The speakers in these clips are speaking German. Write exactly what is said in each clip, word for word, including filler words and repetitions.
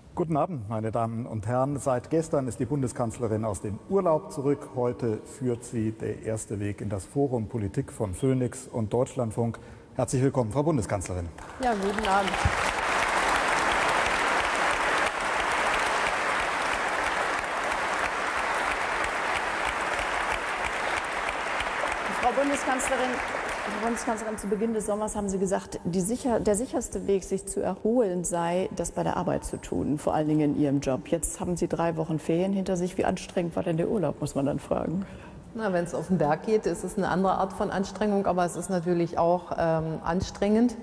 Guten Abend, meine Damen und Herren. Seit gestern ist die Bundeskanzlerin aus dem Urlaub zurück. Heute führt sie der erste Weg in das Forum Politik von Phoenix und Deutschlandfunk. Herzlich willkommen, Frau Bundeskanzlerin. Ja, guten Abend. Frau Bundeskanzlerin, Frau Bundeskanzlerin, zu Beginn des Sommers haben Sie gesagt, die sicher, der sicherste Weg, sich zu erholen, sei, das bei der Arbeit zu tun, vor allen Dingen in Ihrem Job. Jetzt haben Sie drei Wochen Ferien hinter sich. Wie anstrengend war denn der Urlaub, muss man dann fragen? Na, wenn es auf den Berg geht, ist es eine andere Art von Anstrengung, aber es ist natürlich auch ähm, anstrengend.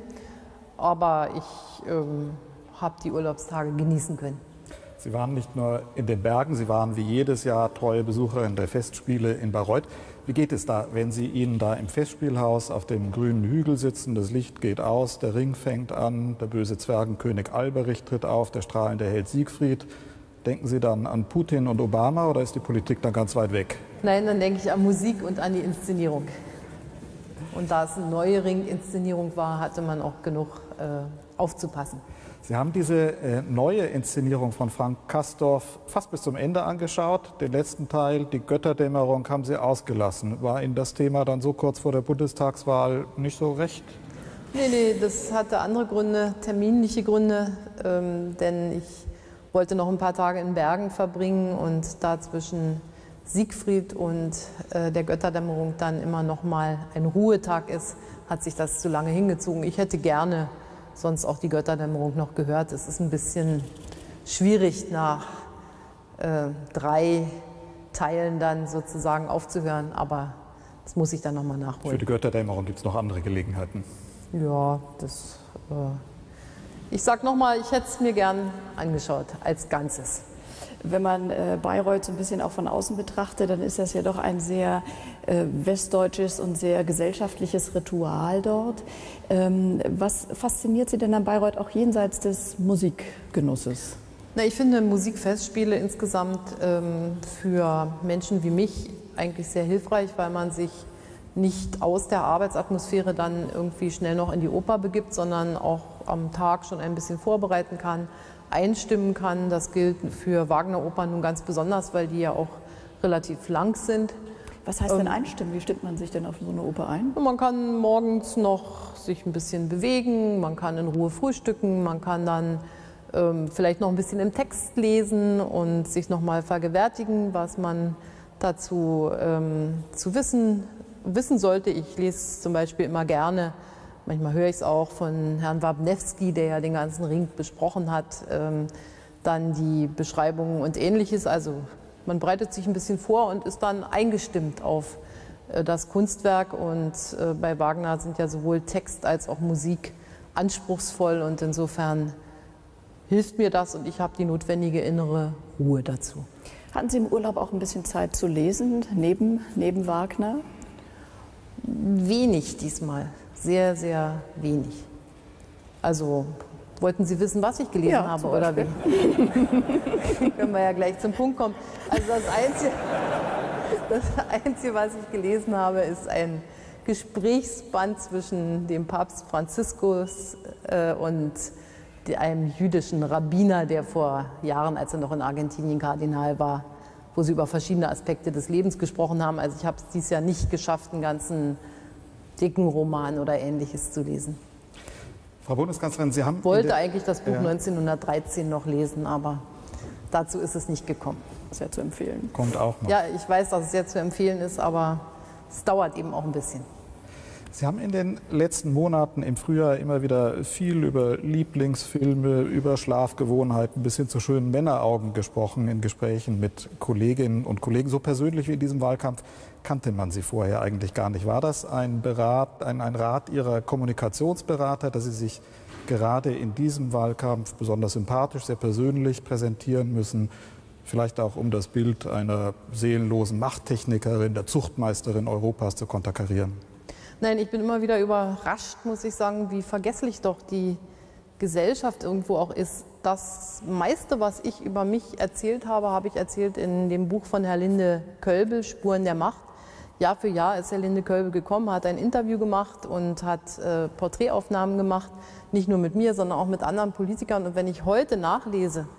Aber ich ähm, habe die Urlaubstage genießen können. Sie waren nicht nur in den Bergen, Sie waren wie jedes Jahr treue Besucherin der Festspiele in Bayreuth. Wie geht es da, wenn Sie Ihnen da im Festspielhaus auf dem grünen Hügel sitzen, das Licht geht aus, der Ring fängt an, der böse Zwergenkönig Alberich tritt auf, der strahlende Held Siegfried? Denken Sie dann an Putin und Obama oder ist die Politik dann ganz weit weg? Nein, dann denke ich an Musik und an die Inszenierung. Und da es eine neue Ring-Inszenierung war, hatte man auch genug äh, aufzupassen. Sie haben diese äh, neue Inszenierung von Frank Castorf fast bis zum Ende angeschaut. Den letzten Teil, die Götterdämmerung, haben Sie ausgelassen. War Ihnen das Thema dann so kurz vor der Bundestagswahl nicht so recht? Nee, nee, das hatte andere Gründe, terminliche Gründe. Ähm, denn ich wollte noch ein paar Tage in Bergen verbringen und da zwischen Siegfried und äh, der Götterdämmerung dann immer noch mal ein Ruhetag ist, hat sich das zu lange hingezogen. Ich hätte gerne sonst auch die Götterdämmerung noch gehört. Es ist ein bisschen schwierig, nach äh, drei Teilen dann sozusagen aufzuhören, aber das muss ich dann noch mal nachholen. Für die Götterdämmerung gibt es noch andere Gelegenheiten. Ja, das. Äh, ich sag noch mal, ich hätte es mir gern angeschaut als Ganzes. Wenn man äh, Bayreuth so ein bisschen auch von außen betrachtet, dann ist das ja doch ein sehr äh, westdeutsches und sehr gesellschaftliches Ritual dort. Ähm, was fasziniert Sie denn an Bayreuth auch jenseits des Musikgenusses? Na, ich finde Musikfestspiele insgesamt ähm, für Menschen wie mich eigentlich sehr hilfreich, weil man sich nicht aus der Arbeitsatmosphäre dann irgendwie schnell noch in die Oper begibt, sondern auch am Tag schon ein bisschen vorbereiten kann, einstimmen kann. Das gilt für Wagner-Opern nun ganz besonders, weil die ja auch relativ lang sind. Was heißt denn einstimmen? Wie stimmt man sich denn auf so eine Oper ein? Man kann morgens noch sich ein bisschen bewegen, man kann in Ruhe frühstücken, man kann dann ähm, vielleicht noch ein bisschen im Text lesen und sich noch mal vergewärtigen, was man dazu ähm, zu wissen, wissen sollte. Ich lese zum Beispiel immer gerne, manchmal höre ich es auch von Herrn Wabnewski, der ja den ganzen Ring besprochen hat, ähm, dann die Beschreibungen und Ähnliches. Also man bereitet sich ein bisschen vor und ist dann eingestimmt auf äh, das Kunstwerk. Und äh, bei Wagner sind ja sowohl Text als auch Musik anspruchsvoll. Und insofern hilft mir das und ich habe die notwendige innere Ruhe dazu. Hatten Sie im Urlaub auch ein bisschen Zeit zu lesen, neben, neben Wagner? Wenig diesmal. Sehr, sehr wenig. Also, wollten Sie wissen, was ich gelesen ja, habe, oder wie? Können wir ja gleich zum Punkt kommen. Also das Einzige, das Einzige, was ich gelesen habe, ist ein Gesprächsband zwischen dem Papst Franziskus äh, und einem jüdischen Rabbiner, der vor Jahren, als er noch in Argentinien Kardinal war, wo sie über verschiedene Aspekte des Lebens gesprochen haben. Also ich habe es dieses Jahr nicht geschafft, einen ganzen dicken Roman oder Ähnliches zu lesen. Frau Bundeskanzlerin, Sie haben... Ich wollte eigentlich das Buch ja. neunzehnhundertdreizehn noch lesen, aber dazu ist es nicht gekommen. Sehr zu empfehlen. Kommt auch noch. Ja, ich weiß, dass es sehr zu empfehlen ist, aber es dauert eben auch ein bisschen. Sie haben in den letzten Monaten im Frühjahr immer wieder viel über Lieblingsfilme, über Schlafgewohnheiten bis hin zu schönen Männeraugen gesprochen in Gesprächen mit Kolleginnen und Kollegen. So persönlich wie in diesem Wahlkampf kannte man Sie vorher eigentlich gar nicht. War das ein, Berat, ein, ein Rat Ihrer Kommunikationsberater, dass Sie sich gerade in diesem Wahlkampf besonders sympathisch, sehr persönlich präsentieren müssen? Vielleicht auch, um das Bild einer seelenlosen Machttechnikerin, der Zuchtmeisterin Europas zu konterkarieren? Nein, ich bin immer wieder überrascht, muss ich sagen, wie vergesslich doch die Gesellschaft irgendwo auch ist. Das meiste, was ich über mich erzählt habe, habe ich erzählt in dem Buch von Herr Linde Kölbel, Spuren der Macht. Jahr für Jahr ist Herr Linde Kölbel gekommen, hat ein Interview gemacht und hat äh, Porträtaufnahmen gemacht, nicht nur mit mir, sondern auch mit anderen Politikern. Und wenn ich heute nachlese,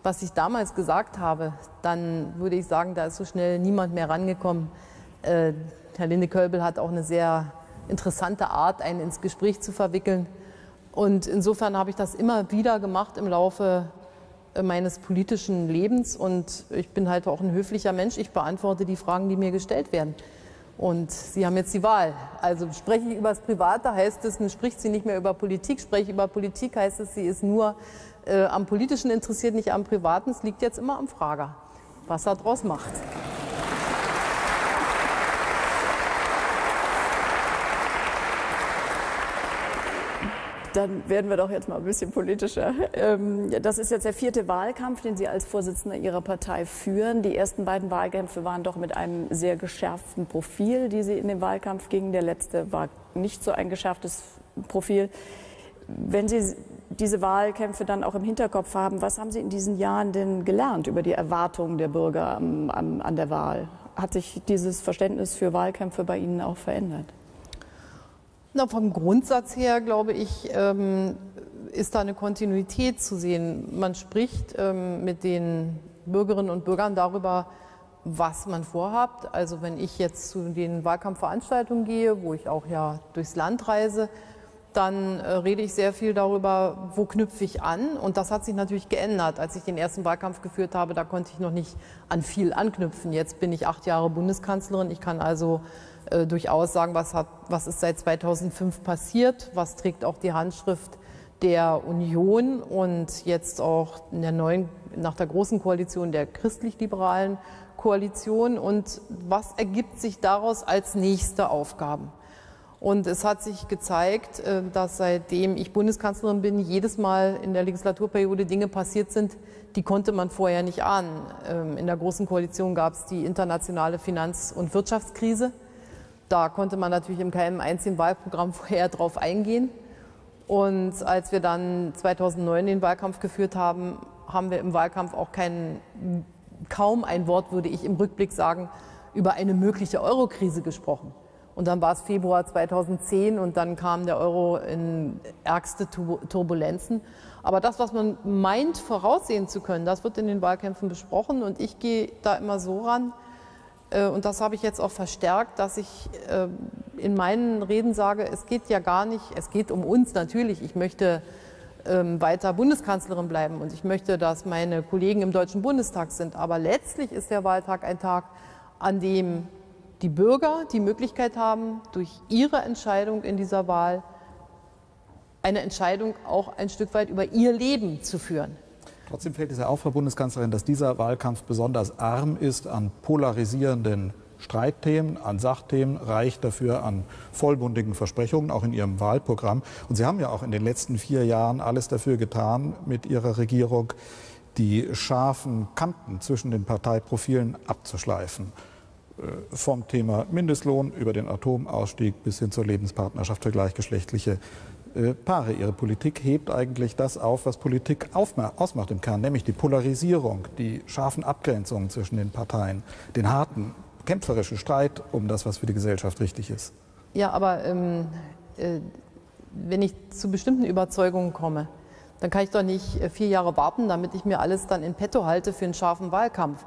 was ich damals gesagt habe, dann würde ich sagen, da ist so schnell niemand mehr rangekommen. Äh, Herr Linde-Kölbel hat auch eine sehr interessante Art, einen ins Gespräch zu verwickeln. Und insofern habe ich das immer wieder gemacht im Laufe meines politischen Lebens. Und ich bin halt auch ein höflicher Mensch. Ich beantworte die Fragen, die mir gestellt werden. Und Sie haben jetzt die Wahl. Also spreche ich über das Private, heißt es, nun spricht sie nicht mehr über Politik. Spreche ich über Politik, heißt es, sie ist nur äh, am Politischen interessiert, nicht am Privaten. Es liegt jetzt immer am Frager, was er draus macht. Dann werden wir doch jetzt mal ein bisschen politischer. Das ist jetzt der vierte Wahlkampf, den Sie als Vorsitzender Ihrer Partei führen. Die ersten beiden Wahlkämpfe waren doch mit einem sehr geschärften Profil, die Sie in den Wahlkampf gingen. Der letzte war nicht so ein geschärftes Profil. Wenn Sie diese Wahlkämpfe dann auch im Hinterkopf haben, was haben Sie in diesen Jahren denn gelernt über die Erwartungen der Bürger an, an, an der Wahl? Hat sich dieses Verständnis für Wahlkämpfe bei Ihnen auch verändert? Na, vom Grundsatz her, glaube ich, ähm, ist da eine Kontinuität zu sehen. Man spricht ähm, mit den Bürgerinnen und Bürgern darüber, was man vorhat. Also wenn ich jetzt zu den Wahlkampfveranstaltungen gehe, wo ich auch ja durchs Land reise, dann äh, rede ich sehr viel darüber, wo knüpfe ich an. Und das hat sich natürlich geändert. Als ich den ersten Wahlkampf geführt habe, da konnte ich noch nicht an viel anknüpfen. Jetzt bin ich acht Jahre Bundeskanzlerin. Ich kann also Äh, durchaus sagen, was, hat, was ist seit zweitausendfünf passiert, was trägt auch die Handschrift der Union und jetzt auch in der neuen, nach der großen Koalition der christlich-liberalen Koalition und was ergibt sich daraus als nächste Aufgaben. Und es hat sich gezeigt, äh, dass seitdem ich Bundeskanzlerin bin, jedes Mal in der Legislaturperiode Dinge passiert sind, die konnte man vorher nicht ahnen. Ähm, in der großen Koalition gab es die internationale Finanz- und Wirtschaftskrise. Da konnte man natürlich in keinem einzigen Wahlprogramm vorher drauf eingehen. Und als wir dann zweitausendneun den Wahlkampf geführt haben, haben wir im Wahlkampf auch kein, kaum ein Wort, würde ich im Rückblick sagen, über eine mögliche Eurokrise gesprochen. Und dann war es Februar zweitausendzehn und dann kam der Euro in ärgste Turbulenzen. Aber das, was man meint, voraussehen zu können, das wird in den Wahlkämpfen besprochen. Und ich gehe da immer so ran, und das habe ich jetzt auch verstärkt, dass ich in meinen Reden sage, es geht ja gar nicht, es geht um uns natürlich. Ich möchte weiter Bundeskanzlerin bleiben und ich möchte, dass meine Kollegen im Deutschen Bundestag sind. Aber letztlich ist der Wahltag ein Tag, an dem die Bürger die Möglichkeit haben, durch ihre Entscheidung in dieser Wahl eine Entscheidung auch ein Stück weit über ihr Leben zu führen. Trotzdem fällt es ja auf, Frau Bundeskanzlerin, dass dieser Wahlkampf besonders arm ist an polarisierenden Streitthemen, an Sachthemen, reich dafür an vollmundigen Versprechungen, auch in Ihrem Wahlprogramm. Und Sie haben ja auch in den letzten vier Jahren alles dafür getan, mit Ihrer Regierung die scharfen Kanten zwischen den Parteiprofilen abzuschleifen. Vom Thema Mindestlohn über den Atomausstieg bis hin zur Lebenspartnerschaft für gleichgeschlechtliche Paare. Ihre Politik hebt eigentlich das auf, was Politik ausmacht im Kern, nämlich die Polarisierung, die scharfen Abgrenzungen zwischen den Parteien, den harten, kämpferischen Streit um das, was für die Gesellschaft richtig ist. Ja, aber ähm, äh, wenn ich zu bestimmten Überzeugungen komme, dann kann ich doch nicht vier Jahre warten, damit ich mir alles dann in petto halte für einen scharfen Wahlkampf.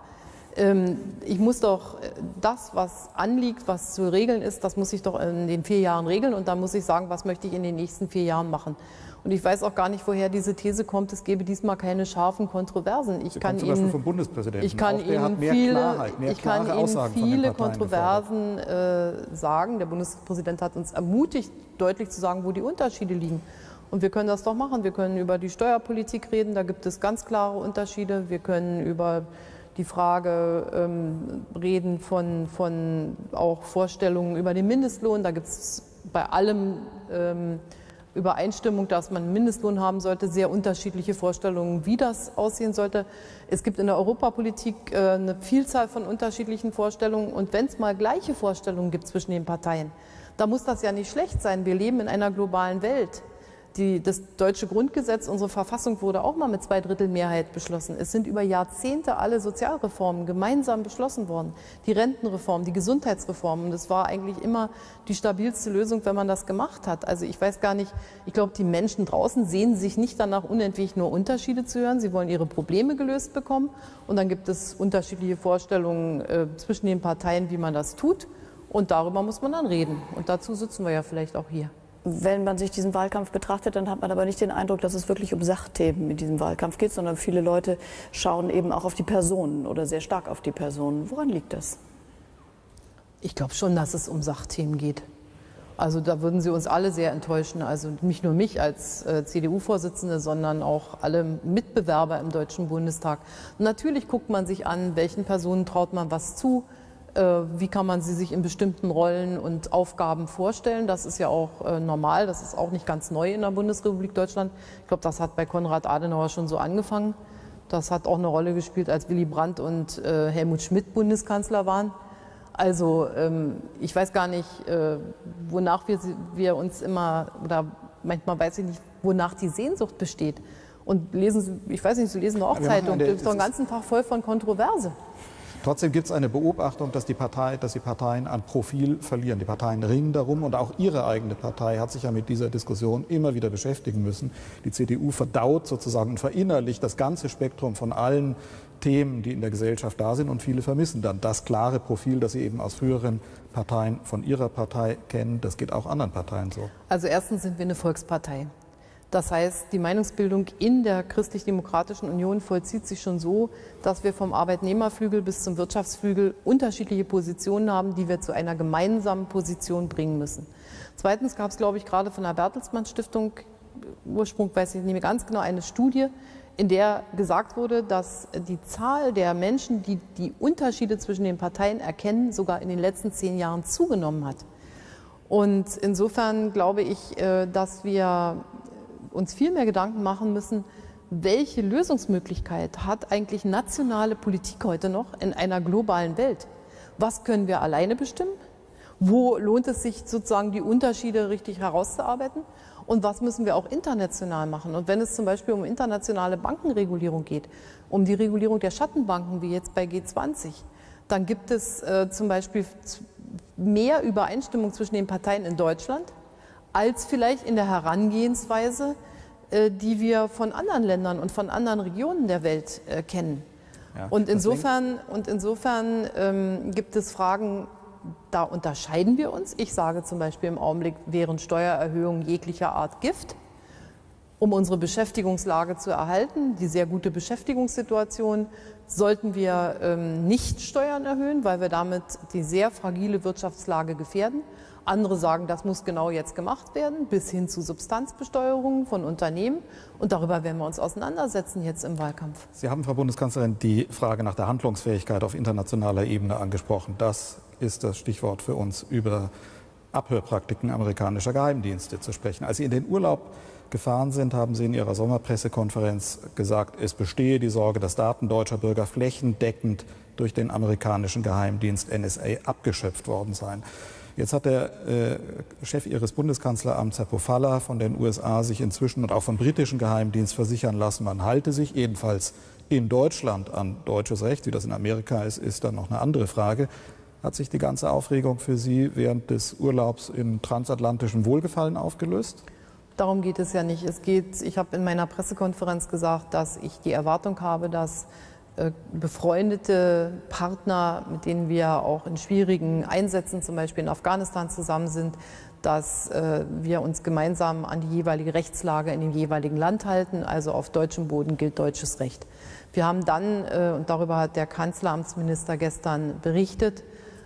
Ich muss doch das, was anliegt, was zu regeln ist, das muss ich doch in den vier Jahren regeln und dann muss ich sagen, was möchte ich in den nächsten vier Jahren machen. Und ich weiß auch gar nicht, woher diese These kommt, es gäbe diesmal keine scharfen Kontroversen. Ich Sie kann kommt zum Ihnen, Beispiel vom Bundespräsidenten. Ich kann auch der Ihnen hat mehr viele, Klarheit, mehr ich kann klare Ihnen Aussagen von den viele Parteien Kontroversen äh, sagen. Der Bundespräsident hat uns ermutigt, deutlich zu sagen, wo die Unterschiede liegen. Und wir können das doch machen. Wir können über die Steuerpolitik reden, da gibt es ganz klare Unterschiede. Wir können über die Frage ähm, reden von, von auch Vorstellungen über den Mindestlohn. Da gibt es bei allem ähm, Übereinstimmung, dass man einen Mindestlohn haben sollte, sehr unterschiedliche Vorstellungen, wie das aussehen sollte. Es gibt in der Europapolitik äh, eine Vielzahl von unterschiedlichen Vorstellungen. Und wenn es mal gleiche Vorstellungen gibt zwischen den Parteien, da muss das ja nicht schlecht sein. Wir leben in einer globalen Welt. Die, das deutsche Grundgesetz, unsere Verfassung wurde auch mal mit Zweidrittelmehrheit beschlossen. Es sind über Jahrzehnte alle Sozialreformen gemeinsam beschlossen worden. Die Rentenreform, die Gesundheitsreform. Und es war eigentlich immer die stabilste Lösung, wenn man das gemacht hat. Also ich weiß gar nicht, ich glaube, die Menschen draußen sehen sich nicht danach, unentwegt nur Unterschiede zu hören. Sie wollen ihre Probleme gelöst bekommen. Und dann gibt es unterschiedliche Vorstellungen äh, zwischen den Parteien, wie man das tut. Und darüber muss man dann reden. Und dazu sitzen wir ja vielleicht auch hier. Wenn man sich diesen Wahlkampf betrachtet, dann hat man aber nicht den Eindruck, dass es wirklich um Sachthemen in diesem Wahlkampf geht, sondern viele Leute schauen eben auch auf die Personen oder sehr stark auf die Personen. Woran liegt das? Ich glaube schon, dass es um Sachthemen geht. Also da würden Sie uns alle sehr enttäuschen. Also nicht nur mich als äh, C D U-Vorsitzende, sondern auch alle Mitbewerber im Deutschen Bundestag. Und natürlich guckt man sich an, welchen Personen traut man was zu. Wie kann man sie sich in bestimmten Rollen und Aufgaben vorstellen? Das ist ja auch äh, normal, das ist auch nicht ganz neu in der Bundesrepublik Deutschland. Ich glaube, das hat bei Konrad Adenauer schon so angefangen. Das hat auch eine Rolle gespielt, als Willy Brandt und äh, Helmut Schmidt Bundeskanzler waren. Also ähm, ich weiß gar nicht, äh, wonach wir, wir uns immer, oder manchmal weiß ich nicht, wonach die Sehnsucht besteht. Und lesen Sie, ich weiß nicht, Sie lesen doch auch Zeitung, das ist doch den ganzen Tag voll von Kontroverse. Trotzdem gibt es eine Beobachtung, dass die, Partei, dass die Parteien an Profil verlieren. Die Parteien ringen darum und auch Ihre eigene Partei hat sich ja mit dieser Diskussion immer wieder beschäftigen müssen. Die C D U verdaut sozusagen und verinnerlicht das ganze Spektrum von allen Themen, die in der Gesellschaft da sind und viele vermissen dann das klare Profil, das Sie eben aus früheren Parteien von Ihrer Partei kennen. Das geht auch anderen Parteien so. Also erstens sind wir eine Volkspartei. Das heißt, die Meinungsbildung in der Christlich-Demokratischen Union vollzieht sich schon so, dass wir vom Arbeitnehmerflügel bis zum Wirtschaftsflügel unterschiedliche Positionen haben, die wir zu einer gemeinsamen Position bringen müssen. Zweitens gab es, glaube ich, gerade von der Bertelsmann Stiftung, Ursprung weiß ich nicht mehr ganz genau, eine Studie, in der gesagt wurde, dass die Zahl der Menschen, die die Unterschiede zwischen den Parteien erkennen, sogar in den letzten zehn Jahren zugenommen hat. Und insofern glaube ich, dass wir uns viel mehr Gedanken machen müssen, welche Lösungsmöglichkeit hat eigentlich nationale Politik heute noch in einer globalen Welt? Was können wir alleine bestimmen? Wo lohnt es sich sozusagen, die Unterschiede richtig herauszuarbeiten? Und was müssen wir auch international machen? Und wenn es zum Beispiel um internationale Bankenregulierung geht, um die Regulierung der Schattenbanken, wie jetzt bei G zwanzig, dann gibt es äh, zum Beispiel mehr Übereinstimmung zwischen den Parteien in Deutschland, als vielleicht in der Herangehensweise, äh, die wir von anderen Ländern und von anderen Regionen der Welt äh, kennen. Ja, und insofern, und insofern ähm, gibt es Fragen, da unterscheiden wir uns. Ich sage zum Beispiel im Augenblick, wären Steuererhöhungen jeglicher Art Gift, um unsere Beschäftigungslage zu erhalten. Die sehr gute Beschäftigungssituation sollten wir ähm, nicht Steuern erhöhen, weil wir damit die sehr fragile Wirtschaftslage gefährden. Andere sagen, das muss genau jetzt gemacht werden, bis hin zu Substanzbesteuerungen von Unternehmen. Und darüber werden wir uns auseinandersetzen jetzt im Wahlkampf. Sie haben, Frau Bundeskanzlerin, die Frage nach der Handlungsfähigkeit auf internationaler Ebene angesprochen. Das ist das Stichwort für uns, über Abhörpraktiken amerikanischer Geheimdienste zu sprechen. Als Sie in den Urlaub gefahren sind, haben Sie in Ihrer Sommerpressekonferenz gesagt, es bestehe die Sorge, dass Daten deutscher Bürger flächendeckend durch den amerikanischen Geheimdienst N S A abgeschöpft worden seien. Jetzt hat der äh, Chef Ihres Bundeskanzleramts, Herr Pofalla, von den U S A sich inzwischen und auch vom britischen Geheimdienst versichern lassen, man halte sich jedenfalls in Deutschland an deutsches Recht. Wie das in Amerika ist, ist dann noch eine andere Frage. Hat sich die ganze Aufregung für Sie während des Urlaubs in transatlantischem Wohlgefallen aufgelöst? Darum geht es ja nicht. Es geht, ich habe in meiner Pressekonferenz gesagt, dass ich die Erwartung habe, dass äh, befreundete Partner, mit denen wir auch in schwierigen Einsätzen, zum Beispiel in Afghanistan, zusammen sind, dass äh, wir uns gemeinsam an die jeweilige Rechtslage in dem jeweiligen Land halten. Also auf deutschem Boden gilt deutsches Recht. Wir haben dann, äh, und darüber hat der Kanzleramtsminister gestern berichtet,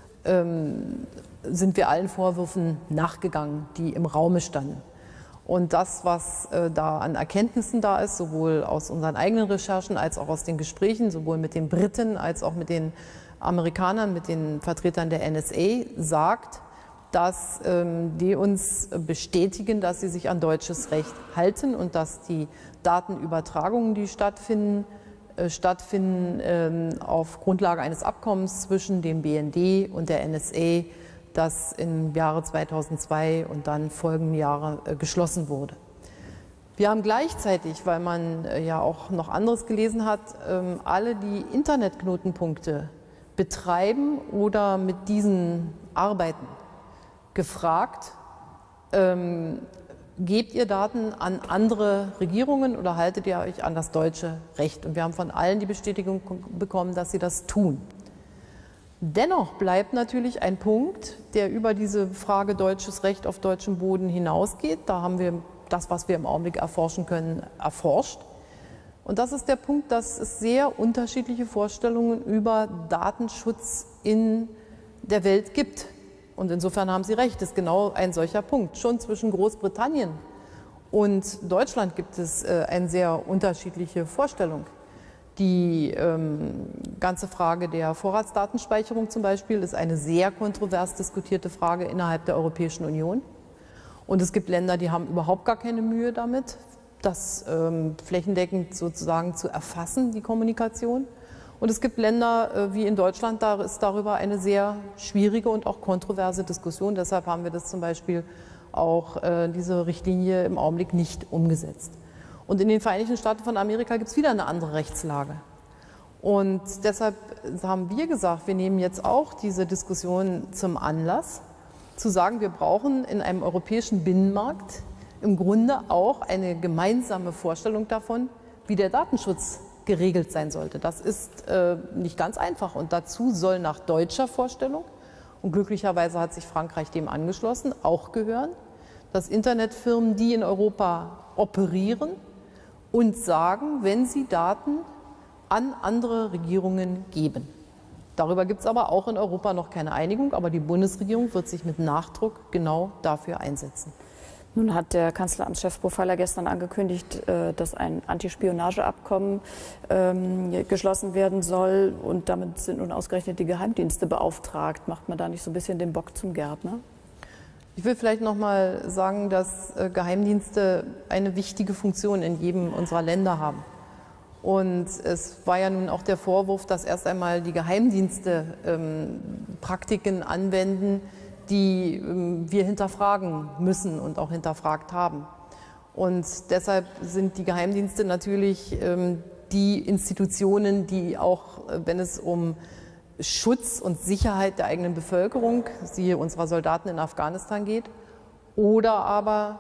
ähm, sind wir allen Vorwürfen nachgegangen, die im Raume standen. Und das, was äh, da an Erkenntnissen da ist, sowohl aus unseren eigenen Recherchen als auch aus den Gesprächen, sowohl mit den Briten als auch mit den Amerikanern, mit den Vertretern der N S A, sagt, dass ähm, die uns bestätigen, dass sie sich an deutsches Recht halten und dass die Datenübertragungen, die stattfinden, äh, stattfinden äh, auf Grundlage eines Abkommens zwischen dem B N D und der N S A, das im Jahre zweitausendzwei und dann folgenden Jahre äh, geschlossen wurde. Wir haben gleichzeitig, weil man ja auch noch anderes gelesen hat, alle, die Internetknotenpunkte betreiben oder mit diesen arbeiten, gefragt, ähm, gebt ihr Daten an andere Regierungen oder haltet ihr euch an das deutsche Recht? Und wir haben von allen die Bestätigung bekommen, dass sie das tun. Dennoch bleibt natürlich ein Punkt, der über diese Frage deutsches Recht auf deutschem Boden hinausgeht. Da haben wir das, was wir im Augenblick erforschen können, erforscht. Und das ist der Punkt, dass es sehr unterschiedliche Vorstellungen über Datenschutz in der Welt gibt. Und insofern haben Sie recht, das ist genau ein solcher Punkt. Schon zwischen Großbritannien und Deutschland gibt es äh, eine sehr unterschiedliche Vorstellung. Die ähm, ganze Frage der Vorratsdatenspeicherung zum Beispiel ist eine sehr kontrovers diskutierte Frage innerhalb der Europäischen Union. Und es gibt Länder, die haben überhaupt gar keine Mühe damit, das ähm, flächendeckend sozusagen zu erfassen, die Kommunikation. Und es gibt Länder äh, wie in Deutschland, da ist darüber eine sehr schwierige und auch kontroverse Diskussion. Deshalb haben wir das zum Beispiel auch äh, diese Richtlinie im Augenblick nicht umgesetzt. Und in den Vereinigten Staaten von Amerika gibt es wieder eine andere Rechtslage. Und deshalb haben wir gesagt, wir nehmen jetzt auch diese Diskussion zum Anlass, zu sagen, wir brauchen in einem europäischen Binnenmarkt im Grunde auch eine gemeinsame Vorstellung davon, wie der Datenschutz geregelt sein sollte. Das ist äh, nicht ganz einfach und dazu soll nach deutscher Vorstellung, und glücklicherweise hat sich Frankreich dem angeschlossen, auch gehören, dass Internetfirmen, die in Europa operieren, uns sagen, wenn sie Daten an andere Regierungen geben. Darüber gibt es aber auch in Europa noch keine Einigung, aber die Bundesregierung wird sich mit Nachdruck genau dafür einsetzen. Nun hat der Kanzleramtschef Profiler gestern angekündigt, dass ein Antispionageabkommen geschlossen werden soll. Und damit sind nun ausgerechnet die Geheimdienste beauftragt. Macht man da nicht so ein bisschen den Bock zum Gärtner? Ich will vielleicht noch mal sagen, dass Geheimdienste eine wichtige Funktion in jedem unserer Länder haben. Und es war ja nun auch der Vorwurf, dass erst einmal die Geheimdienste ähm, Praktiken anwenden, die ähm, wir hinterfragen müssen und auch hinterfragt haben. Und deshalb sind die Geheimdienste natürlich ähm, die Institutionen, die auch, äh, wenn es um Schutz und Sicherheit der eigenen Bevölkerung, siehe unserer Soldaten in Afghanistan geht, oder aber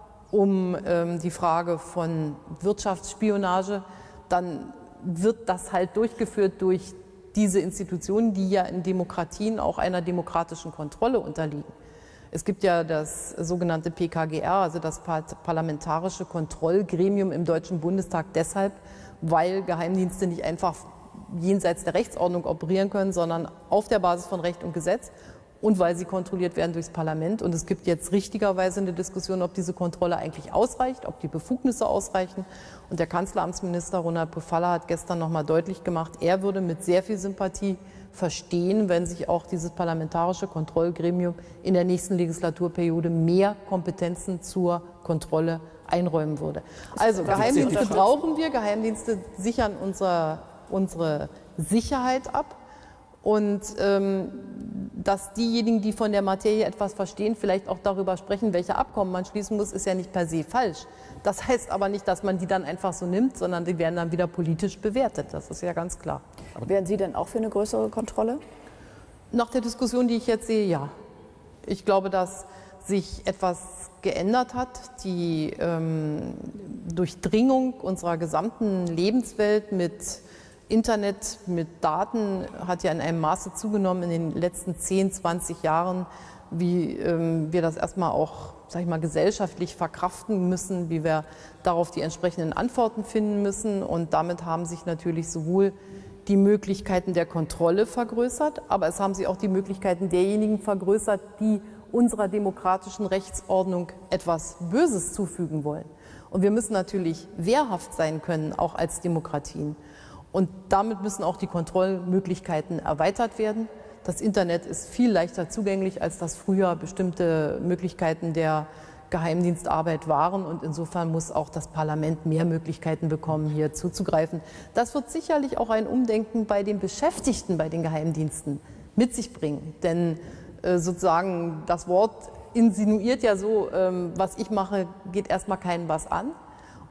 um ähm, die Frage von Wirtschaftsspionage, dann wird das halt durchgeführt durch diese Institutionen, die ja in Demokratien auch einer demokratischen Kontrolle unterliegen. Es gibt ja das sogenannte P K G R, also das Parlamentarische Kontrollgremium im Deutschen Bundestag, deshalb, weil Geheimdienste nicht einfach jenseits der Rechtsordnung operieren können, sondern auf der Basis von Recht und Gesetz und weil sie kontrolliert werden durchs Parlament. Und es gibt jetzt richtigerweise eine Diskussion, ob diese Kontrolle eigentlich ausreicht, ob die Befugnisse ausreichen. Und der Kanzleramtsminister Ronald Pofalla hat gestern noch mal deutlich gemacht, er würde mit sehr viel Sympathie verstehen, wenn sich auch dieses parlamentarische Kontrollgremium in der nächsten Legislaturperiode mehr Kompetenzen zur Kontrolle einräumen würde. Also Geheimdienste brauchen wir, Geheimdienste sichern unsere, unsere Sicherheit ab. Und ähm, dass diejenigen, die von der Materie etwas verstehen, vielleicht auch darüber sprechen, welche Abkommen man schließen muss, ist ja nicht per se falsch. Das heißt aber nicht, dass man die dann einfach so nimmt, sondern die werden dann wieder politisch bewertet. Das ist ja ganz klar. Aber wären Sie denn auch für eine größere Kontrolle? Nach der Diskussion, die ich jetzt sehe, ja. Ich glaube, dass sich etwas geändert hat. Die ähm, Durchdringung unserer gesamten Lebenswelt mit Internet, mit Daten hat ja in einem Maße zugenommen in den letzten zehn, zwanzig Jahren, wie ähm, wir das erstmal auch, sag ich mal, gesellschaftlich verkraften müssen, wie wir darauf die entsprechenden Antworten finden müssen. Und damit haben sich natürlich sowohl die Möglichkeiten der Kontrolle vergrößert, aber es haben sich auch die Möglichkeiten derjenigen vergrößert, die unserer demokratischen Rechtsordnung etwas Böses zufügen wollen. Und wir müssen natürlich wehrhaft sein können, auch als Demokratien. Und damit müssen auch die Kontrollmöglichkeiten erweitert werden. Das Internet ist viel leichter zugänglich, als das früher bestimmte Möglichkeiten der Geheimdienstarbeit waren. Und insofern muss auch das Parlament mehr Möglichkeiten bekommen, hier zuzugreifen. Das wird sicherlich auch ein Umdenken bei den Beschäftigten bei den Geheimdiensten mit sich bringen. Denn äh, sozusagen das Wort insinuiert ja so, ähm, was ich mache, geht erstmal keinen was an.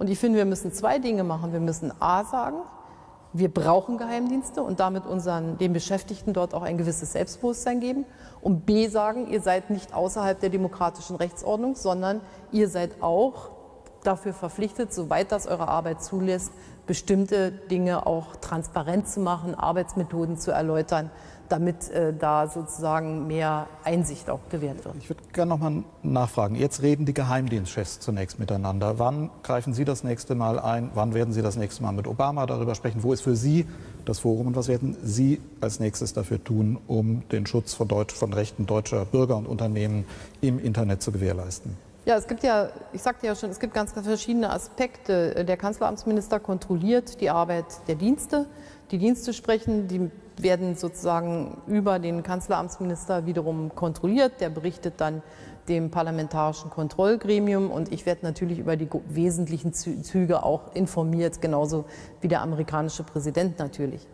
Und ich finde, wir müssen zwei Dinge machen. Wir müssen A sagen, wir brauchen Geheimdienste und damit unseren, den Beschäftigten dort auch ein gewisses Selbstbewusstsein geben. Und B sagen, ihr seid nicht außerhalb der demokratischen Rechtsordnung, sondern ihr seid auch dafür verpflichtet, soweit das eure Arbeit zulässt, bestimmte Dinge auch transparent zu machen, Arbeitsmethoden zu erläutern, damit äh, da sozusagen mehr Einsicht auch gewährt wird. Ich würde gerne noch mal nachfragen. Jetzt reden die Geheimdienstchefs zunächst miteinander. Wann greifen Sie das nächste Mal ein? Wann werden Sie das nächste Mal mit Obama darüber sprechen? Wo ist für Sie das Forum und was werden Sie als nächstes dafür tun, um den Schutz von, Deutsch, von Rechten deutscher Bürger und Unternehmen im Internet zu gewährleisten? Ja, es gibt ja, ich sagte ja schon, es gibt ganz, ganz verschiedene Aspekte. Der Kanzleramtsminister kontrolliert die Arbeit der Dienste. Die Dienste sprechen, die werden sozusagen über den Kanzleramtsminister wiederum kontrolliert. Der berichtet dann dem parlamentarischen Kontrollgremium und ich werde natürlich über die wesentlichen Züge auch informiert, genauso wie der amerikanische Präsident natürlich.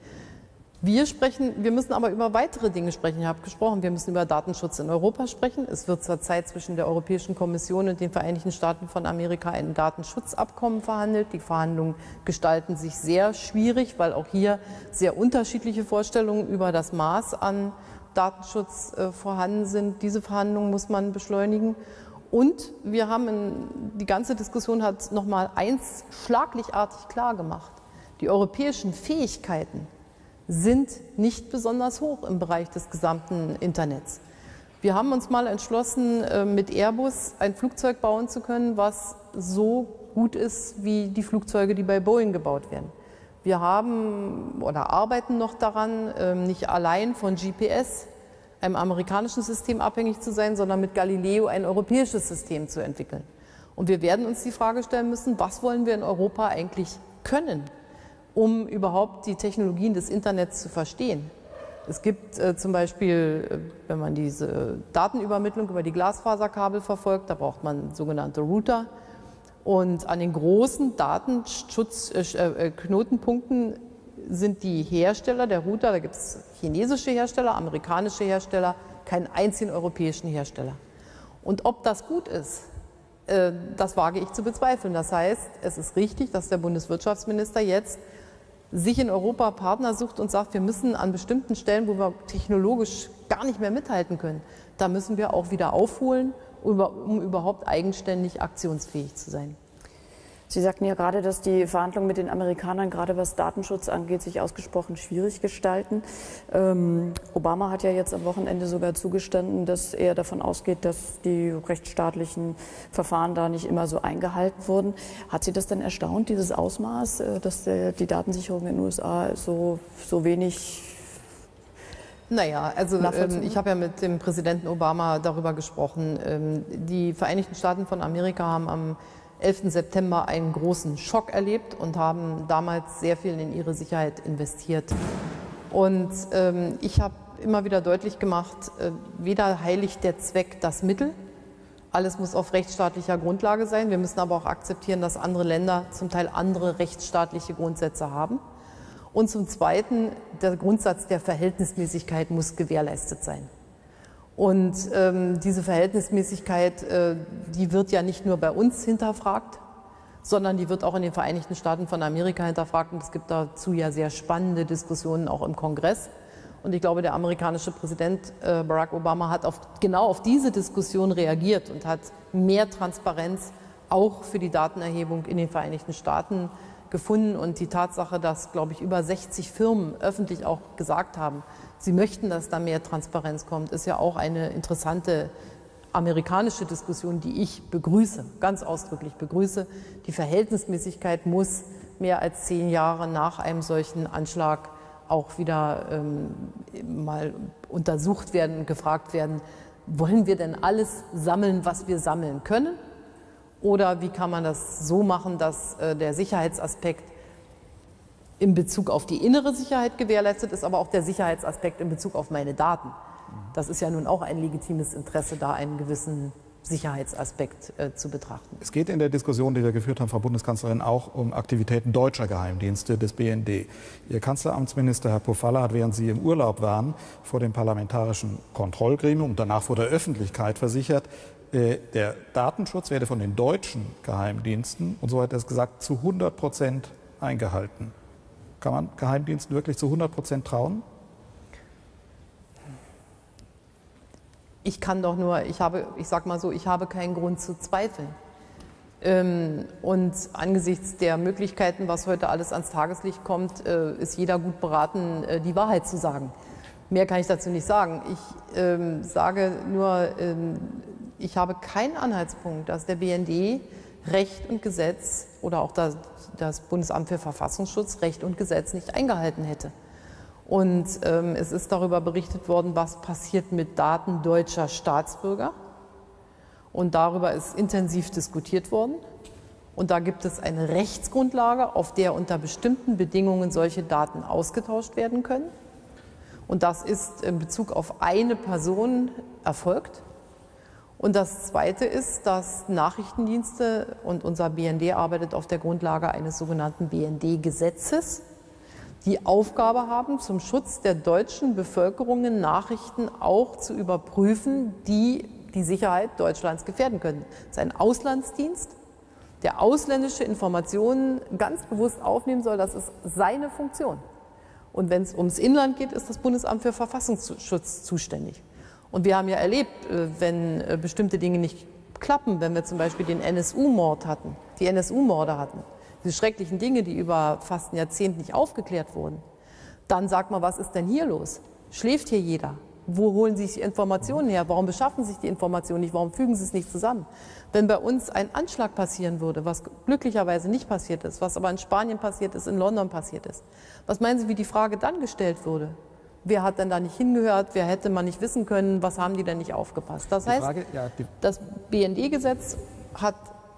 Wir sprechen, wir müssen aber über weitere Dinge sprechen. Ich habe gesprochen, wir müssen über Datenschutz in Europa sprechen. Es wird zurzeit zwischen der Europäischen Kommission und den Vereinigten Staaten von Amerika ein Datenschutzabkommen verhandelt. Die Verhandlungen gestalten sich sehr schwierig, weil auch hier sehr unterschiedliche Vorstellungen über das Maß an Datenschutz äh, vorhanden sind. Diese Verhandlungen muss man beschleunigen. Und wir haben, in, die ganze Diskussion hat noch mal eins schlaglichtartig klar gemacht. Die europäischen Fähigkeiten sind nicht besonders hoch im Bereich des gesamten Internets. Wir haben uns mal entschlossen, mit Airbus ein Flugzeug bauen zu können, was so gut ist wie die Flugzeuge, die bei Boeing gebaut werden. Wir haben oder arbeiten noch daran, nicht allein von G P S, einem amerikanischen System, abhängig zu sein, sondern mit Galileo ein europäisches System zu entwickeln. Und wir werden uns die Frage stellen müssen, was wollen wir in Europa eigentlich können, um überhaupt die Technologien des Internets zu verstehen. Es gibt äh, zum Beispiel, äh, wenn man diese Datenübermittlung über die Glasfaserkabel verfolgt, da braucht man sogenannte Router. Und an den großen Datenschutzknotenpunkten äh, sind die Hersteller der Router, da gibt es chinesische Hersteller, amerikanische Hersteller, keinen einzigen europäischen Hersteller. Und ob das gut ist, äh, das wage ich zu bezweifeln. Das heißt, es ist richtig, dass der Bundeswirtschaftsminister jetzt sich in Europa Partner sucht und sagt, wir müssen an bestimmten Stellen, wo wir technologisch gar nicht mehr mithalten können, da müssen wir auch wieder aufholen, um überhaupt eigenständig aktionsfähig zu sein. Sie sagten ja gerade, dass die Verhandlungen mit den Amerikanern, gerade was Datenschutz angeht, sich ausgesprochen schwierig gestalten. Ähm, Obama hat ja jetzt am Wochenende sogar zugestanden, dass er davon ausgeht, dass die rechtsstaatlichen Verfahren da nicht immer so eingehalten wurden. Hat Sie das denn erstaunt, dieses Ausmaß, dass der, die Datensicherung in den U S A so, so wenig... Naja, also ähm, ich habe ja mit dem Präsidenten Obama darüber gesprochen. Ähm, die Vereinigten Staaten von Amerika haben am elften September einen großen Schock erlebt und haben damals sehr viel in ihre Sicherheit investiert. Und ähm, ich habe immer wieder deutlich gemacht, äh, weder heiligt der Zweck das Mittel, alles muss auf rechtsstaatlicher Grundlage sein. Wir müssen aber auch akzeptieren, dass andere Länder zum Teil andere rechtsstaatliche Grundsätze haben. Und zum Zweiten, der Grundsatz der Verhältnismäßigkeit muss gewährleistet sein. Und ähm, diese Verhältnismäßigkeit, äh, die wird ja nicht nur bei uns hinterfragt, sondern die wird auch in den Vereinigten Staaten von Amerika hinterfragt. Und es gibt dazu ja sehr spannende Diskussionen auch im Kongress. Und ich glaube, der amerikanische Präsident äh, Barack Obama hat auf, genau auf diese Diskussion reagiert und hat mehr Transparenz auch für die Datenerhebung in den Vereinigten Staaten gefunden. Und die Tatsache, dass, glaube ich, über sechzig Firmen öffentlich auch gesagt haben, sie möchten, dass da mehr Transparenz kommt, ist ja auch eine interessante amerikanische Diskussion, die ich begrüße, ganz ausdrücklich begrüße. Die Verhältnismäßigkeit muss mehr als zehn Jahre nach einem solchen Anschlag auch wieder ähm, mal untersucht werden und gefragt werden, wollen wir denn alles sammeln, was wir sammeln können? Oder wie kann man das so machen, dass äh, der Sicherheitsaspekt in Bezug auf die innere Sicherheit gewährleistet ist, aber auch der Sicherheitsaspekt in Bezug auf meine Daten. Das ist ja nun auch ein legitimes Interesse, da einen gewissen Sicherheitsaspekt äh, zu betrachten. Es geht in der Diskussion, die wir geführt haben, Frau Bundeskanzlerin, auch um Aktivitäten deutscher Geheimdienste des B N D. Ihr Kanzleramtsminister, Herr Pofalla, hat, während Sie im Urlaub waren, vor dem Parlamentarischen Kontrollgremium und danach vor der Öffentlichkeit versichert, der Datenschutz werde von den deutschen Geheimdiensten, und so hat er es gesagt, zu hundert Prozent eingehalten. Kann man Geheimdiensten wirklich zu hundert Prozent trauen? Ich kann doch nur, ich habe, ich sag mal so, ich habe keinen Grund zu zweifeln. Ähm, und angesichts der Möglichkeiten, was heute alles ans Tageslicht kommt, äh, ist jeder gut beraten, äh, die Wahrheit zu sagen. Mehr kann ich dazu nicht sagen. Ich ähm, sage nur, ähm, ich habe keinen Anhaltspunkt, dass der B N D Recht und Gesetz oder auch das, das Bundesamt für Verfassungsschutz Recht und Gesetz nicht eingehalten hätte. Und ähm, es ist darüber berichtet worden, was passiert mit Daten deutscher Staatsbürger. Und darüber ist intensiv diskutiert worden. Und da gibt es eine Rechtsgrundlage, auf der unter bestimmten Bedingungen solche Daten ausgetauscht werden können. Und das ist in Bezug auf eine Person erfolgt. Und das Zweite ist, dass Nachrichtendienste und unser B N D arbeitet auf der Grundlage eines sogenannten B N D-Gesetzes, die Aufgabe haben, zum Schutz der deutschen Bevölkerung Nachrichten auch zu überprüfen, die die Sicherheit Deutschlands gefährden können. Es ist ein Auslandsdienst, der ausländische Informationen ganz bewusst aufnehmen soll. Das ist seine Funktion. Und wenn es ums Inland geht, ist das Bundesamt für Verfassungsschutz zuständig. Und wir haben ja erlebt, wenn bestimmte Dinge nicht klappen, wenn wir zum Beispiel den N S U-Mord hatten, die N S U-Morde hatten, diese schrecklichen Dinge, die über fast ein Jahrzehnt nicht aufgeklärt wurden, dann sagt man, was ist denn hier los? Schläft hier jeder? Wo holen Sie sich die Informationen her? Warum beschaffen Sie sich die Informationen nicht? Warum fügen Sie es nicht zusammen? Wenn bei uns ein Anschlag passieren würde, was glücklicherweise nicht passiert ist, was aber in Spanien passiert ist, in London passiert ist, was meinen Sie, wie die Frage dann gestellt würde? Wer hat denn da nicht hingehört? Wer hätte man nicht wissen können? Was haben die denn nicht aufgepasst? Das heißt, Frage, ja, die das B N D-Gesetz hat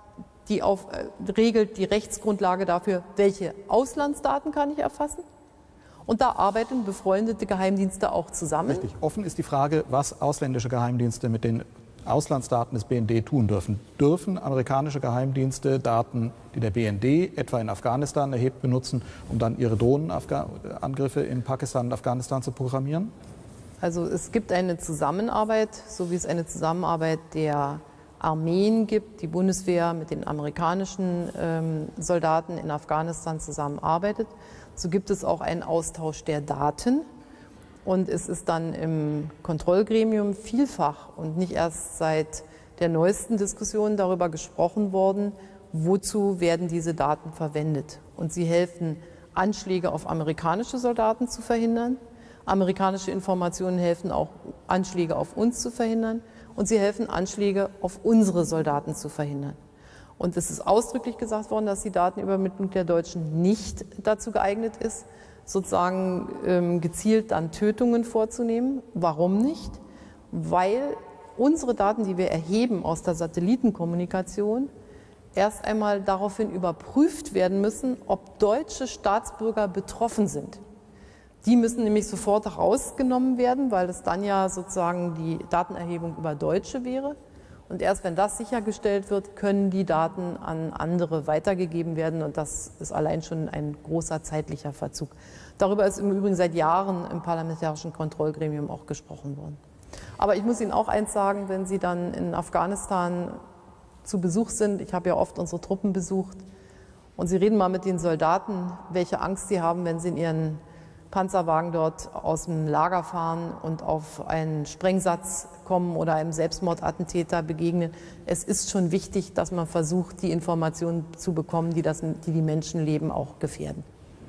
die auf, äh, regelt die Rechtsgrundlage dafür, welche Auslandsdaten kann ich erfassen. Und da arbeiten befreundete Geheimdienste auch zusammen. Richtig. Offen ist die Frage, was ausländische Geheimdienste mit den Auslandsdaten des B N D tun dürfen. Dürfen amerikanische Geheimdienste Daten, die der B N D etwa in Afghanistan erhebt, benutzen, um dann ihre Drohnenangriffe in Pakistan und Afghanistan zu programmieren? Also es gibt eine Zusammenarbeit, so wie es eine Zusammenarbeit der Armeen gibt, die Bundeswehr mit den amerikanischen ähm, Soldaten in Afghanistan zusammenarbeitet. So gibt es auch einen Austausch der Daten. Und es ist dann im Kontrollgremium vielfach und nicht erst seit der neuesten Diskussion darüber gesprochen worden, wozu werden diese Daten verwendet. Und sie helfen, Anschläge auf amerikanische Soldaten zu verhindern. Amerikanische Informationen helfen auch, Anschläge auf uns zu verhindern. Und sie helfen, Anschläge auf unsere Soldaten zu verhindern. Und es ist ausdrücklich gesagt worden, dass die Datenübermittlung der Deutschen nicht dazu geeignet ist, sozusagen ähm, gezielt dann Tötungen vorzunehmen. Warum nicht? Weil unsere Daten, die wir erheben aus der Satellitenkommunikation, erst einmal daraufhin überprüft werden müssen, ob deutsche Staatsbürger betroffen sind. Die müssen nämlich sofort rausgenommen werden, weil es dann ja sozusagen die Datenerhebung über Deutsche wäre. Und erst wenn das sichergestellt wird, können die Daten an andere weitergegeben werden. Und das ist allein schon ein großer zeitlicher Verzug. Darüber ist im Übrigen seit Jahren im Parlamentarischen Kontrollgremium auch gesprochen worden. Aber ich muss Ihnen auch eins sagen, wenn Sie dann in Afghanistan zu Besuch sind, ich habe ja oft unsere Truppen besucht, und Sie reden mal mit den Soldaten, welche Angst sie haben, wenn sie in ihren Panzerwagen dort aus dem Lager fahren und auf einen Sprengsatz kommen oder einem Selbstmordattentäter begegnen. Es ist schon wichtig, dass man versucht, die Informationen zu bekommen, die das, die, die Menschenleben auch gefährden.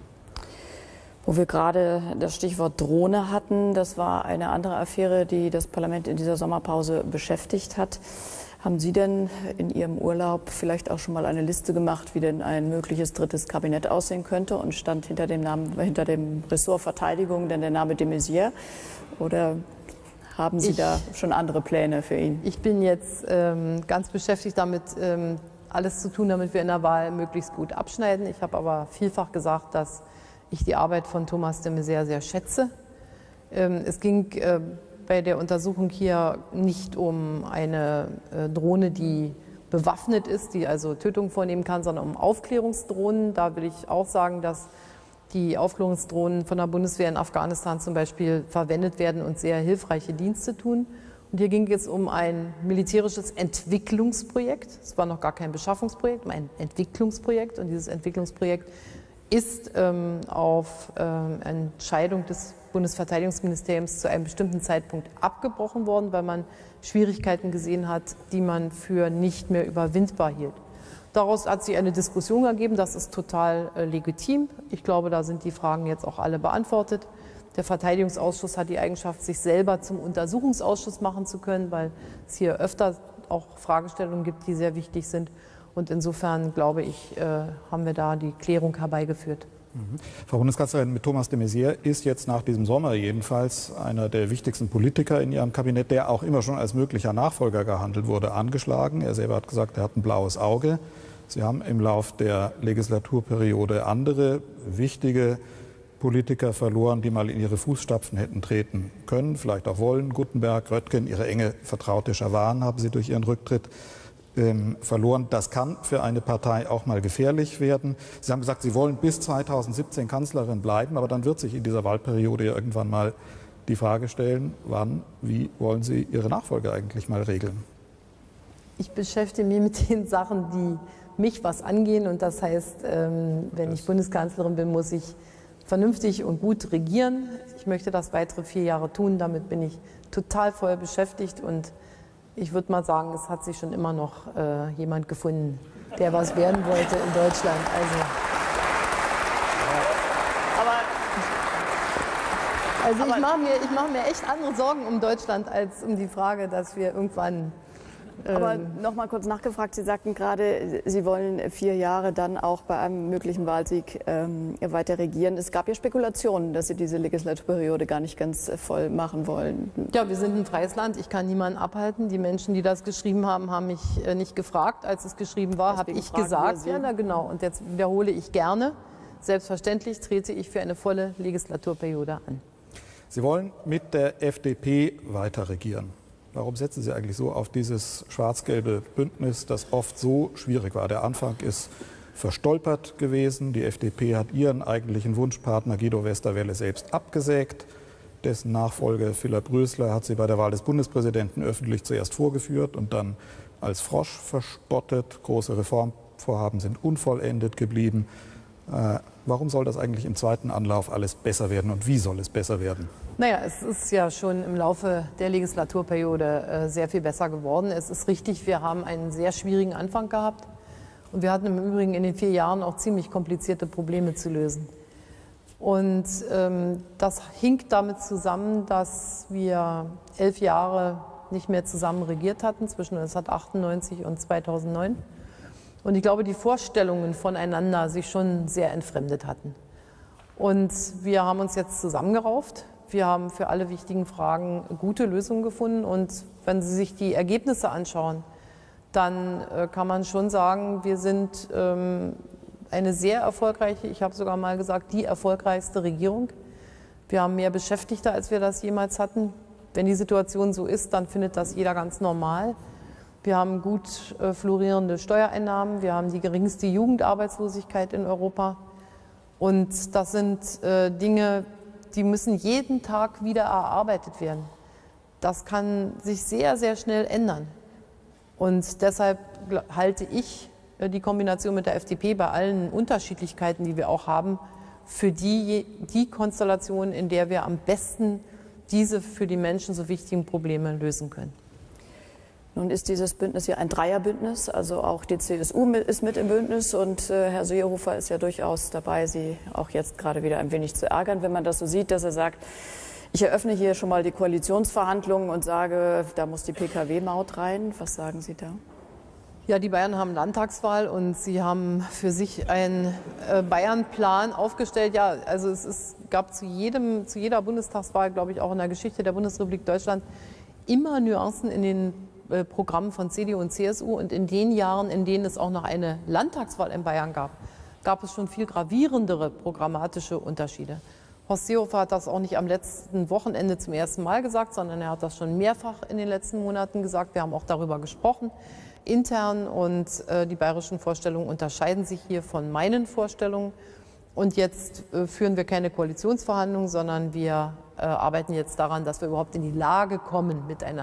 Wo wir gerade das Stichwort Drohne hatten, das war eine andere Affäre, die das Parlament in dieser Sommerpause beschäftigt hat. Haben Sie denn in Ihrem Urlaub vielleicht auch schon mal eine Liste gemacht, wie denn ein mögliches drittes Kabinett aussehen könnte, und stand hinter dem Namen, hinter dem Ressort Verteidigung denn der Name de Maizière? Oder haben Sie ich, da schon andere Pläne für ihn? Ich bin jetzt ähm, ganz beschäftigt damit, ähm, alles zu tun, damit wir in der Wahl möglichst gut abschneiden. Ich habe aber vielfach gesagt, dass ich die Arbeit von Thomas de Maizière sehr schätze. Ähm, es ging äh, bei der Untersuchung hier nicht um eine äh, Drohne, die bewaffnet ist, die also Tötungen vornehmen kann, sondern um Aufklärungsdrohnen. Da will ich auch sagen, dass die Aufklärungsdrohnen von der Bundeswehr in Afghanistan zum Beispiel verwendet werden und sehr hilfreiche Dienste tun. Und hier ging es um ein militärisches Entwicklungsprojekt. Es war noch gar kein Beschaffungsprojekt, ein Entwicklungsprojekt. Und dieses Entwicklungsprojekt ist ähm, auf ähm, Entscheidung des Bundesverteidigungsministeriums zu einem bestimmten Zeitpunkt abgebrochen worden, weil man Schwierigkeiten gesehen hat, die man für nicht mehr überwindbar hielt. Daraus hat sich eine Diskussion ergeben, das ist total äh, legitim. Ich glaube, da sind die Fragen jetzt auch alle beantwortet. Der Verteidigungsausschuss hat die Eigenschaft, sich selber zum Untersuchungsausschuss machen zu können, weil es hier öfter auch Fragestellungen gibt, die sehr wichtig sind. Und insofern, glaube ich, äh, haben wir da die Klärung herbeigeführt. Mhm. Frau Bundeskanzlerin, mit Thomas de Maizière ist jetzt nach diesem Sommer jedenfalls einer der wichtigsten Politiker in Ihrem Kabinett, der auch immer schon als möglicher Nachfolger gehandelt wurde, angeschlagen. Er selber hat gesagt, er hat ein blaues Auge. Sie haben im Lauf der Legislaturperiode andere wichtige Politiker verloren, die mal in ihre Fußstapfen hätten treten können, vielleicht auch wollen. Guttenberg, Röttgen, ihre enge Vertraute Schawan haben sie durch ihren Rücktritt ähm, verloren. Das kann für eine Partei auch mal gefährlich werden. Sie haben gesagt, Sie wollen bis zweitausendsiebzehn Kanzlerin bleiben, aber dann wird sich in dieser Wahlperiode ja irgendwann mal die Frage stellen, wann, wie wollen Sie Ihre Nachfolge eigentlich mal regeln? Ich beschäftige mich mit den Sachen, die mich was angehen. Und das heißt, ähm, wenn ich Bundeskanzlerin bin, muss ich vernünftig und gut regieren. Ich möchte das weitere vier Jahre tun. Damit bin ich total voll beschäftigt. Und ich würde mal sagen, es hat sich schon immer noch äh, jemand gefunden, der was werden wollte in Deutschland. Also, aber, also aber, ich mache mir, ich mache mir echt andere Sorgen um Deutschland als um die Frage, dass wir irgendwann... Aber noch mal kurz nachgefragt, Sie sagten gerade, Sie wollen vier Jahre dann auch bei einem möglichen Wahlsieg ähm, weiter regieren. Es gab ja Spekulationen, dass Sie diese Legislaturperiode gar nicht ganz voll machen wollen. Ja, wir sind ein freies Land. Ich kann niemanden abhalten. Die Menschen, die das geschrieben haben, haben mich äh, nicht gefragt. Als es geschrieben war, habe ich gesagt, ja, na genau. Und jetzt wiederhole ich gerne. Selbstverständlich trete ich für eine volle Legislaturperiode an. Sie wollen mit der F D P weiter regieren. Warum setzen Sie eigentlich so auf dieses schwarz-gelbe Bündnis, das oft so schwierig war? Der Anfang ist verstolpert gewesen. Die F D P hat ihren eigentlichen Wunschpartner Guido Westerwelle selbst abgesägt. Dessen Nachfolger Philipp Rösler hat sie bei der Wahl des Bundespräsidenten öffentlich zuerst vorgeführt und dann als Frosch verspottet. Große Reformvorhaben sind unvollendet geblieben. Äh, warum soll das eigentlich im zweiten Anlauf alles besser werden und wie soll es besser werden? Naja, es ist ja schon im Laufe der Legislaturperiode äh, sehr viel besser geworden. Es ist richtig, wir haben einen sehr schwierigen Anfang gehabt. Und wir hatten im Übrigen in den vier Jahren auch ziemlich komplizierte Probleme zu lösen. Und ähm, das hinkt damit zusammen, dass wir elf Jahre nicht mehr zusammen regiert hatten, zwischen neunzehnhundertachtundneunzig und zweitausendneun. Und ich glaube, die Vorstellungen voneinander sich schon sehr entfremdet hatten. Und wir haben uns jetzt zusammengerauft. Wir haben für alle wichtigen Fragen gute Lösungen gefunden. Und wenn Sie sich die Ergebnisse anschauen, dann äh, kann man schon sagen, wir sind ähm, eine sehr erfolgreiche, ich habe sogar mal gesagt, die erfolgreichste Regierung. Wir haben mehr Beschäftigte, als wir das jemals hatten. Wenn die Situation so ist, dann findet das jeder ganz normal. Wir haben gut äh, florierende Steuereinnahmen. Wir haben die geringste Jugendarbeitslosigkeit in Europa. Und das sind äh, Dinge, die müssen jeden Tag wieder erarbeitet werden. Das kann sich sehr, sehr schnell ändern. Und deshalb halte ich die Kombination mit der F D P bei allen Unterschiedlichkeiten, die wir auch haben, für die, die Konstellation, in der wir am besten diese für die Menschen so wichtigen Probleme lösen können. Nun ist dieses Bündnis ja ein Dreierbündnis, also auch die C S U ist mit im Bündnis und äh, Herr Seehofer ist ja durchaus dabei, Sie auch jetzt gerade wieder ein wenig zu ärgern, wenn man das so sieht, dass er sagt, ich eröffne hier schon mal die Koalitionsverhandlungen und sage, da muss die P K W-Maut rein. Was sagen Sie da? Ja, die Bayern haben Landtagswahl und sie haben für sich einen äh, Bayern-Plan aufgestellt. Ja, also es ist, gab zu, jedem, zu jeder Bundestagswahl, glaube ich, auch in der Geschichte der Bundesrepublik Deutschland immer Nuancen in den äh, Programmen von C D U und C S U. Und in den Jahren, in denen es auch noch eine Landtagswahl in Bayern gab, gab es schon viel gravierendere programmatische Unterschiede. Horst Seehofer hat das auch nicht am letzten Wochenende zum ersten Mal gesagt, sondern er hat das schon mehrfach in den letzten Monaten gesagt. Wir haben auch darüber gesprochen, intern, und äh, die bayerischen Vorstellungen unterscheiden sich hier von meinen Vorstellungen. Und jetzt äh, führen wir keine Koalitionsverhandlungen, sondern wir äh, arbeiten jetzt daran, dass wir überhaupt in die Lage kommen, miteinander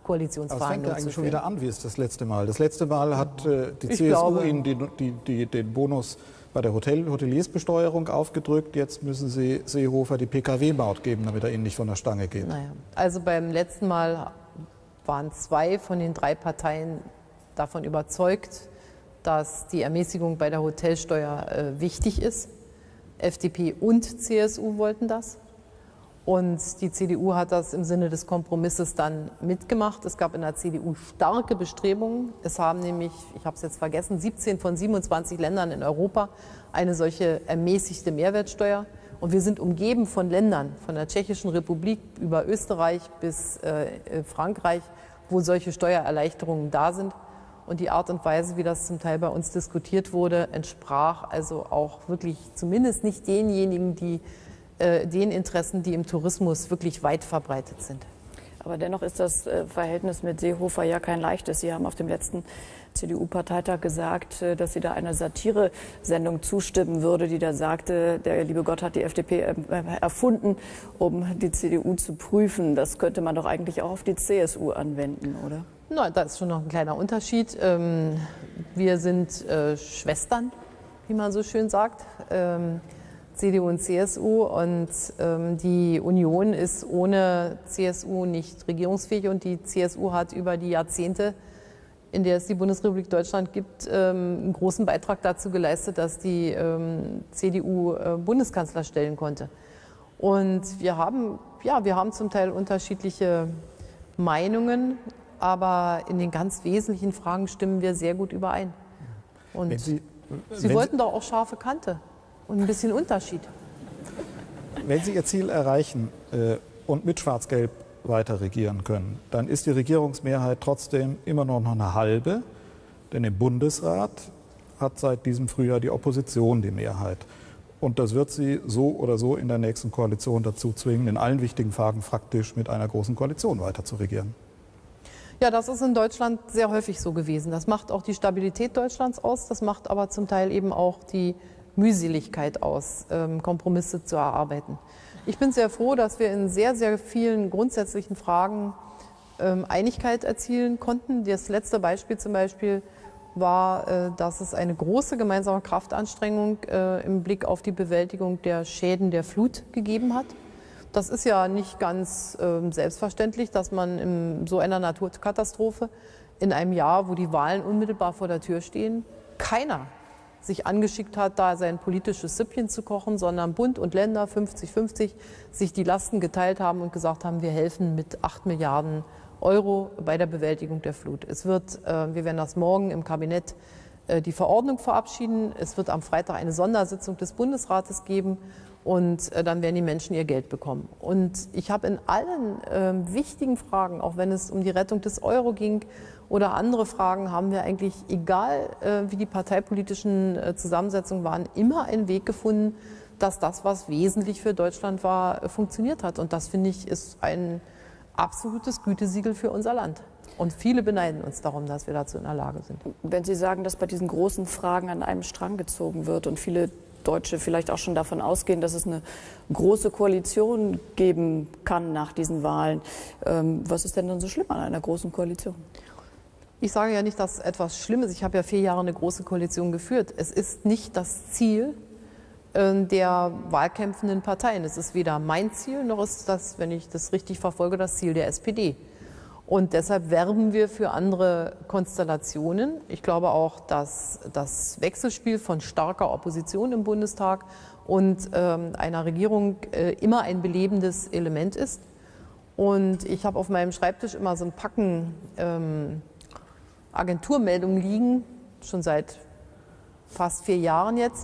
Koalitionsverhandlungen. Das fängt ja eigentlich schon wieder an, wie es das letzte Mal. Das letzte Mal hat äh, die ich C S U glaube, Ihnen die, die, die, den Bonus bei der Hotel Hoteliersbesteuerung aufgedrückt. Jetzt müssen Sie Seehofer die P K W-Maut geben, damit er Ihnen nicht von der Stange geht. Naja. Also beim letzten Mal waren zwei von den drei Parteien davon überzeugt, dass die Ermäßigung bei der Hotelsteuer äh, wichtig ist. F D P und C S U wollten das. Und die C D U hat das im Sinne des Kompromisses dann mitgemacht. Es gab in der C D U starke Bestrebungen. Es haben nämlich, ich habe es jetzt vergessen, siebzehn von siebenundzwanzig Ländern in Europa eine solche ermäßigte Mehrwertsteuer. Und wir sind umgeben von Ländern, von der Tschechischen Republik über Österreich bis äh, Frankreich, wo solche Steuererleichterungen da sind. Und die Art und Weise, wie das zum Teil bei uns diskutiert wurde, entsprach also auch wirklich zumindest nicht denjenigen, die den Interessen, die im Tourismus wirklich weit verbreitet sind. Aber dennoch ist das Verhältnis mit Seehofer ja kein leichtes. Sie haben auf dem letzten C D U-Parteitag gesagt, dass Sie da einer Satire-Sendung zustimmen würde, die da sagte, der liebe Gott hat die F D P erfunden, um die C D U zu prüfen. Das könnte man doch eigentlich auch auf die C S U anwenden, oder? Na, da ist schon noch ein kleiner Unterschied. Wir sind Schwestern, wie man so schön sagt. C D U und C S U, und ähm, die Union ist ohne C S U nicht regierungsfähig, und die C S U hat über die Jahrzehnte, in der es die Bundesrepublik Deutschland gibt, ähm, einen großen Beitrag dazu geleistet, dass die ähm, C D U äh, Bundeskanzler stellen konnte. Und wir haben, ja, wir haben zum Teil unterschiedliche Meinungen, aber in den ganz wesentlichen Fragen stimmen wir sehr gut überein. Und Sie, Sie wollten Sie doch auch scharfe Kante. Und ein bisschen Unterschied. Wenn Sie Ihr Ziel erreichen äh, und mit Schwarz-Gelb weiter regieren können, dann ist die Regierungsmehrheit trotzdem immer noch eine halbe. Denn im Bundesrat hat seit diesem Frühjahr die Opposition die Mehrheit. Und das wird sie so oder so in der nächsten Koalition dazu zwingen, in allen wichtigen Fragen faktisch mit einer großen Koalition weiter zu regieren. Ja, das ist in Deutschland sehr häufig so gewesen. Das macht auch die Stabilität Deutschlands aus. Das macht aber zum Teil eben auch die Mühseligkeit aus, Kompromisse zu erarbeiten. Ich bin sehr froh, dass wir in sehr, sehr vielen grundsätzlichen Fragen Einigkeit erzielen konnten. Das letzte Beispiel zum Beispiel war, dass es eine große gemeinsame Kraftanstrengung im Blick auf die Bewältigung der Schäden der Flut gegeben hat. Das ist ja nicht ganz selbstverständlich, dass man in so einer Naturkatastrophe in einem Jahr, wo die Wahlen unmittelbar vor der Tür stehen, keiner sich angeschickt hat, da sein politisches Süppchen zu kochen, sondern Bund und Länder fünfzig fünfzig sich die Lasten geteilt haben und gesagt haben, wir helfen mit acht Milliarden Euro bei der Bewältigung der Flut. Es wird, äh, wir werden das morgen im Kabinett äh, die Verordnung verabschieden. Es wird am Freitag eine Sondersitzung des Bundesrates geben, und äh, dann werden die Menschen ihr Geld bekommen. Und ich habe in allen äh, wichtigen Fragen, auch wenn es um die Rettung des Euro ging oder andere Fragen, haben wir eigentlich, egal äh, wie die parteipolitischen äh, Zusammensetzungen waren, immer einen Weg gefunden, dass das, was wesentlich für Deutschland war, äh, funktioniert hat. Und das, finde ich, ist ein absolutes Gütesiegel für unser Land. Und viele beneiden uns darum, dass wir dazu in der Lage sind. Wenn Sie sagen, dass bei diesen großen Fragen an einem Strang gezogen wird und viele Deutsche vielleicht auch schon davon ausgehen, dass es eine große Koalition geben kann nach diesen Wahlen, ähm, was ist denn dann so schlimm an einer großen Koalition? Ich sage ja nicht, dass etwas schlimm ist. Ich habe ja vier Jahre eine große Koalition geführt. Es ist nicht das Ziel äh, der wahlkämpfenden Parteien. Es ist weder mein Ziel, noch ist das, wenn ich das richtig verfolge, das Ziel der S P D. Und deshalb werben wir für andere Konstellationen. Ich glaube auch, dass das Wechselspiel von starker Opposition im Bundestag und ähm, einer Regierung äh, immer ein belebendes Element ist. Und ich habe auf meinem Schreibtisch immer so ein Packen ähm, Agenturmeldungen liegen, schon seit fast vier Jahren jetzt,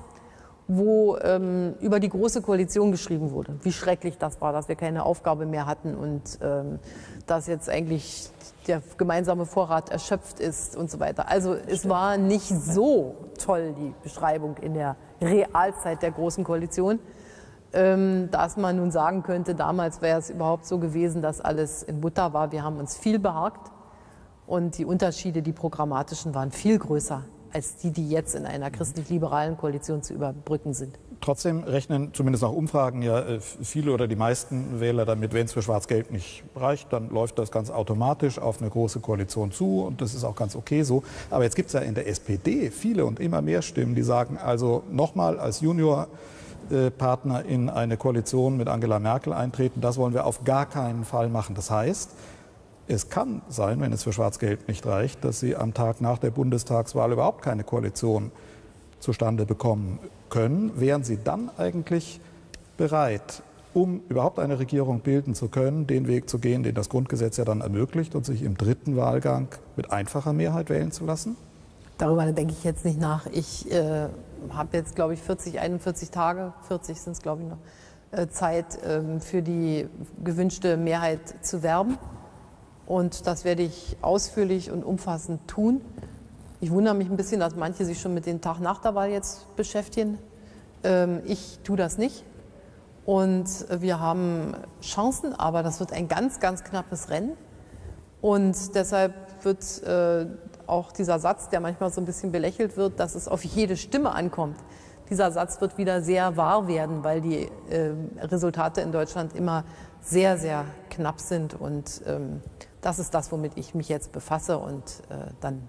wo ähm, über die Große Koalition geschrieben wurde, wie schrecklich das war, dass wir keine Aufgabe mehr hatten und ähm, dass jetzt eigentlich der gemeinsame Vorrat erschöpft ist und so weiter. Also es war nicht so toll, die Beschreibung in der Realzeit der Großen Koalition, ähm, dass man nun sagen könnte, damals wäre es überhaupt so gewesen, dass alles in Butter war. Wir haben uns viel behagt und die Unterschiede, die programmatischen, waren viel größer als die, die jetzt in einer christlich-liberalen Koalition zu überbrücken sind. Trotzdem rechnen zumindest nach Umfragen ja viele oder die meisten Wähler damit, wenn es für Schwarz-Gelb nicht reicht, dann läuft das ganz automatisch auf eine große Koalition zu und das ist auch ganz okay so. Aber jetzt gibt es ja in der S P D viele und immer mehr Stimmen, die sagen, also nochmal als Juniorpartner in eine Koalition mit Angela Merkel eintreten, das wollen wir auf gar keinen Fall machen. Das heißt, es kann sein, wenn es für Schwarz-Gelb nicht reicht, dass sie am Tag nach der Bundestagswahl überhaupt keine Koalition zustande bekommen können. Wären Sie dann eigentlich bereit, um überhaupt eine Regierung bilden zu können, den Weg zu gehen, den das Grundgesetz ja dann ermöglicht und sich im dritten Wahlgang mit einfacher Mehrheit wählen zu lassen? Darüber denke ich jetzt nicht nach. Ich äh, habe jetzt, glaube ich, vierzig, einundvierzig Tage, vierzig sind es, glaube ich, noch, äh, Zeit äh, für die gewünschte Mehrheit zu werben. Und das werde ich ausführlich und umfassend tun. Ich wundere mich ein bisschen, dass manche sich schon mit dem Tag nach der Wahl jetzt beschäftigen. Ähm, ich tue das nicht. Und wir haben Chancen, aber das wird ein ganz, ganz knappes Rennen. Und deshalb wird äh, auch dieser Satz, der manchmal so ein bisschen belächelt wird, dass es auf jede Stimme ankommt, dieser Satz wird wieder sehr wahr werden, weil die äh, Resultate in Deutschland immer sehr, sehr knapp sind. Und ähm, das ist das, womit ich mich jetzt befasse. Und äh, dann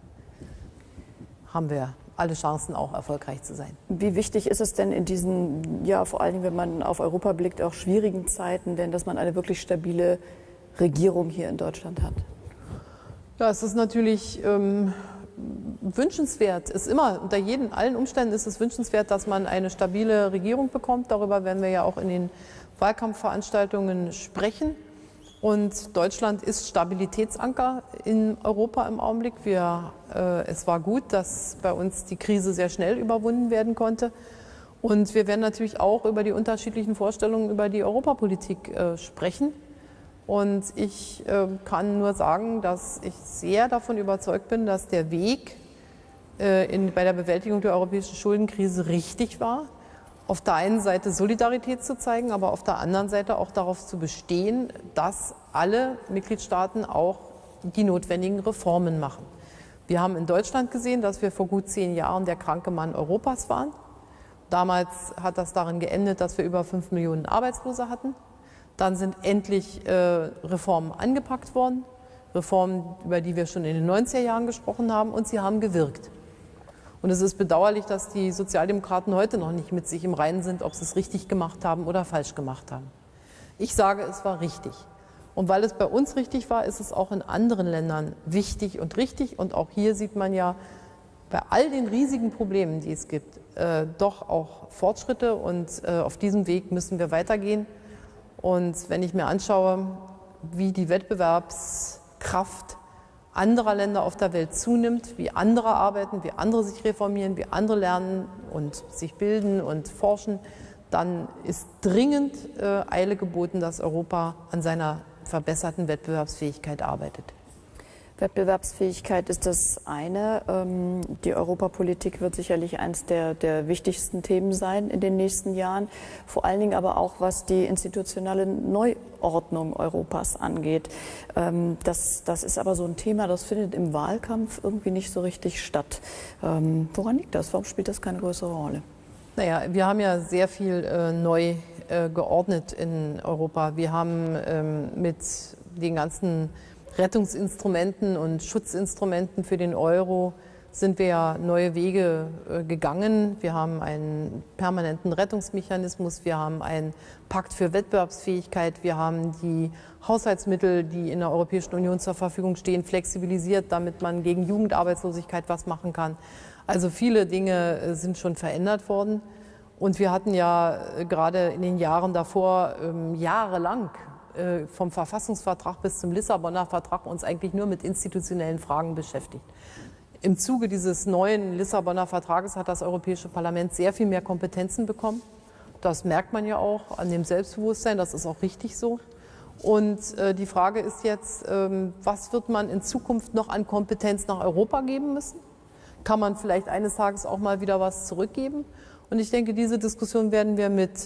haben wir alle Chancen, auch erfolgreich zu sein. Wie wichtig ist es denn in diesen, ja vor allen Dingen, wenn man auf Europa blickt, auch schwierigen Zeiten, denn dass man eine wirklich stabile Regierung hier in Deutschland hat? Ja, es ist natürlich ähm, wünschenswert. Es ist immer, unter jeden, allen Umständen ist es wünschenswert, dass man eine stabile Regierung bekommt. Darüber werden wir ja auch in den Wahlkampfveranstaltungen sprechen. Und Deutschland ist Stabilitätsanker in Europa im Augenblick. Wir, äh, es war gut, dass bei uns die Krise sehr schnell überwunden werden konnte. Und wir werden natürlich auch über die unterschiedlichen Vorstellungen über die Europapolitik äh, sprechen. Und ich äh, kann nur sagen, dass ich sehr davon überzeugt bin, dass der Weg äh, in, bei der Bewältigung der europäischen Schuldenkrise richtig war. Auf der einen Seite Solidarität zu zeigen, aber auf der anderen Seite auch darauf zu bestehen, dass alle Mitgliedstaaten auch die notwendigen Reformen machen. Wir haben in Deutschland gesehen, dass wir vor gut zehn Jahren der kranke Mann Europas waren. Damals hat das darin geendet, dass wir über fünf Millionen Arbeitslose hatten. Dann sind endlich äh, Reformen angepackt worden, Reformen, über die wir schon in den neunziger Jahren gesprochen haben, und sie haben gewirkt. Und es ist bedauerlich, dass die Sozialdemokraten heute noch nicht mit sich im Reinen sind, ob sie es richtig gemacht haben oder falsch gemacht haben. Ich sage, es war richtig. Und weil es bei uns richtig war, ist es auch in anderen Ländern wichtig und richtig. Und auch hier sieht man ja bei all den riesigen Problemen, die es gibt, äh, doch auch Fortschritte. Und äh, auf diesem Weg müssen wir weitergehen. Und wenn ich mir anschaue, wie die Wettbewerbskraft anderer Länder auf der Welt zunimmt, wie andere arbeiten, wie andere sich reformieren, wie andere lernen und sich bilden und forschen, dann ist dringend äh, Eile geboten, dass Europa an seiner verbesserten Wettbewerbsfähigkeit arbeitet. Wettbewerbsfähigkeit ist das eine. Ähm, die Europapolitik wird sicherlich eines der, der wichtigsten Themen sein in den nächsten Jahren. Vor allen Dingen aber auch, was die institutionelle Neuordnung Europas angeht. Ähm, das, das ist aber so ein Thema, das findet im Wahlkampf irgendwie nicht so richtig statt. Ähm, woran liegt das? Warum spielt das keine größere Rolle? Naja, wir haben ja sehr viel äh, neu äh, geordnet in Europa. Wir haben ähm, mit den ganzen Rettungsinstrumenten und Schutzinstrumenten für den Euro sind wir ja neue Wege äh, gegangen. Wir haben einen permanenten Rettungsmechanismus, wir haben einen Pakt für Wettbewerbsfähigkeit, wir haben die Haushaltsmittel, die in der Europäischen Union zur Verfügung stehen, flexibilisiert, damit man gegen Jugendarbeitslosigkeit was machen kann. Also viele Dinge äh, sind schon verändert worden. Und wir hatten ja äh, gerade in den Jahren davor ähm, jahrelang vom Verfassungsvertrag bis zum Lissabonner Vertrag uns eigentlich nur mit institutionellen Fragen beschäftigt. Im Zuge dieses neuen Lissabonner Vertrages hat das Europäische Parlament sehr viel mehr Kompetenzen bekommen. Das merkt man ja auch an dem Selbstbewusstsein, das ist auch richtig so. Und äh, die Frage ist jetzt, ähm, was wird man in Zukunft noch an Kompetenz nach Europa geben müssen? Kann man vielleicht eines Tages auch mal wieder was zurückgeben? Und ich denke, diese Diskussion werden wir mit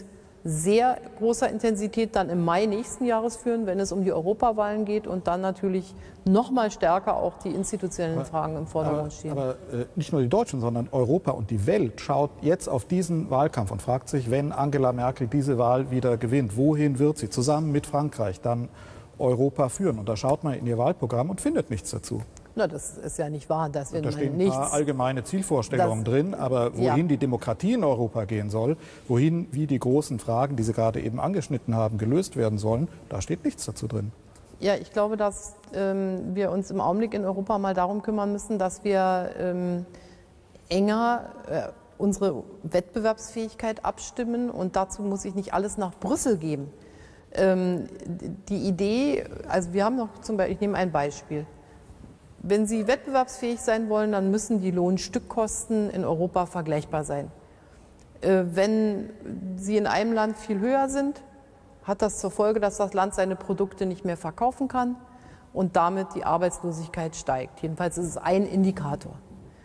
sehr großer Intensität dann im Mai nächsten Jahres führen, wenn es um die Europawahlen geht und dann natürlich noch mal stärker auch die institutionellen aber, Fragen im Vordergrund aber, stehen. Aber äh, nicht nur die Deutschen, sondern Europa und die Welt schaut jetzt auf diesen Wahlkampf und fragt sich, wenn Angela Merkel diese Wahl wieder gewinnt, wohin wird sie zusammen mit Frankreich dann Europa führen? Und da schaut man in ihr Wahlprogramm und findet nichts dazu. Na, das ist ja nicht wahr. Dass wir da stehen nichts, ein paar allgemeine Zielvorstellungen das, drin, aber wohin ja. die Demokratie in Europa gehen soll, wohin, wie die großen Fragen, die Sie gerade eben angeschnitten haben, gelöst werden sollen, da steht nichts dazu drin. Ja, ich glaube, dass ähm, wir uns im Augenblick in Europa mal darum kümmern müssen, dass wir ähm, enger äh, unsere Wettbewerbsfähigkeit abstimmen und dazu muss ich nicht alles nach Brüssel geben. Ähm, die Idee, also wir haben noch zum Beispiel, ich nehme ein Beispiel. Wenn Sie wettbewerbsfähig sein wollen, dann müssen die Lohnstückkosten in Europa vergleichbar sein. Äh, wenn sie in einem Land viel höher sind, hat das zur Folge, dass das Land seine Produkte nicht mehr verkaufen kann und damit die Arbeitslosigkeit steigt. Jedenfalls ist es ein Indikator.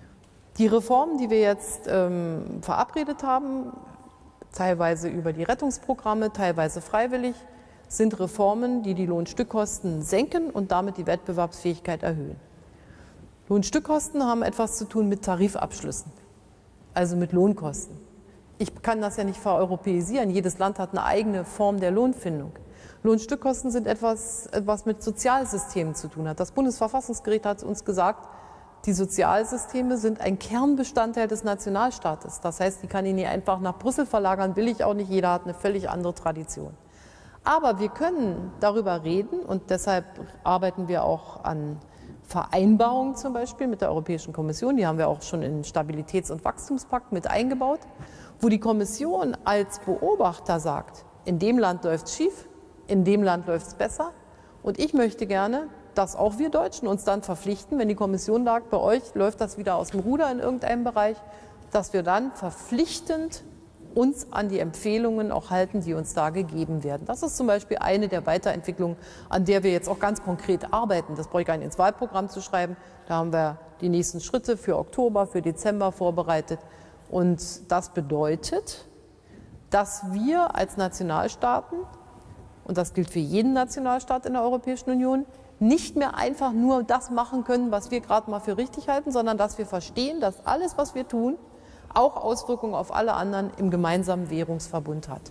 Die Reformen, die wir jetzt ähm, verabredet haben, teilweise über die Rettungsprogramme, teilweise freiwillig, sind Reformen, die die Lohnstückkosten senken und damit die Wettbewerbsfähigkeit erhöhen. Lohnstückkosten haben etwas zu tun mit Tarifabschlüssen, also mit Lohnkosten. Ich kann das ja nicht vereuropäisieren. Jedes Land hat eine eigene Form der Lohnfindung. Lohnstückkosten sind etwas, was mit Sozialsystemen zu tun hat. Das Bundesverfassungsgericht hat uns gesagt, die Sozialsysteme sind ein Kernbestandteil des Nationalstaates. Das heißt, die kann ich nicht einfach nach Brüssel verlagern, will ich auch nicht. Jeder hat eine völlig andere Tradition. Aber wir können darüber reden und deshalb arbeiten wir auch an Vereinbarungen zum Beispiel mit der Europäischen Kommission, die haben wir auch schon in den Stabilitäts- und Wachstumspakt mit eingebaut, wo die Kommission als Beobachter sagt, in dem Land läuft es schief, in dem Land läuft es besser. Und ich möchte gerne, dass auch wir Deutschen uns dann verpflichten, wenn die Kommission sagt, bei euch läuft das wieder aus dem Ruder in irgendeinem Bereich, dass wir dann verpflichtend uns an die Empfehlungen auch halten, die uns da gegeben werden. Das ist zum Beispiel eine der Weiterentwicklungen, an der wir jetzt auch ganz konkret arbeiten. Das brauche ich gar nicht ins Wahlprogramm zu schreiben. Da haben wir die nächsten Schritte für Oktober, für Dezember vorbereitet. Und das bedeutet, dass wir als Nationalstaaten, und das gilt für jeden Nationalstaat in der Europäischen Union, nicht mehr einfach nur das machen können, was wir gerade mal für richtig halten, sondern dass wir verstehen, dass alles, was wir tun, auch Auswirkungen auf alle anderen im gemeinsamen Währungsverbund hat.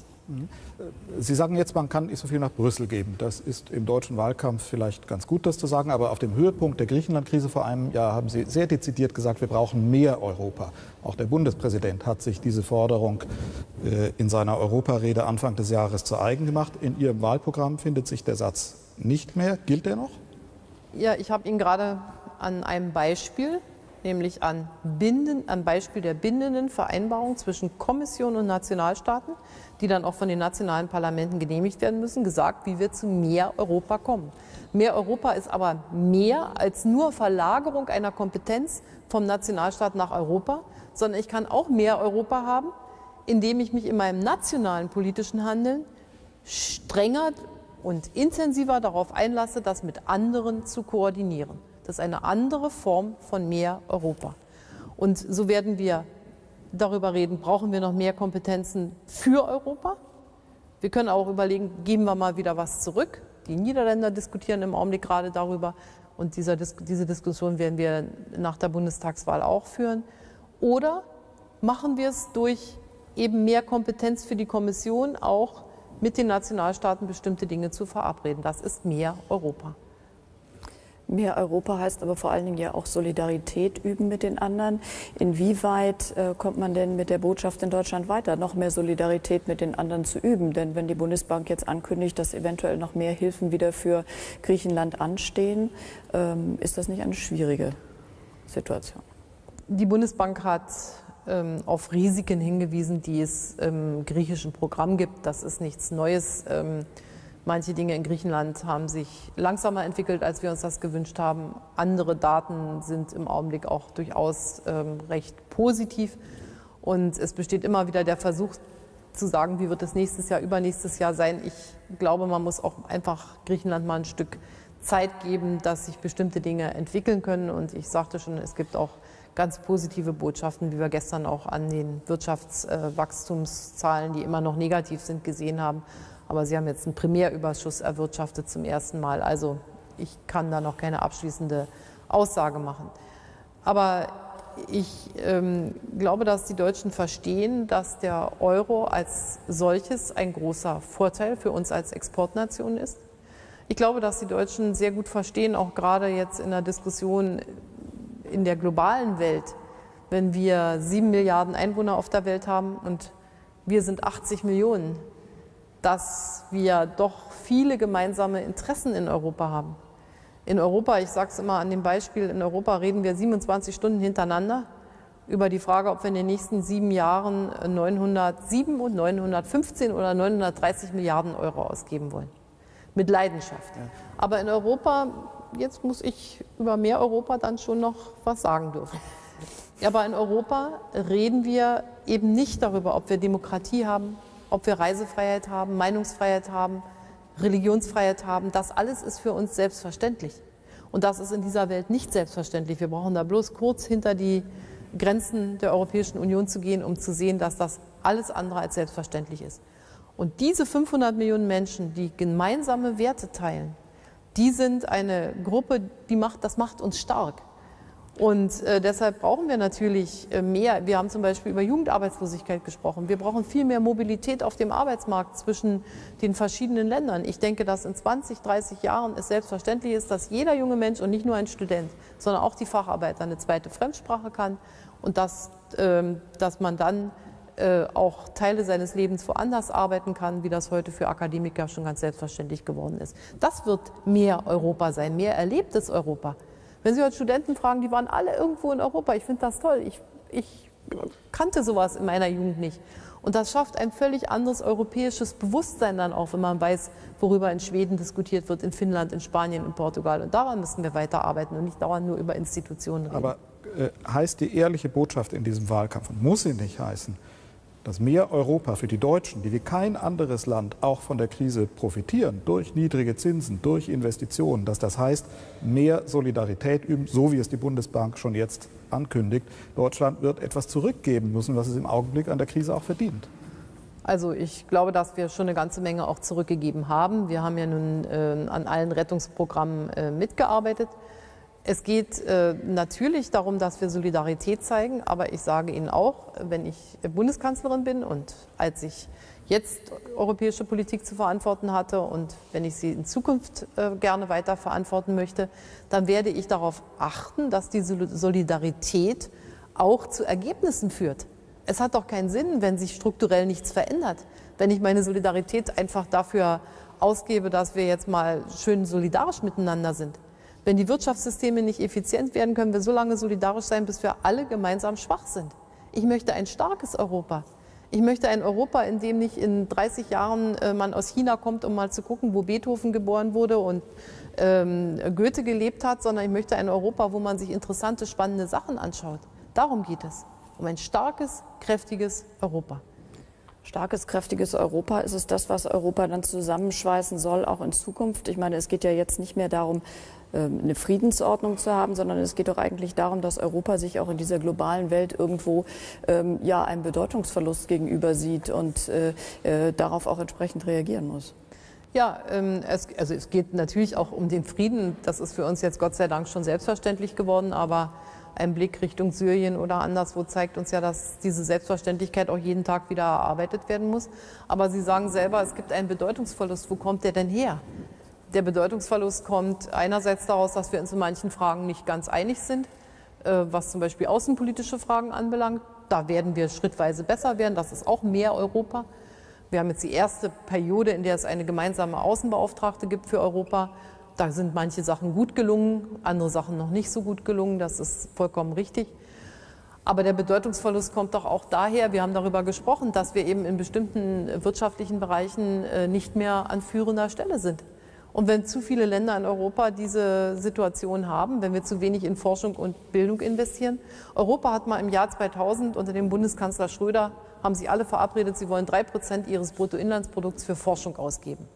Sie sagen jetzt, man kann nicht so viel nach Brüssel geben. Das ist im deutschen Wahlkampf vielleicht ganz gut, das zu sagen. Aber auf dem Höhepunkt der Griechenland-Krise vor einem Jahr haben Sie sehr dezidiert gesagt, wir brauchen mehr Europa. Auch der Bundespräsident hat sich diese Forderung äh, in seiner Europarede Anfang des Jahres zu eigen gemacht. In Ihrem Wahlprogramm findet sich der Satz nicht mehr. Gilt der noch? Ja, ich habe ihn gerade an einem Beispiel, nämlich an Binden, am Beispiel der bindenden Vereinbarung zwischen Kommission und Nationalstaaten, die dann auch von den nationalen Parlamenten genehmigt werden müssen, gesagt, wie wir zu mehr Europa kommen. Mehr Europa ist aber mehr als nur Verlagerung einer Kompetenz vom Nationalstaat nach Europa, sondern ich kann auch mehr Europa haben, indem ich mich in meinem nationalen politischen Handeln strenger und intensiver darauf einlasse, das mit anderen zu koordinieren. Das ist eine andere Form von mehr Europa. Und so werden wir darüber reden, brauchen wir noch mehr Kompetenzen für Europa? Wir können auch überlegen, geben wir mal wieder was zurück. Die Niederländer diskutieren im Augenblick gerade darüber. Und dieser, diese Diskussion werden wir nach der Bundestagswahl auch führen. Oder machen wir es durch eben mehr Kompetenz für die Kommission, auch mit den Nationalstaaten bestimmte Dinge zu verabreden. Das ist mehr Europa. Mehr Europa heißt aber vor allen Dingen ja auch Solidarität üben mit den anderen. Inwieweit äh, kommt man denn mit der Botschaft in Deutschland weiter, noch mehr Solidarität mit den anderen zu üben? Denn wenn die Bundesbank jetzt ankündigt, dass eventuell noch mehr Hilfen wieder für Griechenland anstehen, ähm, ist das nicht eine schwierige Situation? Die Bundesbank hat ähm, auf Risiken hingewiesen, die es im griechischen Programm gibt. Das ist nichts Neues. Ähm, Manche Dinge in Griechenland haben sich langsamer entwickelt, als wir uns das gewünscht haben. Andere Daten sind im Augenblick auch durchaus ähm, recht positiv. Und es besteht immer wieder der Versuch zu sagen, wie wird es nächstes Jahr, übernächstes Jahr sein. Ich glaube, man muss auch einfach Griechenland mal ein Stück Zeit geben, dass sich bestimmte Dinge entwickeln können. Und ich sagte schon, es gibt auch ganz positive Botschaften, wie wir gestern auch an den Wirtschaftswachstumszahlen, die immer noch negativ sind, gesehen haben. Aber Sie haben jetzt einen Primärüberschuss erwirtschaftet zum ersten Mal. Also ich kann da noch keine abschließende Aussage machen. Aber ich ähm, glaube, dass die Deutschen verstehen, dass der Euro als solches ein großer Vorteil für uns als Exportnation ist. Ich glaube, dass die Deutschen sehr gut verstehen, auch gerade jetzt in der Diskussion in der globalen Welt, wenn wir sieben Milliarden Einwohner auf der Welt haben und wir sind achtzig Millionen, dass wir doch viele gemeinsame Interessen in Europa haben. In Europa, ich sage es immer an dem Beispiel, in Europa reden wir siebenundzwanzig Stunden hintereinander über die Frage, ob wir in den nächsten sieben Jahren neunhundertsieben und neunhundertfünfzehn oder neunhundertdreißig Milliarden Euro ausgeben wollen. Mit Leidenschaft. Aber in Europa, jetzt muss ich über mehr Europa dann schon noch was sagen dürfen. Aber in Europa reden wir eben nicht darüber, ob wir Demokratie haben, ob wir Reisefreiheit haben, Meinungsfreiheit haben, Religionsfreiheit haben. Das alles ist für uns selbstverständlich. Und das ist in dieser Welt nicht selbstverständlich. Wir brauchen da bloß kurz hinter die Grenzen der Europäischen Union zu gehen, um zu sehen, dass das alles andere als selbstverständlich ist. Und diese fünfhundert Millionen Menschen, die gemeinsame Werte teilen, die sind eine Gruppe, die macht, das macht uns stark. Und äh, deshalb brauchen wir natürlich äh, mehr. Wir haben zum Beispiel über Jugendarbeitslosigkeit gesprochen. Wir brauchen viel mehr Mobilität auf dem Arbeitsmarkt zwischen den verschiedenen Ländern. Ich denke, dass in zwanzig, dreißig Jahren es selbstverständlich ist, dass jeder junge Mensch und nicht nur ein Student, sondern auch die Facharbeiter eine zweite Fremdsprache kann und dass, äh, dass man dann äh, auch Teile seines Lebens woanders arbeiten kann, wie das heute für Akademiker schon ganz selbstverständlich geworden ist. Das wird mehr Europa sein, mehr erlebtes Europa. Wenn Sie heute Studenten fragen, die waren alle irgendwo in Europa. Ich finde das toll. Ich, ich kannte sowas in meiner Jugend nicht. Und das schafft ein völlig anderes europäisches Bewusstsein dann auch, wenn man weiß, worüber in Schweden diskutiert wird, in Finnland, in Spanien, in Portugal. Und daran müssen wir weiterarbeiten und nicht dauernd nur über Institutionen reden. Aber äh, heißt die ehrliche Botschaft in diesem Wahlkampf, und muss sie nicht heißen, dass mehr Europa für die Deutschen, die wie kein anderes Land auch von der Krise profitieren, durch niedrige Zinsen, durch Investitionen, dass das heißt, mehr Solidarität üben, so wie es die Bundesbank schon jetzt ankündigt. Deutschland wird etwas zurückgeben müssen, was es im Augenblick an der Krise auch verdient. Also ich glaube, dass wir schon eine ganze Menge auch zurückgegeben haben. Wir haben ja nun äh, an allen Rettungsprogrammen äh, mitgearbeitet. Es geht äh, natürlich darum, dass wir Solidarität zeigen, aber ich sage Ihnen auch, wenn ich Bundeskanzlerin bin und als ich jetzt europäische Politik zu verantworten hatte und wenn ich sie in Zukunft äh, gerne weiter verantworten möchte, dann werde ich darauf achten, dass diese Solidarität auch zu Ergebnissen führt. Es hat doch keinen Sinn, wenn sich strukturell nichts verändert, wenn ich meine Solidarität einfach dafür ausgebe, dass wir jetzt mal schön solidarisch miteinander sind. Wenn die Wirtschaftssysteme nicht effizient werden, können wir so lange solidarisch sein, bis wir alle gemeinsam schwach sind. Ich möchte ein starkes Europa. Ich möchte ein Europa, in dem nicht in dreißig Jahren äh, man aus China kommt, um mal zu gucken, wo Beethoven geboren wurde und ähm, Goethe gelebt hat, sondern ich möchte ein Europa, wo man sich interessante, spannende Sachen anschaut. Darum geht es. Um ein starkes, kräftiges Europa. Starkes, kräftiges Europa, ist es das, was Europa dann zusammenschweißen soll, auch in Zukunft? Ich meine, es geht ja jetzt nicht mehr darum, eine Friedensordnung zu haben, sondern es geht doch eigentlich darum, dass Europa sich auch in dieser globalen Welt irgendwo ähm, ja, einem Bedeutungsverlust gegenüber sieht und äh, äh, darauf auch entsprechend reagieren muss. Ja, ähm, es, also es geht natürlich auch um den Frieden. Das ist für uns jetzt Gott sei Dank schon selbstverständlich geworden, aber ein Blick Richtung Syrien oder anderswo zeigt uns ja, dass diese Selbstverständlichkeit auch jeden Tag wieder erarbeitet werden muss. Aber Sie sagen selber, es gibt einen Bedeutungsverlust. Wo kommt der denn her? Der Bedeutungsverlust kommt einerseits daraus, dass wir uns in manchen Fragen nicht ganz einig sind, was zum Beispiel außenpolitische Fragen anbelangt. Da werden wir schrittweise besser werden. Das ist auch mehr Europa. Wir haben jetzt die erste Periode, in der es eine gemeinsame Außenbeauftragte gibt für Europa. Da sind manche Sachen gut gelungen, andere Sachen noch nicht so gut gelungen. Das ist vollkommen richtig. Aber der Bedeutungsverlust kommt doch auch daher, wir haben darüber gesprochen, dass wir eben in bestimmten wirtschaftlichen Bereichen nicht mehr an führender Stelle sind. Und wenn zu viele Länder in Europa diese Situation haben, wenn wir zu wenig in Forschung und Bildung investieren. Europa hat mal im Jahr zweitausend unter dem Bundeskanzler Schröder, haben sie alle verabredet, sie wollen drei Prozent ihres Bruttoinlandsprodukts für Forschung ausgeben.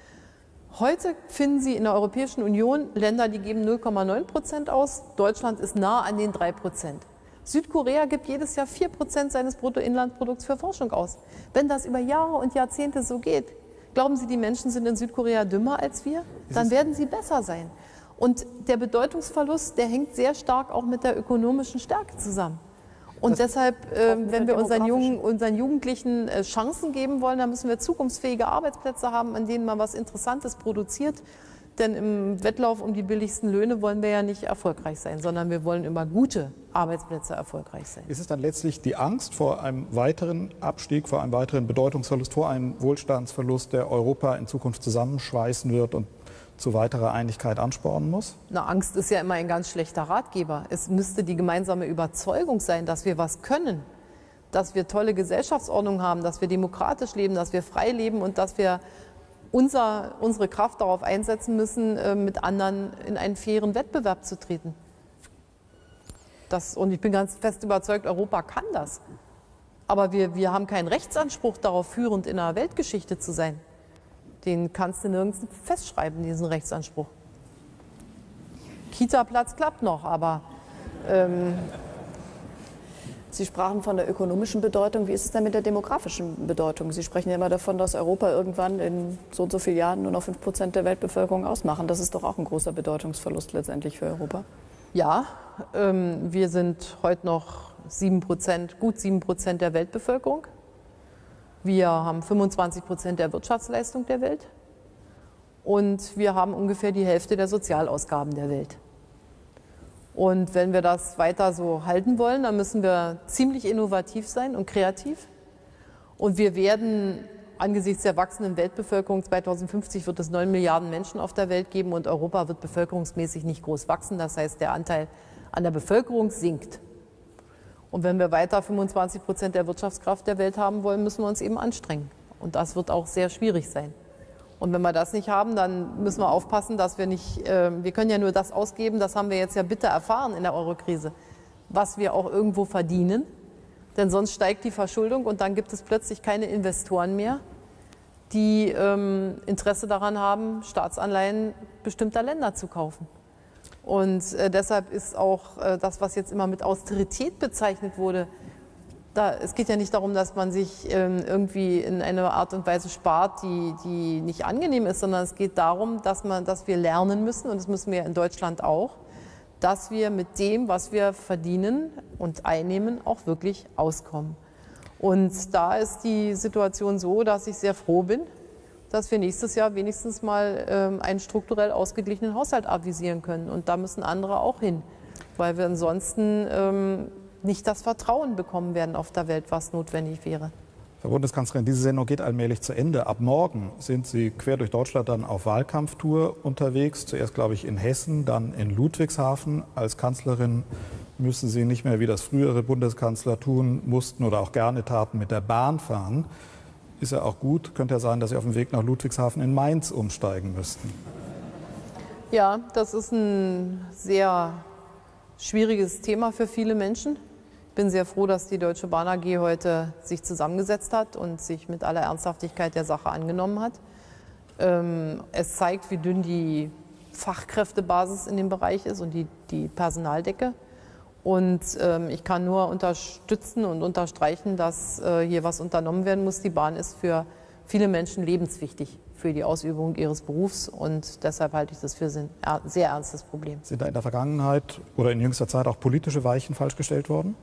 Heute finden Sie in der Europäischen Union Länder, die geben null Komma neun Prozent aus. Deutschland ist nah an den drei Prozent. Südkorea gibt jedes Jahr vier Prozent seines Bruttoinlandprodukts für Forschung aus. Wenn das über Jahre und Jahrzehnte so geht, glauben Sie, die Menschen sind in Südkorea dümmer als wir? Dann werden sie besser sein. Und der Bedeutungsverlust, der hängt sehr stark auch mit der ökonomischen Stärke zusammen. Und das deshalb, äh, wenn wir unseren, Jungen, unseren Jugendlichen äh, Chancen geben wollen, dann müssen wir zukunftsfähige Arbeitsplätze haben, an denen man was Interessantes produziert. Denn im Wettlauf um die billigsten Löhne wollen wir ja nicht erfolgreich sein, sondern wir wollen über gute Arbeitsplätze erfolgreich sein. Ist es dann letztlich die Angst vor einem weiteren Abstieg, vor einem weiteren Bedeutungsverlust, vor einem Wohlstandsverlust, der Europa in Zukunft zusammenschweißen wird und zu weiterer Einigkeit anspornen muss? Na, Angst ist ja immer ein ganz schlechter Ratgeber. Es müsste die gemeinsame Überzeugung sein, dass wir was können, dass wir tolle Gesellschaftsordnung haben, dass wir demokratisch leben, dass wir frei leben und dass wir unser, unsere Kraft darauf einsetzen müssen, mit anderen in einen fairen Wettbewerb zu treten. Das, und ich bin ganz fest überzeugt, Europa kann das. Aber wir, wir haben keinen Rechtsanspruch darauf, führend in der Weltgeschichte zu sein. Den kannst du nirgends festschreiben, diesen Rechtsanspruch. Kita-Platz klappt noch, aber... Ähm Sie sprachen von der ökonomischen Bedeutung. Wie ist es denn mit der demografischen Bedeutung? Sie sprechen ja immer davon, dass Europa irgendwann in so und so vielen Jahren nur noch fünf Prozent der Weltbevölkerung ausmachen. Das ist doch auch ein großer Bedeutungsverlust letztendlich für Europa. Ja, ähm, wir sind heute noch sieben Prozent, gut sieben Prozent der Weltbevölkerung. Wir haben fünfundzwanzig Prozent der Wirtschaftsleistung der Welt und wir haben ungefähr die Hälfte der Sozialausgaben der Welt. Und wenn wir das weiter so halten wollen, dann müssen wir ziemlich innovativ sein und kreativ. Und wir werden angesichts der wachsenden Weltbevölkerung, zweitausendfünfzig wird es neun Milliarden Menschen auf der Welt geben und Europa wird bevölkerungsmäßig nicht groß wachsen. Das heißt, der Anteil an der Bevölkerung sinkt. Und wenn wir weiter fünfundzwanzig Prozent der Wirtschaftskraft der Welt haben wollen, müssen wir uns eben anstrengen. Und das wird auch sehr schwierig sein. Und wenn wir das nicht haben, dann müssen wir aufpassen, dass wir nicht, äh, wir können ja nur das ausgeben, das haben wir jetzt ja bitter erfahren in der Eurokrise, was wir auch irgendwo verdienen. Denn sonst steigt die Verschuldung und dann gibt es plötzlich keine Investoren mehr, die ähm, Interesse daran haben, Staatsanleihen bestimmter Länder zu kaufen. Und äh, deshalb ist auch äh, das, was jetzt immer mit Austerität bezeichnet wurde, da, es geht ja nicht darum, dass man sich ähm, irgendwie in einer Art und Weise spart, die, die nicht angenehm ist, sondern es geht darum, dass, man, dass wir lernen müssen, und das müssen wir in Deutschland auch, dass wir mit dem, was wir verdienen und einnehmen, auch wirklich auskommen. Und da ist die Situation so, dass ich sehr froh bin, dass wir nächstes Jahr wenigstens mal ähm, einen strukturell ausgeglichenen Haushalt avisieren können. Und da müssen andere auch hin, weil wir ansonsten ähm, nicht das Vertrauen bekommen werden auf der Welt, was notwendig wäre. Frau Bundeskanzlerin, diese Sendung geht allmählich zu Ende. Ab morgen sind Sie quer durch Deutschland dann auf Wahlkampftour unterwegs. Zuerst, glaube ich, in Hessen, dann in Ludwigshafen. Als Kanzlerin müssen Sie nicht mehr, wie das frühere Bundeskanzler tun mussten oder auch gerne taten, mit der Bahn fahren. Ist ja auch gut. Könnte ja sein, dass Sie auf dem Weg nach Ludwigshafen in Mainz umsteigen müssten. Ja, das ist ein sehr schwieriges Thema für viele Menschen. Ich bin sehr froh, dass die Deutsche Bahn A G heute sich zusammengesetzt hat und sich mit aller Ernsthaftigkeit der Sache angenommen hat. Es zeigt, wie dünn die Fachkräftebasis in dem Bereich ist und die, die Personaldecke. Und ich kann nur unterstützen und unterstreichen, dass hier was unternommen werden muss. Die Bahn ist für viele Menschen lebenswichtig für die Ausübung ihres Berufs und deshalb halte ich das für ein sehr ernstes Problem. Sind da in der Vergangenheit oder in jüngster Zeit auch politische Weichen falsch gestellt worden?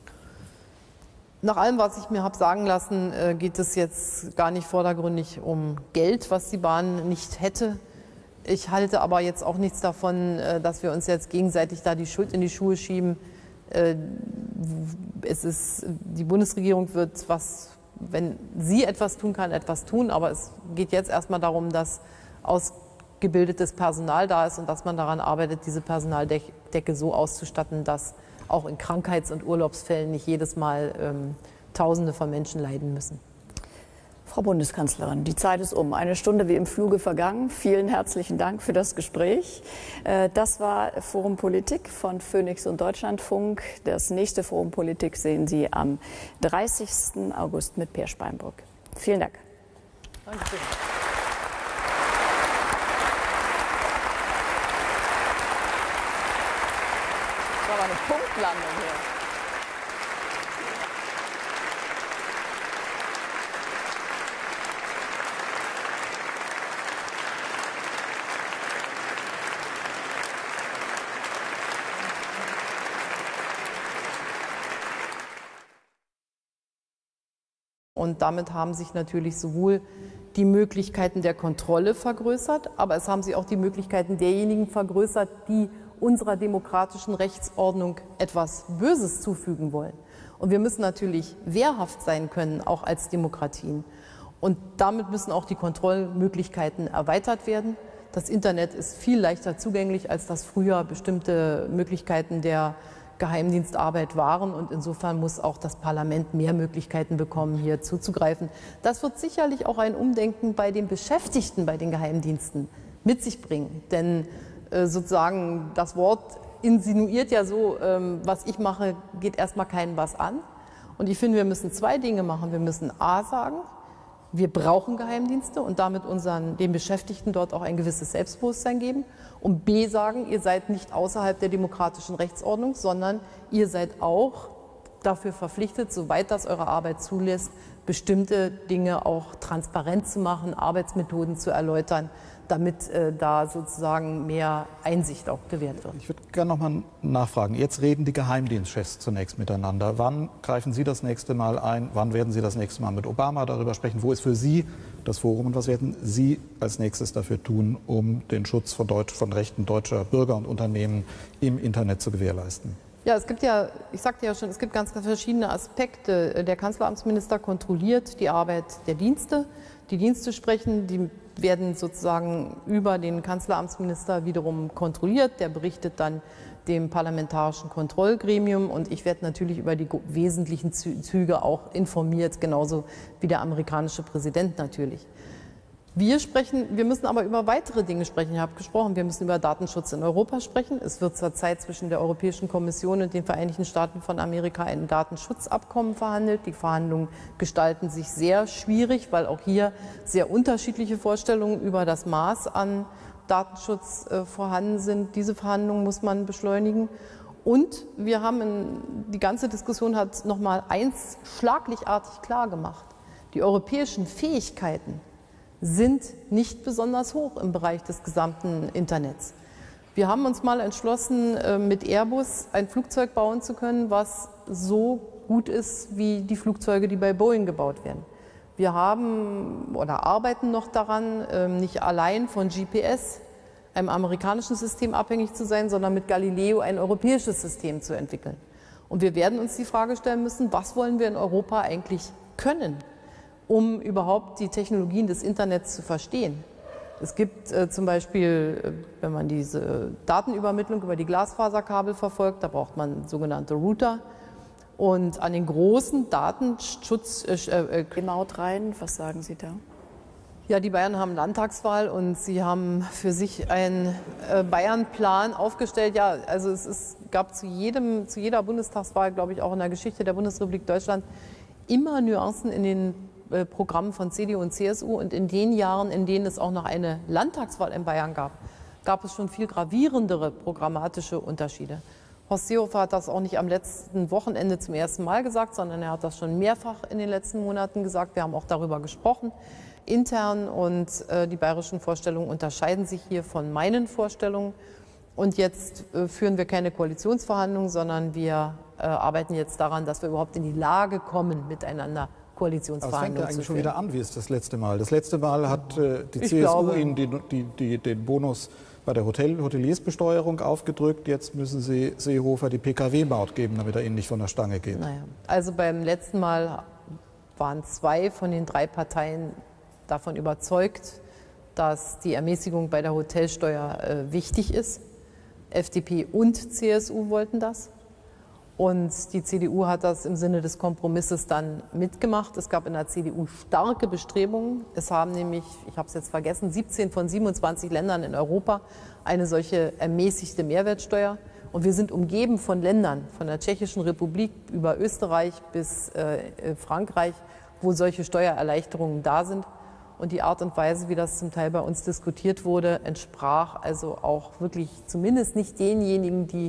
Nach allem, was ich mir habe sagen lassen, geht es jetzt gar nicht vordergründig um Geld, was die Bahn nicht hätte. Ich halte aber jetzt auch nichts davon, dass wir uns jetzt gegenseitig da die Schuld in die Schuhe schieben. Es ist, die Bundesregierung wird, was, wenn sie etwas tun kann, etwas tun. Aber es geht jetzt erstmal darum, dass ausgebildetes Personal da ist und dass man daran arbeitet, diese Personaldecke so auszustatten, dass auch in Krankheits- und Urlaubsfällen nicht jedes Mal ähm, Tausende von Menschen leiden müssen. Frau Bundeskanzlerin, die Zeit ist um. Eine Stunde wie im Fluge vergangen. Vielen herzlichen Dank für das Gespräch. Das war Forum Politik von Phoenix und Deutschlandfunk. Das nächste Forum Politik sehen Sie am dreißigsten August mit Peer Speinbrück. Vielen Dank. Danke. Das war eine Punktlandung hier. Und damit haben sich natürlich sowohl die Möglichkeiten der Kontrolle vergrößert, aber es haben sich auch die Möglichkeiten derjenigen vergrößert, die unserer demokratischen Rechtsordnung etwas Böses zufügen wollen. Und wir müssen natürlich wehrhaft sein können, auch als Demokratien. Und damit müssen auch die Kontrollmöglichkeiten erweitert werden. Das Internet ist viel leichter zugänglich, als das früher bestimmte Möglichkeiten der Geheimdienstarbeit waren. Und insofern muss auch das Parlament mehr Möglichkeiten bekommen, hier zuzugreifen. Das wird sicherlich auch ein Umdenken bei den Beschäftigten bei den Geheimdiensten mit sich bringen. Denn äh, sozusagen das Wort insinuiert ja so, ähm, was ich mache, geht erstmal keinen was an. Und ich finde, wir müssen zwei Dinge machen. Wir müssen A sagen, wir brauchen Geheimdienste und damit unseren, den Beschäftigten dort auch ein gewisses Selbstbewusstsein geben. Und B sagen, ihr seid nicht außerhalb der demokratischen Rechtsordnung, sondern ihr seid auch dafür verpflichtet, soweit das eure Arbeit zulässt, bestimmte Dinge auch transparent zu machen, Arbeitsmethoden zu erläutern, damit äh, da sozusagen mehr Einsicht auch gewährt wird. Ich würde gerne noch mal nachfragen. Jetzt reden die Geheimdienstchefs zunächst miteinander. Wann greifen Sie das nächste Mal ein? Wann werden Sie das nächste Mal mit Obama darüber sprechen? Wo ist für Sie das Forum? Und was werden Sie als nächstes dafür tun, um den Schutz von, Deutsch, von Rechten deutscher Bürger und Unternehmen im Internet zu gewährleisten? Ja, es gibt ja, ich sagte ja schon, es gibt ganz, ganz verschiedene Aspekte. Der Kanzleramtsminister kontrolliert die Arbeit der Dienste. Die Dienste sprechen, die werden sozusagen über den Kanzleramtsminister wiederum kontrolliert. Der berichtet dann dem parlamentarischen Kontrollgremium und ich werde natürlich über die wesentlichen Züge auch informiert, genauso wie der amerikanische Präsident natürlich. Wir sprechen, wir müssen aber über weitere Dinge sprechen. Ich habe gesprochen, wir müssen über Datenschutz in Europa sprechen. Es wird zurzeit zwischen der Europäischen Kommission und den Vereinigten Staaten von Amerika ein Datenschutzabkommen verhandelt. Die Verhandlungen gestalten sich sehr schwierig, weil auch hier sehr unterschiedliche Vorstellungen über das Maß an Datenschutz äh, vorhanden sind. Diese Verhandlungen muss man beschleunigen. Und wir haben, in, die ganze Diskussion hat noch mal eins schlaglichtartig klar gemacht. Die europäischen Fähigkeiten sind nicht besonders hoch im Bereich des gesamten Internets. Wir haben uns mal entschlossen, mit Airbus ein Flugzeug bauen zu können, was so gut ist wie die Flugzeuge, die bei Boeing gebaut werden. Wir haben oder arbeiten noch daran, nicht allein von G P S, einem amerikanischen System, abhängig zu sein, sondern mit Galileo ein europäisches System zu entwickeln. Und wir werden uns die Frage stellen müssen, was wollen wir in Europa eigentlich können, um überhaupt die Technologien des Internets zu verstehen. Es gibt äh, zum Beispiel, äh, wenn man diese Datenübermittlung über die Glasfaserkabel verfolgt, da braucht man sogenannte Router. Und an den großen Datenschutz... Äh, äh, Maut rein, was sagen Sie da? Ja, die Bayern haben Landtagswahl und sie haben für sich einen äh, Bayern-Plan aufgestellt. Ja, also es ist, gab zu, jedem, zu jeder Bundestagswahl, glaube ich, auch in der Geschichte der Bundesrepublik Deutschland immer Nuancen in den Programmen von C D U und C S U und in den Jahren, in denen es auch noch eine Landtagswahl in Bayern gab, gab es schon viel gravierendere programmatische Unterschiede. Horst Seehofer hat das auch nicht am letzten Wochenende zum ersten Mal gesagt, sondern er hat das schon mehrfach in den letzten Monaten gesagt. Wir haben auch darüber gesprochen, intern, und äh, die bayerischen Vorstellungen unterscheiden sich hier von meinen Vorstellungen. Und jetzt äh, führen wir keine Koalitionsverhandlungen, sondern wir äh, arbeiten jetzt daran, dass wir überhaupt in die Lage kommen, miteinander Koalitionsverhandlungen. Aber es fängt ja eigentlich schon wieder an, wie es das letzte Mal. Das letzte Mal hat äh, die ich C S U glaube, Ihnen die, die, die, den Bonus bei der Hotel, Hoteliersbesteuerung aufgedrückt. Jetzt müssen Sie Seehofer die P K W-Maut geben, damit er Ihnen nicht von der Stange geht. Naja, also beim letzten Mal waren zwei von den drei Parteien davon überzeugt, dass die Ermäßigung bei der Hotelsteuer äh, wichtig ist. F D P und C S U wollten das. Und die C D U hat das im Sinne des Kompromisses dann mitgemacht. Es gab in der C D U starke Bestrebungen. Es haben nämlich, ich habe es jetzt vergessen, siebzehn von siebenundzwanzig Ländern in Europa eine solche ermäßigte Mehrwertsteuer. Und wir sind umgeben von Ländern, von der Tschechischen Republik über Österreich bis äh, Frankreich, wo solche Steuererleichterungen da sind. Und die Art und Weise, wie das zum Teil bei uns diskutiert wurde, entsprach also auch wirklich zumindest nicht denjenigen, die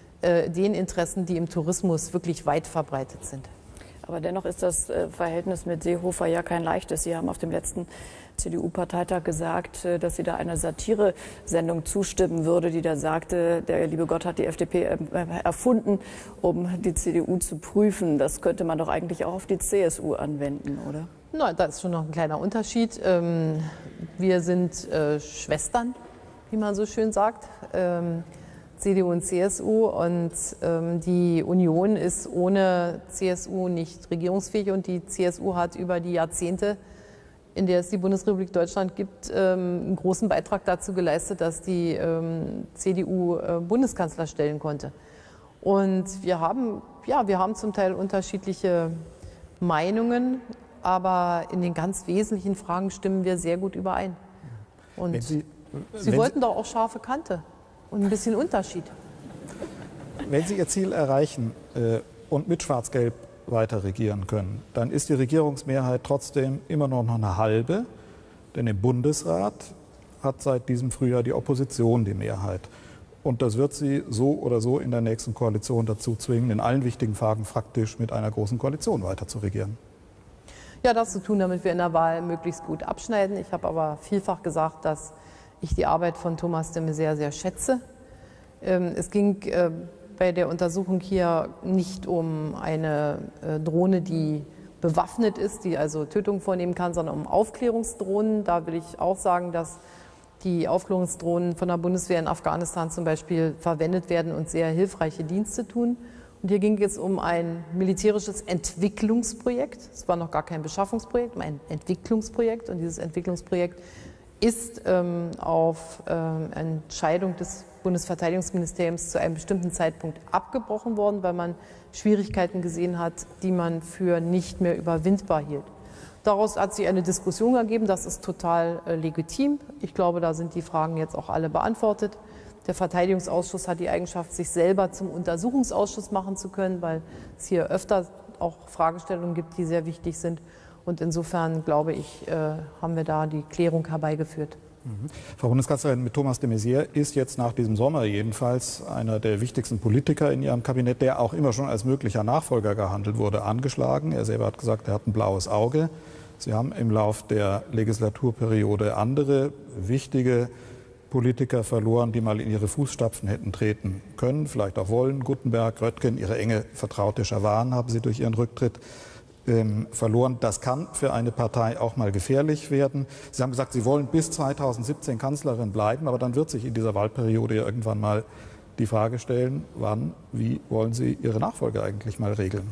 den Interessen, die im Tourismus wirklich weit verbreitet sind. Aber dennoch ist das Verhältnis mit Seehofer ja kein leichtes. Sie haben auf dem letzten C D U-Parteitag gesagt, dass sie da einer Satire-Sendung zustimmen würde, die da sagte, der liebe Gott hat die F D P erfunden, um die C D U zu prüfen. Das könnte man doch eigentlich auch auf die C S U anwenden, oder? Na, da ist schon noch ein kleiner Unterschied. Wir sind Schwestern, wie man so schön sagt, C D U und C S U. Und die Union ist ohne C S U nicht regierungsfähig. Und die C S U hat über die Jahrzehnte, in der es die Bundesrepublik Deutschland gibt, einen großen Beitrag dazu geleistet, dass die C D U Bundeskanzler stellen konnte. Und wir haben, ja, wir haben zum Teil unterschiedliche Meinungen, aber in den ganz wesentlichen Fragen stimmen wir sehr gut überein. Und wenn Sie, Sie wenn wollten Sie, doch auch scharfe Kante und ein bisschen Unterschied. Wenn Sie Ihr Ziel erreichen äh, und mit Schwarz-Gelb weiter regieren können, dann ist die Regierungsmehrheit trotzdem immer noch eine halbe, denn im Bundesrat hat seit diesem Frühjahr die Opposition die Mehrheit. Und das wird sie so oder so in der nächsten Koalition dazu zwingen, in allen wichtigen Fragen faktisch mit einer großen Koalition weiter zu regieren. Ja, das zu tun, damit wir in der Wahl möglichst gut abschneiden. Ich habe aber vielfach gesagt, dass ich die Arbeit von Thomas de Maizière sehr schätze. Es ging bei der Untersuchung hier nicht um eine Drohne, die bewaffnet ist, die also Tötungen vornehmen kann, sondern um Aufklärungsdrohnen. Da will ich auch sagen, dass die Aufklärungsdrohnen von der Bundeswehr in Afghanistan zum Beispiel verwendet werden und sehr hilfreiche Dienste tun. Und hier ging es um ein militärisches Entwicklungsprojekt. Es war noch gar kein Beschaffungsprojekt, ein Entwicklungsprojekt. Und dieses Entwicklungsprojekt ist ähm, auf ähm, Entscheidung des Bundesverteidigungsministeriums zu einem bestimmten Zeitpunkt abgebrochen worden, weil man Schwierigkeiten gesehen hat, die man für nicht mehr überwindbar hielt. Daraus hat sich eine Diskussion ergeben, das ist total äh, legitim. Ich glaube, da sind die Fragen jetzt auch alle beantwortet. Der Verteidigungsausschuss hat die Eigenschaft, sich selber zum Untersuchungsausschuss machen zu können, weil es hier öfter auch Fragestellungen gibt, die sehr wichtig sind. Und insofern, glaube ich, äh, haben wir da die Klärung herbeigeführt. Mhm. Frau Bundeskanzlerin, mit Thomas de Maizière ist jetzt nach diesem Sommer jedenfalls einer der wichtigsten Politiker in Ihrem Kabinett, der auch immer schon als möglicher Nachfolger gehandelt wurde, angeschlagen. Er selber hat gesagt, er hat ein blaues Auge. Sie haben im Lauf der Legislaturperiode andere wichtige Politiker verloren, die mal in ihre Fußstapfen hätten treten können, vielleicht auch wollen. Guttenberg, Röttgen, ihre enge Vertraute Schawan haben sie durch ihren Rücktritt ähm, verloren. Das kann für eine Partei auch mal gefährlich werden. Sie haben gesagt, Sie wollen bis zweitausendsiebzehn Kanzlerin bleiben, aber dann wird sich in dieser Wahlperiode ja irgendwann mal die Frage stellen, wann, wie wollen Sie Ihre Nachfolge eigentlich mal regeln?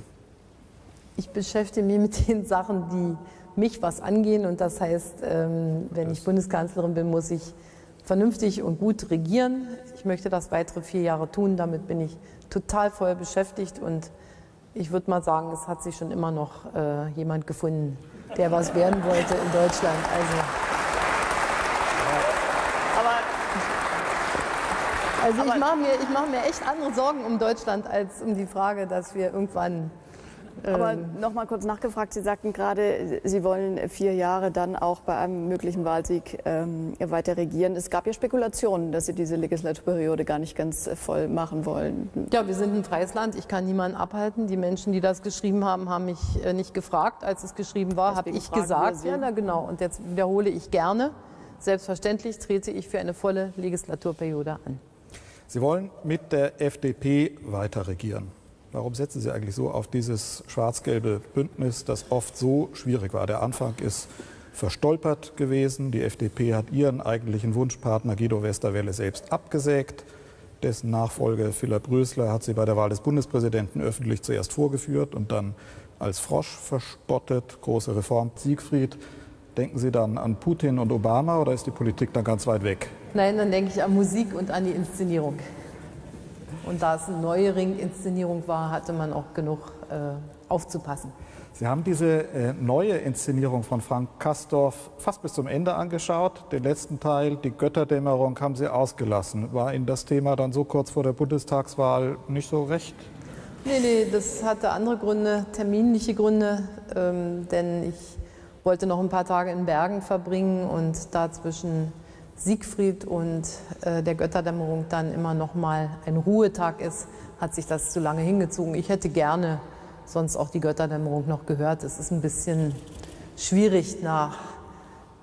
Ich beschäftige mich mit den Sachen, die mich was angehen. Und das heißt, ähm, wenn ich Bundeskanzlerin bin, muss ich vernünftig und gut regieren. Ich möchte das weitere vier Jahre tun. Damit bin ich total voll beschäftigt. Und ich würde mal sagen, es hat sich schon immer noch äh, jemand gefunden, der was werden wollte in Deutschland. Also, also ich mache mir, ich mache mir echt andere Sorgen um Deutschland als um die Frage, dass wir irgendwann... Aber noch mal kurz nachgefragt, Sie sagten gerade, Sie wollen vier Jahre dann auch bei einem möglichen Wahlsieg ähm, weiter regieren. Es gab ja Spekulationen, dass Sie diese Legislaturperiode gar nicht ganz voll machen wollen. Ja, wir sind ein freies Land. Ich kann niemanden abhalten. Die Menschen, die das geschrieben haben, haben mich äh, nicht gefragt. Als es geschrieben war, habe ich gesagt. Ja, na genau. Und jetzt wiederhole ich gerne. Selbstverständlich trete ich für eine volle Legislaturperiode an. Sie wollen mit der F D P weiter regieren. Warum setzen Sie eigentlich so auf dieses schwarz-gelbe Bündnis, das oft so schwierig war? Der Anfang ist verstolpert gewesen. Die F D P hat ihren eigentlichen Wunschpartner Guido Westerwelle selbst abgesägt. Dessen Nachfolger Philipp Rösler hat sie bei der Wahl des Bundespräsidenten öffentlich zuerst vorgeführt und dann als Frosch verspottet. Große Reform. Siegfried, denken Sie dann an Putin und Obama oder ist die Politik dann ganz weit weg? Nein, dann denke ich an Musik und an die Inszenierung. Und da es eine neue Ring-Inszenierung war, hatte man auch genug äh, aufzupassen. Sie haben diese äh, neue Inszenierung von Frank Kastorf fast bis zum Ende angeschaut. Den letzten Teil, die Götterdämmerung, haben Sie ausgelassen. War Ihnen das Thema dann so kurz vor der Bundestagswahl nicht so recht? Nee, nee, das hatte andere Gründe, terminliche Gründe. Ähm, denn ich wollte noch ein paar Tage in Bergen verbringen und da zwischen Siegfried und äh, der Götterdämmerung dann immer noch mal ein Ruhetag ist, hat sich das zu lange hingezogen. Ich hätte gerne sonst auch die Götterdämmerung noch gehört. Es ist ein bisschen schwierig nach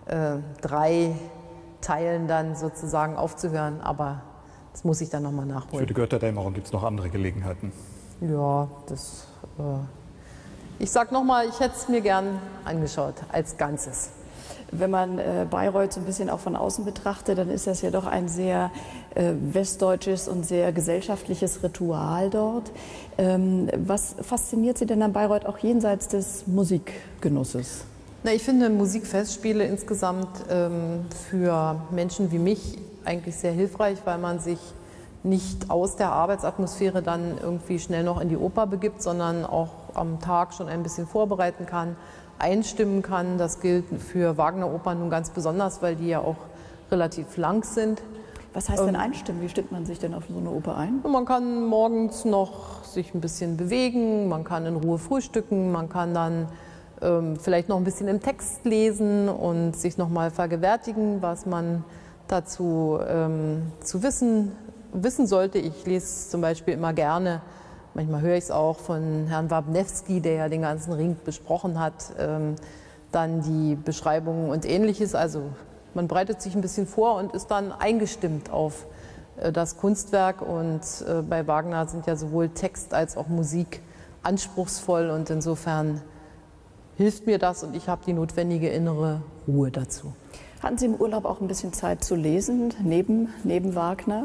äh, drei Teilen dann sozusagen aufzuhören, aber das muss ich dann nochmal nachholen. Für die Götterdämmerung gibt es noch andere Gelegenheiten. Ja, das... Äh, ich sage nochmal, ich hätte es mir gern angeschaut als Ganzes. Wenn man äh, Bayreuth so ein bisschen auch von außen betrachtet, dann ist das ja doch ein sehr äh, westdeutsches und sehr gesellschaftliches Ritual dort. Ähm, was fasziniert Sie denn an Bayreuth auch jenseits des Musikgenusses? Na, ich finde Musikfestspiele insgesamt ähm, für Menschen wie mich eigentlich sehr hilfreich, weil man sich nicht aus der Arbeitsatmosphäre dann irgendwie schnell noch in die Oper begibt, sondern auch am Tag schon ein bisschen vorbereiten kann, einstimmen kann. Das gilt für Wagner-Opern nun ganz besonders, weil die ja auch relativ lang sind. Was heißt denn einstimmen? Wie stimmt man sich denn auf so eine Oper ein? Man kann morgens noch sich ein bisschen bewegen, man kann in Ruhe frühstücken, man kann dann ähm, vielleicht noch ein bisschen im Text lesen und sich noch mal vergewärtigen, was man dazu ähm, zu wissen, wissen sollte. Ich lese zum Beispiel immer gerne, manchmal höre ich es auch von Herrn Wabnewski, der ja den ganzen Ring besprochen hat, ähm, dann die Beschreibungen und Ähnliches. Also man bereitet sich ein bisschen vor und ist dann eingestimmt auf äh, das Kunstwerk. Und äh, bei Wagner sind ja sowohl Text als auch Musik anspruchsvoll und insofern hilft mir das und ich habe die notwendige innere Ruhe dazu. Hatten Sie im Urlaub auch ein bisschen Zeit zu lesen, neben, neben Wagner?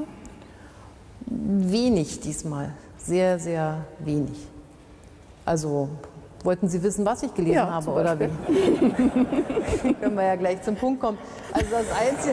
Wenig diesmal, sehr, sehr wenig. Also wollten Sie wissen, was ich gelesen ja, habe oder wie? Können wir ja gleich zum Punkt kommen. Also das Einzige,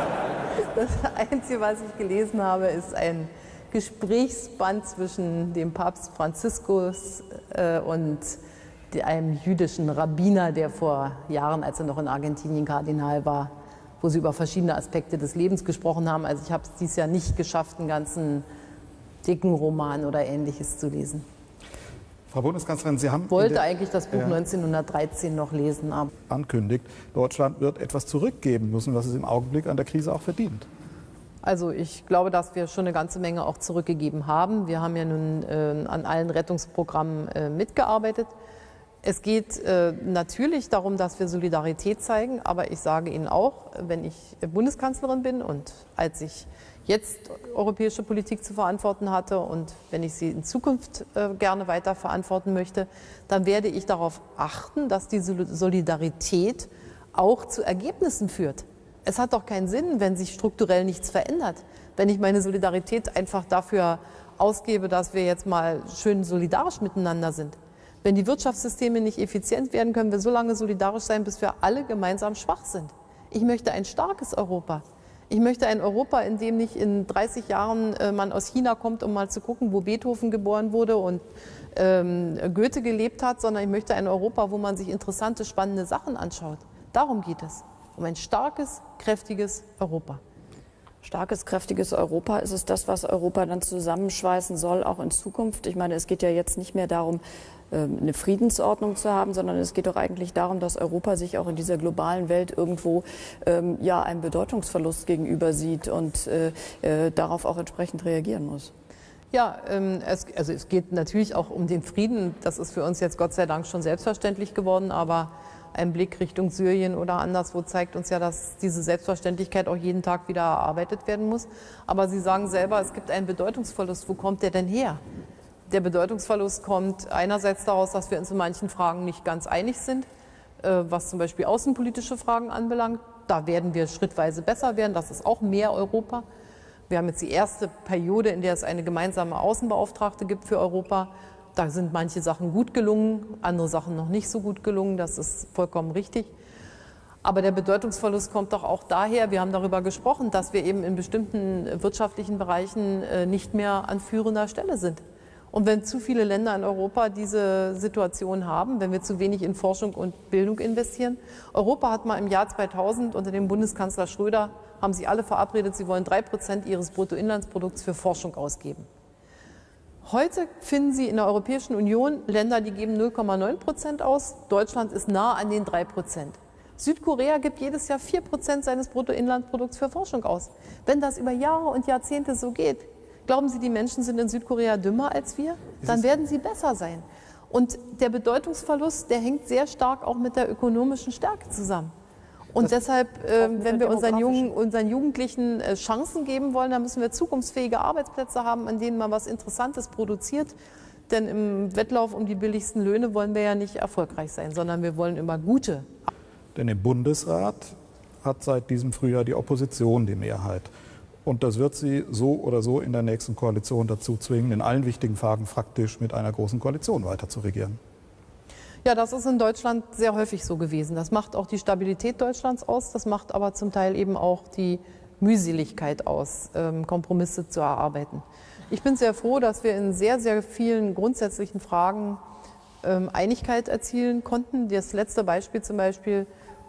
das Einzige, was ich gelesen habe, ist ein Gesprächsband zwischen dem Papst Franziskus äh, und einem jüdischen Rabbiner, der vor Jahren, als er noch in Argentinien Kardinal war, wo sie über verschiedene Aspekte des Lebens gesprochen haben. Also ich habe es dieses Jahr nicht geschafft, einen ganzen dicken Roman oder Ähnliches zu lesen. Frau Bundeskanzlerin, Sie haben... Ich wollte eigentlich das Buch ja. neunzehnhundertdreizehn noch lesen. Aber ankündigt, Deutschland wird etwas zurückgeben müssen, was es im Augenblick an der Krise auch verdient. Also ich glaube, dass wir schon eine ganze Menge auch zurückgegeben haben. Wir haben ja nun äh, an allen Rettungsprogrammen äh, mitgearbeitet. Es geht äh, natürlich darum, dass wir Solidarität zeigen, aber ich sage Ihnen auch, wenn ich Bundeskanzlerin bin und als ich jetzt europäische Politik zu verantworten hatte und wenn ich sie in Zukunft äh, gerne weiter verantworten möchte, dann werde ich darauf achten, dass diese Solidarität auch zu Ergebnissen führt. Es hat doch keinen Sinn, wenn sich strukturell nichts verändert, wenn ich meine Solidarität einfach dafür ausgebe, dass wir jetzt mal schön solidarisch miteinander sind. Wenn die Wirtschaftssysteme nicht effizient werden, können wir so lange solidarisch sein, bis wir alle gemeinsam schwach sind. Ich möchte ein starkes Europa. Ich möchte ein Europa, in dem nicht in dreißig Jahren äh, man aus China kommt, um mal zu gucken, wo Beethoven geboren wurde und ähm, Goethe gelebt hat, sondern ich möchte ein Europa, wo man sich interessante, spannende Sachen anschaut. Darum geht es. Um ein starkes, kräftiges Europa. Starkes, kräftiges Europa, ist es das, was Europa dann zusammenschweißen soll, auch in Zukunft? Ich meine, es geht ja jetzt nicht mehr darum, eine Friedensordnung zu haben, sondern es geht doch eigentlich darum, dass Europa sich auch in dieser globalen Welt irgendwo ähm, ja, einem Bedeutungsverlust gegenüber sieht und äh, äh, darauf auch entsprechend reagieren muss. Ja, ähm, es, also es geht natürlich auch um den Frieden. Das ist für uns jetzt Gott sei Dank schon selbstverständlich geworden, aber ein Blick Richtung Syrien oder anderswo zeigt uns ja, dass diese Selbstverständlichkeit auch jeden Tag wieder erarbeitet werden muss. Aber Sie sagen selber, es gibt einen Bedeutungsverlust. Wo kommt der denn her? Der Bedeutungsverlust kommt einerseits daraus, dass wir uns in manchen Fragen nicht ganz einig sind, was zum Beispiel außenpolitische Fragen anbelangt. Da werden wir schrittweise besser werden. Das ist auch mehr Europa. Wir haben jetzt die erste Periode, in der es eine gemeinsame Außenbeauftragte gibt für Europa. Da sind manche Sachen gut gelungen, andere Sachen noch nicht so gut gelungen. Das ist vollkommen richtig. Aber der Bedeutungsverlust kommt doch auch daher, wir haben darüber gesprochen, dass wir eben in bestimmten wirtschaftlichen Bereichen nicht mehr an führender Stelle sind. Und wenn zu viele Länder in Europa diese Situation haben, wenn wir zu wenig in Forschung und Bildung investieren. Europa hat mal im Jahr zweitausend unter dem Bundeskanzler Schröder, haben sie alle verabredet, sie wollen drei Prozent ihres Bruttoinlandsprodukts für Forschung ausgeben. Heute finden Sie in der Europäischen Union Länder, die geben null Komma neun Prozent aus. Deutschland ist nah an den drei Prozent. Südkorea gibt jedes Jahr vier Prozent seines Bruttoinlandsprodukts für Forschung aus. Wenn das über Jahre und Jahrzehnte so geht, glauben Sie, die Menschen sind in Südkorea dümmer als wir? Dann werden sie besser sein. Und der Bedeutungsverlust, der hängt sehr stark auch mit der ökonomischen Stärke zusammen. Und deshalb, äh, wenn wir unseren, Jungen, unseren Jugendlichen äh, Chancen geben wollen, dann müssen wir zukunftsfähige Arbeitsplätze haben, an denen man was Interessantes produziert. Denn im Wettlauf um die billigsten Löhne wollen wir ja nicht erfolgreich sein, sondern wir wollen immer gute. Denn im Bundesrat hat seit diesem Frühjahr die Opposition die Mehrheit. Und das wird sie so oder so in der nächsten Koalition dazu zwingen, in allen wichtigen Fragen faktisch mit einer großen Koalition weiter zu regieren. Ja, das ist in Deutschland sehr häufig so gewesen. Das macht auch die Stabilität Deutschlands aus, das macht aber zum Teil eben auch die Mühseligkeit aus, Kompromisse zu erarbeiten. Ich bin sehr froh, dass wir in sehr, sehr vielen grundsätzlichen Fragen Einigkeit erzielen konnten. Das letzte Beispiel zum Beispiel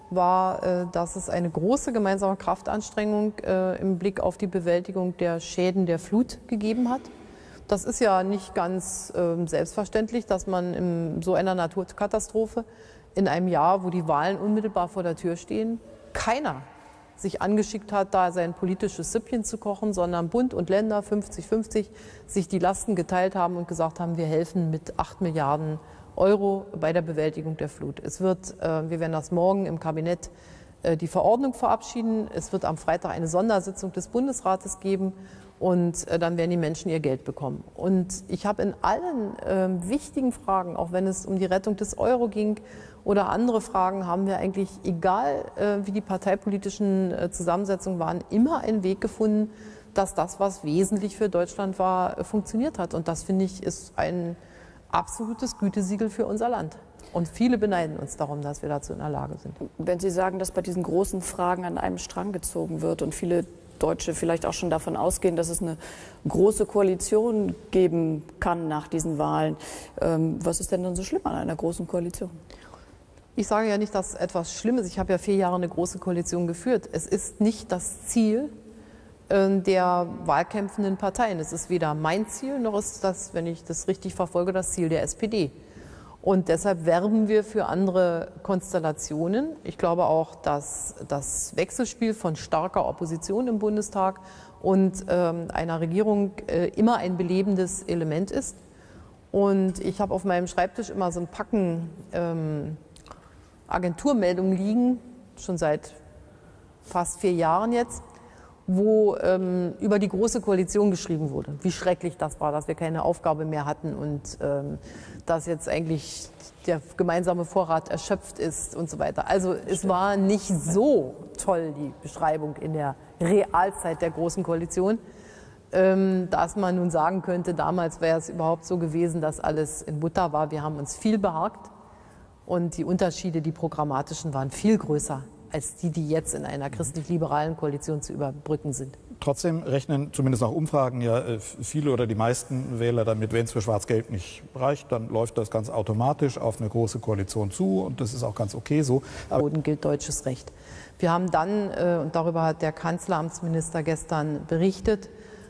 war, dass es eine große gemeinsame Kraftanstrengung im Blick auf die Bewältigung der Schäden der Flut gegeben hat. Das ist ja nicht ganz äh, selbstverständlich, dass man in so einer Naturkatastrophe in einem Jahr, wo die Wahlen unmittelbar vor der Tür stehen, keiner sich angeschickt hat, da sein politisches Süppchen zu kochen, sondern Bund und Länder fünfzig fünfzig sich die Lasten geteilt haben und gesagt haben, wir helfen mit acht Milliarden Euro bei der Bewältigung der Flut. Es wird, äh, wir werden das morgen im Kabinett äh, die Verordnung verabschieden. Es wird am Freitag eine Sondersitzung des Bundesrates geben. Und äh, dann werden die Menschen ihr Geld bekommen. Und ich habe in allen äh, wichtigen Fragen, auch wenn es um die Rettung des Euro ging oder andere Fragen, haben wir eigentlich, egal äh, wie die parteipolitischen äh, Zusammensetzungen waren, immer einen Weg gefunden, dass das, was wesentlich für Deutschland war, äh, funktioniert hat. Und das, finde ich, ist ein absolutes Gütesiegel für unser Land. Und viele beneiden uns darum, dass wir dazu in der Lage sind. Wenn Sie sagen, dass bei diesen großen Fragen an einem Strang gezogen wird und viele Deutsche vielleicht auch schon davon ausgehen, dass es eine große Koalition geben kann nach diesen Wahlen. Ähm, was ist denn dann so schlimm an einer großen Koalition? Ich sage ja nicht, dass etwas schlimm ist. Ich habe ja vier Jahre eine große Koalition geführt. Es ist nicht das Ziel äh, der wahlkämpfenden Parteien. Es ist weder mein Ziel, noch ist das, wenn ich das richtig verfolge, das Ziel der S P D. Und deshalb werben wir für andere Konstellationen. Ich glaube auch, dass das Wechselspiel von starker Opposition im Bundestag und ähm, einer Regierung äh, immer ein belebendes Element ist. Und ich habe auf meinem Schreibtisch immer so ein Packen ähm, Agenturmeldungen liegen, schon seit fast vier Jahren jetzt, wo ähm, über die Große Koalition geschrieben wurde, wie schrecklich das war, dass wir keine Aufgabe mehr hatten und ähm, dass jetzt eigentlich der gemeinsame Vorrat erschöpft ist und so weiter. Also es war nicht so toll, die Beschreibung in der Realzeit der Großen Koalition, ähm, dass man nun sagen könnte, damals wäre es überhaupt so gewesen, dass alles in Butter war. Wir haben uns viel behagt und die Unterschiede, die programmatischen, waren viel größer als die, die jetzt in einer christlich-liberalen Koalition zu überbrücken sind. Trotzdem rechnen zumindest nach Umfragen ja viele oder die meisten Wähler damit, wenn es für Schwarz-Gelb nicht reicht, dann läuft das ganz automatisch auf eine große Koalition zu und das ist auch ganz okay so. Aber Boden gilt deutsches Recht. Wir haben dann, und darüber hat der Kanzleramtsminister gestern berichtet,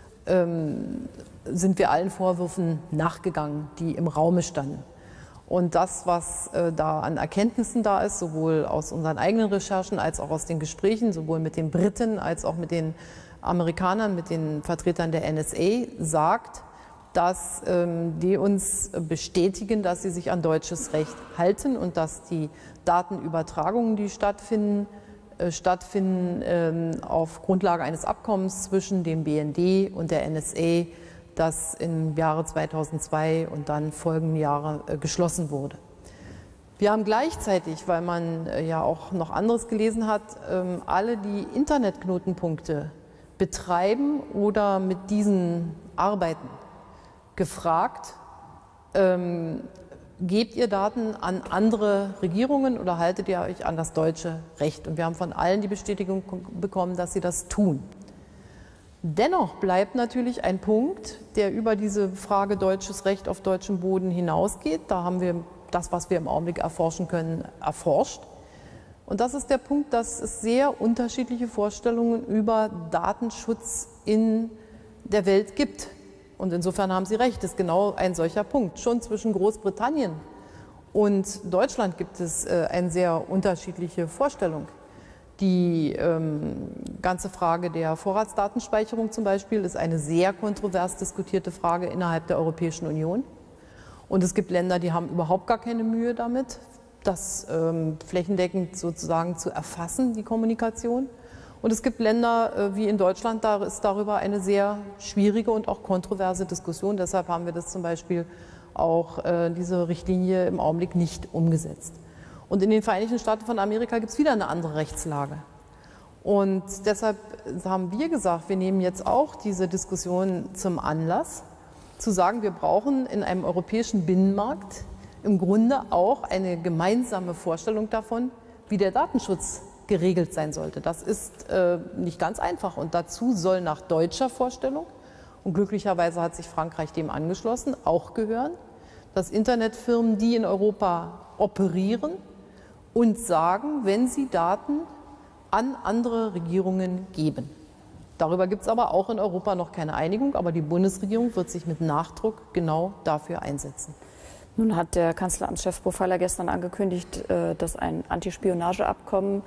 sind wir allen Vorwürfen nachgegangen, die im Raume standen. Und das, was äh, da an Erkenntnissen da ist, sowohl aus unseren eigenen Recherchen als auch aus den Gesprächen, sowohl mit den Briten als auch mit den Amerikanern, mit den Vertretern der N S A, sagt, dass ähm, die uns bestätigen, dass sie sich an deutsches Recht halten und dass die Datenübertragungen, die stattfinden, äh, stattfinden ähm, auf Grundlage eines Abkommens zwischen dem B N D und der N S A, das im Jahre zweitausendzwei und dann folgenden Jahre äh, geschlossen wurde. Wir haben gleichzeitig, weil man äh, ja auch noch anderes gelesen hat, ähm, alle, die Internetknotenpunkte betreiben oder mit diesen arbeiten, gefragt, ähm, gebt ihr Daten an andere Regierungen oder haltet ihr euch an das deutsche Recht? Und wir haben von allen die Bestätigung bekommen, dass sie das tun. Dennoch bleibt natürlich ein Punkt, der über diese Frage deutsches Recht auf deutschem Boden hinausgeht. Da haben wir das, was wir im Augenblick erforschen können, erforscht. Und das ist der Punkt, dass es sehr unterschiedliche Vorstellungen über Datenschutz in der Welt gibt. Und insofern haben Sie recht, das ist genau ein solcher Punkt. Schon zwischen Großbritannien und Deutschland gibt es äh, eine sehr unterschiedliche Vorstellung. Die ähm, ganze Frage der Vorratsdatenspeicherung zum Beispiel ist eine sehr kontrovers diskutierte Frage innerhalb der Europäischen Union. Und es gibt Länder, die haben überhaupt gar keine Mühe damit, das ähm, flächendeckend sozusagen zu erfassen, die Kommunikation. Und es gibt Länder äh, wie in Deutschland, da ist darüber eine sehr schwierige und auch kontroverse Diskussion. Deshalb haben wir das zum Beispiel auch äh, diese Richtlinie im Augenblick nicht umgesetzt. Und in den Vereinigten Staaten von Amerika gibt es wieder eine andere Rechtslage. Und deshalb haben wir gesagt, wir nehmen jetzt auch diese Diskussion zum Anlass, zu sagen, wir brauchen in einem europäischen Binnenmarkt im Grunde auch eine gemeinsame Vorstellung davon, wie der Datenschutz geregelt sein sollte. Das ist äh, nicht ganz einfach und dazu soll nach deutscher Vorstellung, und glücklicherweise hat sich Frankreich dem angeschlossen, auch gehören, dass Internetfirmen, die in Europa operieren, uns sagen, wenn sie Daten an andere Regierungen geben. Darüber gibt es aber auch in Europa noch keine Einigung, aber die Bundesregierung wird sich mit Nachdruck genau dafür einsetzen. Nun hat der Kanzleramtschef Profeiler gestern angekündigt, dass ein Antispionageabkommen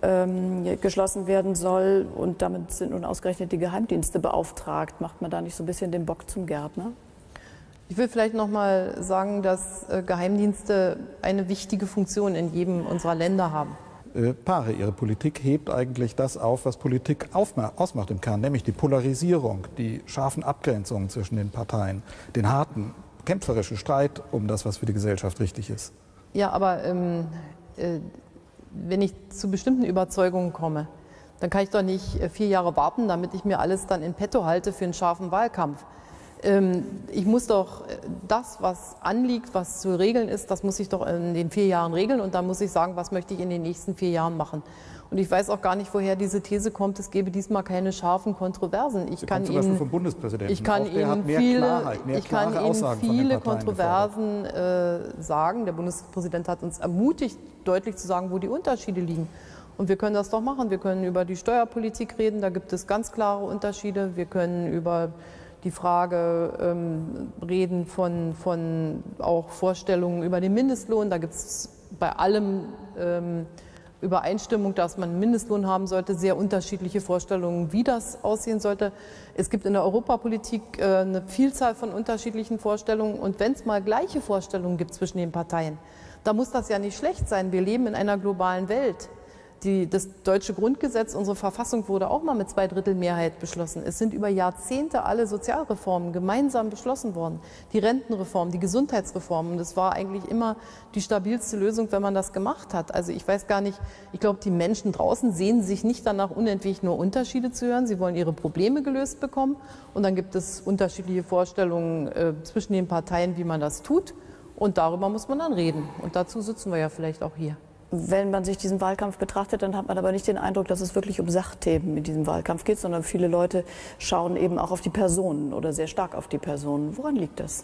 geschlossen werden soll. Und damit sind nun ausgerechnet die Geheimdienste beauftragt. Macht man da nicht so ein bisschen den Bock zum Gärtner? Ich will vielleicht noch mal sagen, dass Geheimdienste eine wichtige Funktion in jedem unserer Länder haben. Äh, Paare, Ihre Politik hebt eigentlich das auf, was Politik ausmacht im Kern, nämlich die Polarisierung, die scharfen Abgrenzungen zwischen den Parteien, den harten, kämpferischen Streit um das, was für die Gesellschaft richtig ist. Ja, aber ähm, äh, wenn ich zu bestimmten Überzeugungen komme, dann kann ich doch nicht äh, vier Jahre warten, damit ich mir alles dann in petto halte für einen scharfen Wahlkampf. Ähm, ich muss doch äh, das, was anliegt, was zu regeln ist, das muss ich doch in den vier Jahren regeln und dann muss ich sagen, was möchte ich in den nächsten vier Jahren machen. Und ich weiß auch gar nicht, woher diese These kommt, es gäbe diesmal keine scharfen Kontroversen. Ich Sie kann kommt zum Ihnen, Beispiel vom Bundespräsidenten. ich kann Auch der Ihnen hat mehr viele, Klarheit, mehr ich kann klare Ihnen Aussagen von den viele Parteien Kontroversen äh, sagen. Der Bundespräsident hat uns ermutigt, deutlich zu sagen, wo die Unterschiede liegen. Und wir können das doch machen. Wir können über die Steuerpolitik reden, da gibt es ganz klare Unterschiede. Wir können über die Frage ähm, reden von, von auch Vorstellungen über den Mindestlohn. Da gibt es bei allem ähm, Übereinstimmung, dass man einen Mindestlohn haben sollte, sehr unterschiedliche Vorstellungen, wie das aussehen sollte. Es gibt in der Europapolitik äh, eine Vielzahl von unterschiedlichen Vorstellungen. Und wenn es mal gleiche Vorstellungen gibt zwischen den Parteien, da muss das ja nicht schlecht sein. Wir leben in einer globalen Welt. Die, das deutsche Grundgesetz, unsere Verfassung wurde auch mal mit Zweidrittelmehrheit beschlossen. Es sind über Jahrzehnte alle Sozialreformen gemeinsam beschlossen worden. Die Rentenreform, die Gesundheitsreform. Und es war eigentlich immer die stabilste Lösung, wenn man das gemacht hat. Also ich weiß gar nicht, ich glaube, die Menschen draußen sehnen sich nicht danach, unentwegt nur Unterschiede zu hören. Sie wollen ihre Probleme gelöst bekommen. Und dann gibt es unterschiedliche Vorstellungen äh, zwischen den Parteien, wie man das tut. Und darüber muss man dann reden. Und dazu sitzen wir ja vielleicht auch hier. Wenn man sich diesen Wahlkampf betrachtet, dann hat man aber nicht den Eindruck, dass es wirklich um Sachthemen in diesem Wahlkampf geht, sondern viele Leute schauen eben auch auf die Personen oder sehr stark auf die Personen. Woran liegt das?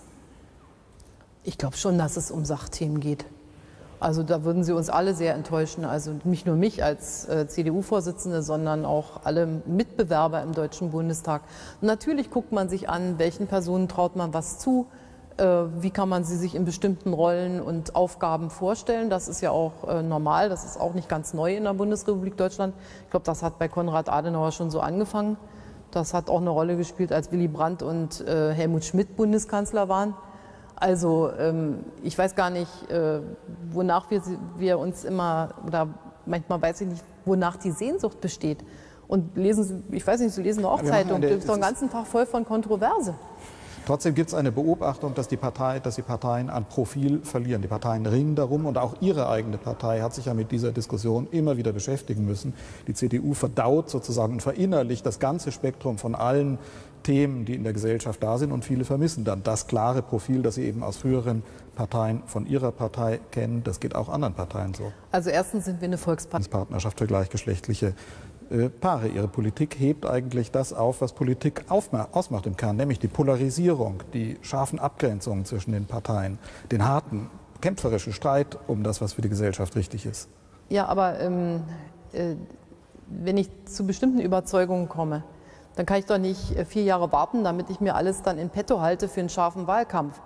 Ich glaube schon, dass es um Sachthemen geht. Also da würden Sie uns alle sehr enttäuschen. Also nicht nur mich als äh, C D U-Vorsitzende, sondern auch alle Mitbewerber im Deutschen Bundestag. Und natürlich guckt man sich an, welchen Personen traut man was zu. Wie kann man sie sich in bestimmten Rollen und Aufgaben vorstellen? Das ist ja auch äh, normal, das ist auch nicht ganz neu in der Bundesrepublik Deutschland. Ich glaube, das hat bei Konrad Adenauer schon so angefangen. Das hat auch eine Rolle gespielt, als Willy Brandt und äh, Helmut Schmidt Bundeskanzler waren. Also ähm, ich weiß gar nicht, äh, wonach wir, wir uns immer, oder manchmal weiß ich nicht, wonach die Sehnsucht besteht. Und lesen Sie, ich weiß nicht, Sie lesen doch auch Zeitung, das ist doch den ganzen Tag voll von Kontroverse. Trotzdem gibt es eine Beobachtung, dass die, Partei, dass die Parteien an Profil verlieren. Die Parteien ringen darum und auch Ihre eigene Partei hat sich ja mit dieser Diskussion immer wieder beschäftigen müssen. Die C D U verdaut sozusagen und verinnerlicht das ganze Spektrum von allen Themen, die in der Gesellschaft da sind und viele vermissen dann das klare Profil, das Sie eben aus früheren Parteien von Ihrer Partei kennen. Das geht auch anderen Parteien so. Also erstens sind wir eine Volkspartei. Partnerschaft für gleichgeschlechtliche Äh, Paare. Ihre Politik hebt eigentlich das auf, was Politik ausmacht im Kern, nämlich die Polarisierung, die scharfen Abgrenzungen zwischen den Parteien, den harten, kämpferischen Streit um das, was für die Gesellschaft richtig ist. Ja, aber ähm, äh, wenn ich zu bestimmten Überzeugungen komme, dann kann ich doch nicht vier Jahre warten, damit ich mir alles dann in petto halte für einen scharfen Wahlkampf.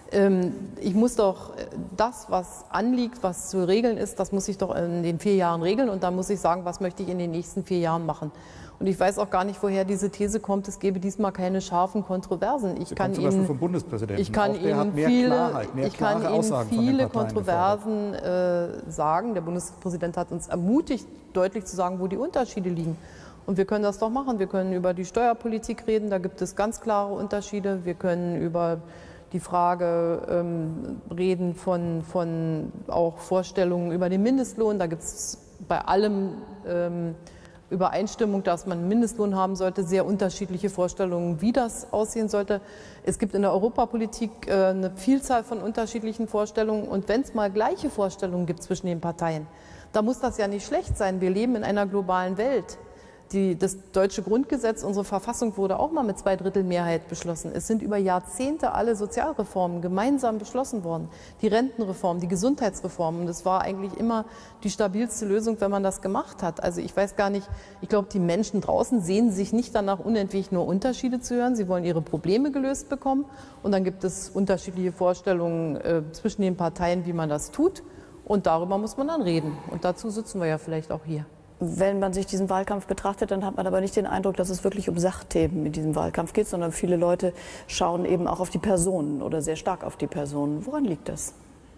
Ich muss doch das, was anliegt, was zu regeln ist, das muss ich doch in den vier Jahren regeln und dann muss ich sagen, was möchte ich in den nächsten vier Jahren machen. Und ich weiß auch gar nicht, woher diese These kommt, es gäbe diesmal keine scharfen Kontroversen. Ich Sie kann kommt zum Ihnen, Beispiel vom Bundespräsidenten. ich kann Auch der Ihnen hat mehr viele, Klarheit, mehr ich kann klare Ihnen Aussagen von den viele Parteien Kontroversen äh, sagen. Der Bundespräsident hat uns ermutigt, deutlich zu sagen, wo die Unterschiede liegen. Und wir können das doch machen. Wir können über die Steuerpolitik reden, da gibt es ganz klare Unterschiede. Wir können über die Frage ähm, reden von, von auch Vorstellungen über den Mindestlohn. Da gibt es bei allem ähm, Übereinstimmung, dass man einen Mindestlohn haben sollte, sehr unterschiedliche Vorstellungen, wie das aussehen sollte. Es gibt in der Europapolitik äh, eine Vielzahl von unterschiedlichen Vorstellungen. Und wenn es mal gleiche Vorstellungen gibt zwischen den Parteien, da muss das ja nicht schlecht sein. Wir leben in einer globalen Welt. Die, das deutsche Grundgesetz, unsere Verfassung wurde auch mal mit Zweidrittelmehrheit beschlossen. Es sind über Jahrzehnte alle Sozialreformen gemeinsam beschlossen worden. Die Rentenreform, die Gesundheitsreform. Und es war eigentlich immer die stabilste Lösung, wenn man das gemacht hat. Also ich weiß gar nicht, ich glaube, die Menschen draußen sehnen sich nicht danach, unentwegt nur Unterschiede zu hören. Sie wollen ihre Probleme gelöst bekommen. Und dann gibt es unterschiedliche Vorstellungen äh, zwischen den Parteien, wie man das tut. Und darüber muss man dann reden. Und dazu sitzen wir ja vielleicht auch hier. Wenn man sich diesen Wahlkampf betrachtet, dann hat man aber nicht den Eindruck, dass es wirklich um Sachthemen in diesem Wahlkampf geht, sondern viele Leute schauen eben auch auf die Personen oder sehr stark auf die Personen. Woran liegt das?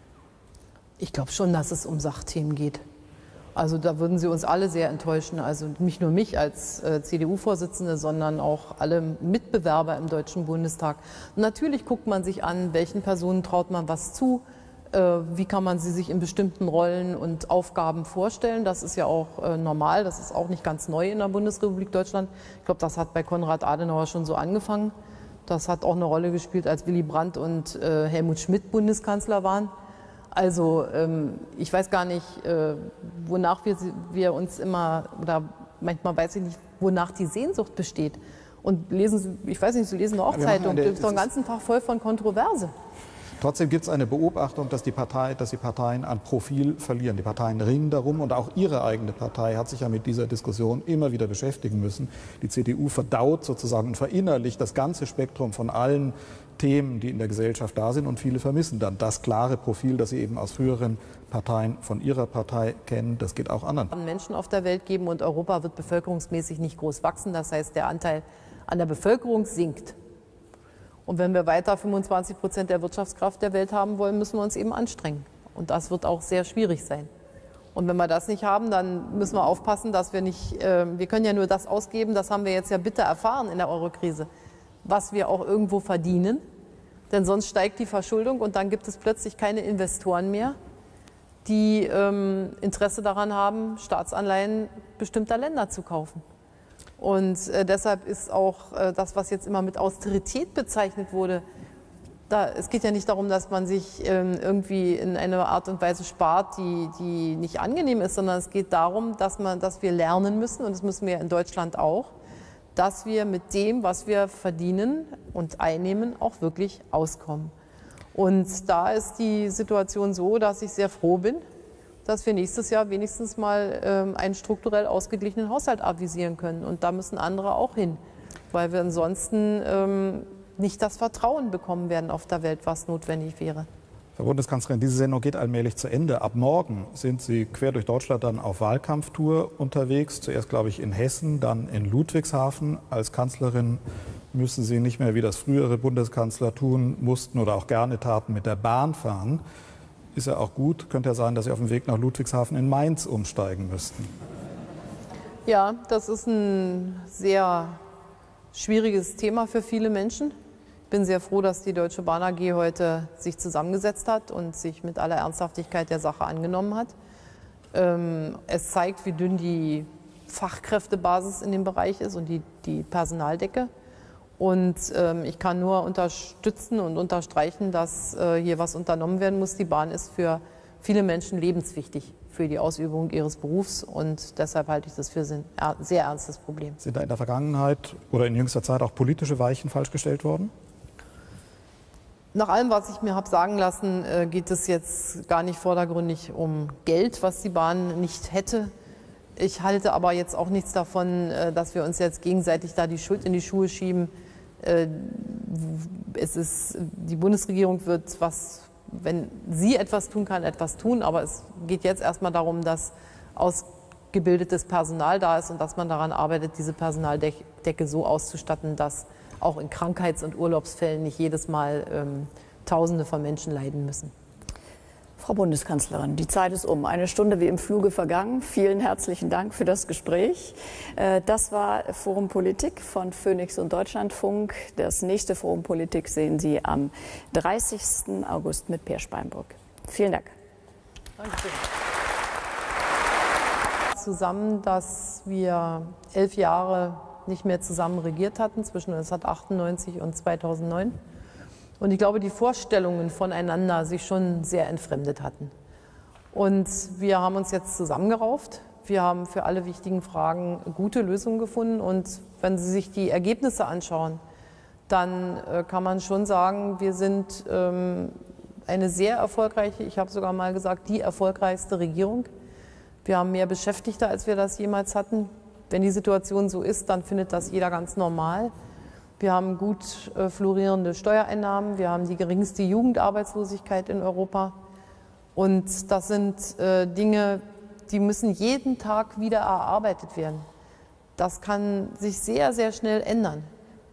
Ich glaube schon, dass es um Sachthemen geht. Also da würden Sie uns alle sehr enttäuschen. Also nicht nur mich als äh, C D U-Vorsitzende, sondern auch alle Mitbewerber im Deutschen Bundestag. Und natürlich guckt man sich an, welchen Personen traut man was zu. Wie kann man sie sich in bestimmten Rollen und Aufgaben vorstellen? Das ist ja auch äh, normal, das ist auch nicht ganz neu in der Bundesrepublik Deutschland. Ich glaube, das hat bei Konrad Adenauer schon so angefangen. Das hat auch eine Rolle gespielt, als Willy Brandt und äh, Helmut Schmidt Bundeskanzler waren. Also ähm, ich weiß gar nicht, äh, wonach wir, wir uns immer, oder manchmal weiß ich nicht, wonach die Sehnsucht besteht. Und lesen Sie, ich weiß nicht, Sie lesen doch auch Zeitung, das ist doch den ganzen Tag voll von Kontroverse. Trotzdem gibt es eine Beobachtung, dass die, Partei, dass die Parteien an Profil verlieren. Die Parteien ringen darum und auch ihre eigene Partei hat sich ja mit dieser Diskussion immer wieder beschäftigen müssen. Die C D U verdaut sozusagen und verinnerlicht das ganze Spektrum von allen Themen, die in der Gesellschaft da sind und viele vermissen dann das klare Profil, das sie eben aus früheren Parteien von ihrer Partei kennen. Das geht auch anderen. Menschen auf der Welt geben und Europa wird bevölkerungsmäßig nicht groß wachsen. Das heißt, der Anteil an der Bevölkerung sinkt. Und wenn wir weiter fünfundzwanzig Prozent der Wirtschaftskraft der Welt haben wollen, müssen wir uns eben anstrengen. Und das wird auch sehr schwierig sein. Und wenn wir das nicht haben, dann müssen wir aufpassen, dass wir nicht, äh, wir können ja nur das ausgeben, das haben wir jetzt ja bitter erfahren in der Eurokrise, was wir auch irgendwo verdienen. Denn sonst steigt die Verschuldung und dann gibt es plötzlich keine Investoren mehr, die ähm, Interesse daran haben, Staatsanleihen bestimmter Länder zu kaufen. Und äh, deshalb ist auch äh, das, was jetzt immer mit Austerität bezeichnet wurde, da, es geht ja nicht darum, dass man sich ähm, irgendwie in einer Art und Weise spart, die, die nicht angenehm ist, sondern es geht darum, dass, man, dass wir lernen müssen, und das müssen wir in Deutschland auch, dass wir mit dem, was wir verdienen und einnehmen, auch wirklich auskommen. Und da ist die Situation so, dass ich sehr froh bin, dass wir nächstes Jahr wenigstens mal ähm, einen strukturell ausgeglichenen Haushalt avisieren können. Und da müssen andere auch hin, weil wir ansonsten ähm, nicht das Vertrauen bekommen werden auf der Welt, was notwendig wäre. Frau Bundeskanzlerin, diese Sendung geht allmählich zu Ende. Ab morgen sind Sie quer durch Deutschland dann auf Wahlkampftour unterwegs. Zuerst, glaube ich, in Hessen, dann in Ludwigshafen. Als Kanzlerin müssen Sie nicht mehr, wie das frühere Bundeskanzler tun mussten oder auch gerne taten, mit der Bahn fahren. Ist ja auch gut, könnte ja sein, dass Sie auf dem Weg nach Ludwigshafen in Mainz umsteigen müssten. Ja, das ist ein sehr schwieriges Thema für viele Menschen. Ich bin sehr froh, dass die Deutsche Bahn A G heute sich zusammengesetzt hat und sich mit aller Ernsthaftigkeit der Sache angenommen hat. Es zeigt, wie dünn die Fachkräftebasis in dem Bereich ist und die, die Personaldecke. Und ähm, ich kann nur unterstützen und unterstreichen, dass äh, hier was unternommen werden muss. Die Bahn ist für viele Menschen lebenswichtig für die Ausübung ihres Berufs. Und deshalb halte ich das für ein sehr ernstes Problem. Sind da in der Vergangenheit oder in jüngster Zeit auch politische Weichen falsch gestellt worden? Nach allem, was ich mir habe sagen lassen, äh, geht es jetzt gar nicht vordergründig um Geld, was die Bahn nicht hätte. Ich halte aber jetzt auch nichts davon, äh, dass wir uns jetzt gegenseitig da die Schuld in die Schuhe schieben, es ist, die Bundesregierung wird, was, wenn sie etwas tun kann, etwas tun. Aber es geht jetzt erstmal darum, dass ausgebildetes Personal da ist und dass man daran arbeitet, diese Personaldecke so auszustatten, dass auch in Krankheits- und Urlaubsfällen nicht jedes Mal ähm, Tausende von Menschen leiden müssen. Frau Bundeskanzlerin, die Zeit ist um. Eine Stunde wie im Fluge vergangen. Vielen herzlichen Dank für das Gespräch. Das war Forum Politik von Phoenix und Deutschlandfunk. Das nächste Forum Politik sehen Sie am dreißigsten August mit Peer Speinbrück. Vielen Dank. Dankeschön. Zusammen, dass wir elf Jahre nicht mehr zusammen regiert hatten, zwischen neunzehnhundertachtundneunzig und zweitausendneun. Und ich glaube, die Vorstellungen voneinander sich schon sehr entfremdet hatten. Und wir haben uns jetzt zusammengerauft. Wir haben für alle wichtigen Fragen gute Lösungen gefunden. Und wenn Sie sich die Ergebnisse anschauen, dann äh, kann man schon sagen, wir sind ähm, eine sehr erfolgreiche, ich habe sogar mal gesagt, die erfolgreichste Regierung. Wir haben mehr Beschäftigte, als wir das jemals hatten. Wenn die Situation so ist, dann findet das jeder ganz normal. Wir haben gut äh, florierende Steuereinnahmen, wir haben die geringste Jugendarbeitslosigkeit in Europa. Und das sind äh, Dinge, die müssen jeden Tag wieder erarbeitet werden. Das kann sich sehr, sehr schnell ändern.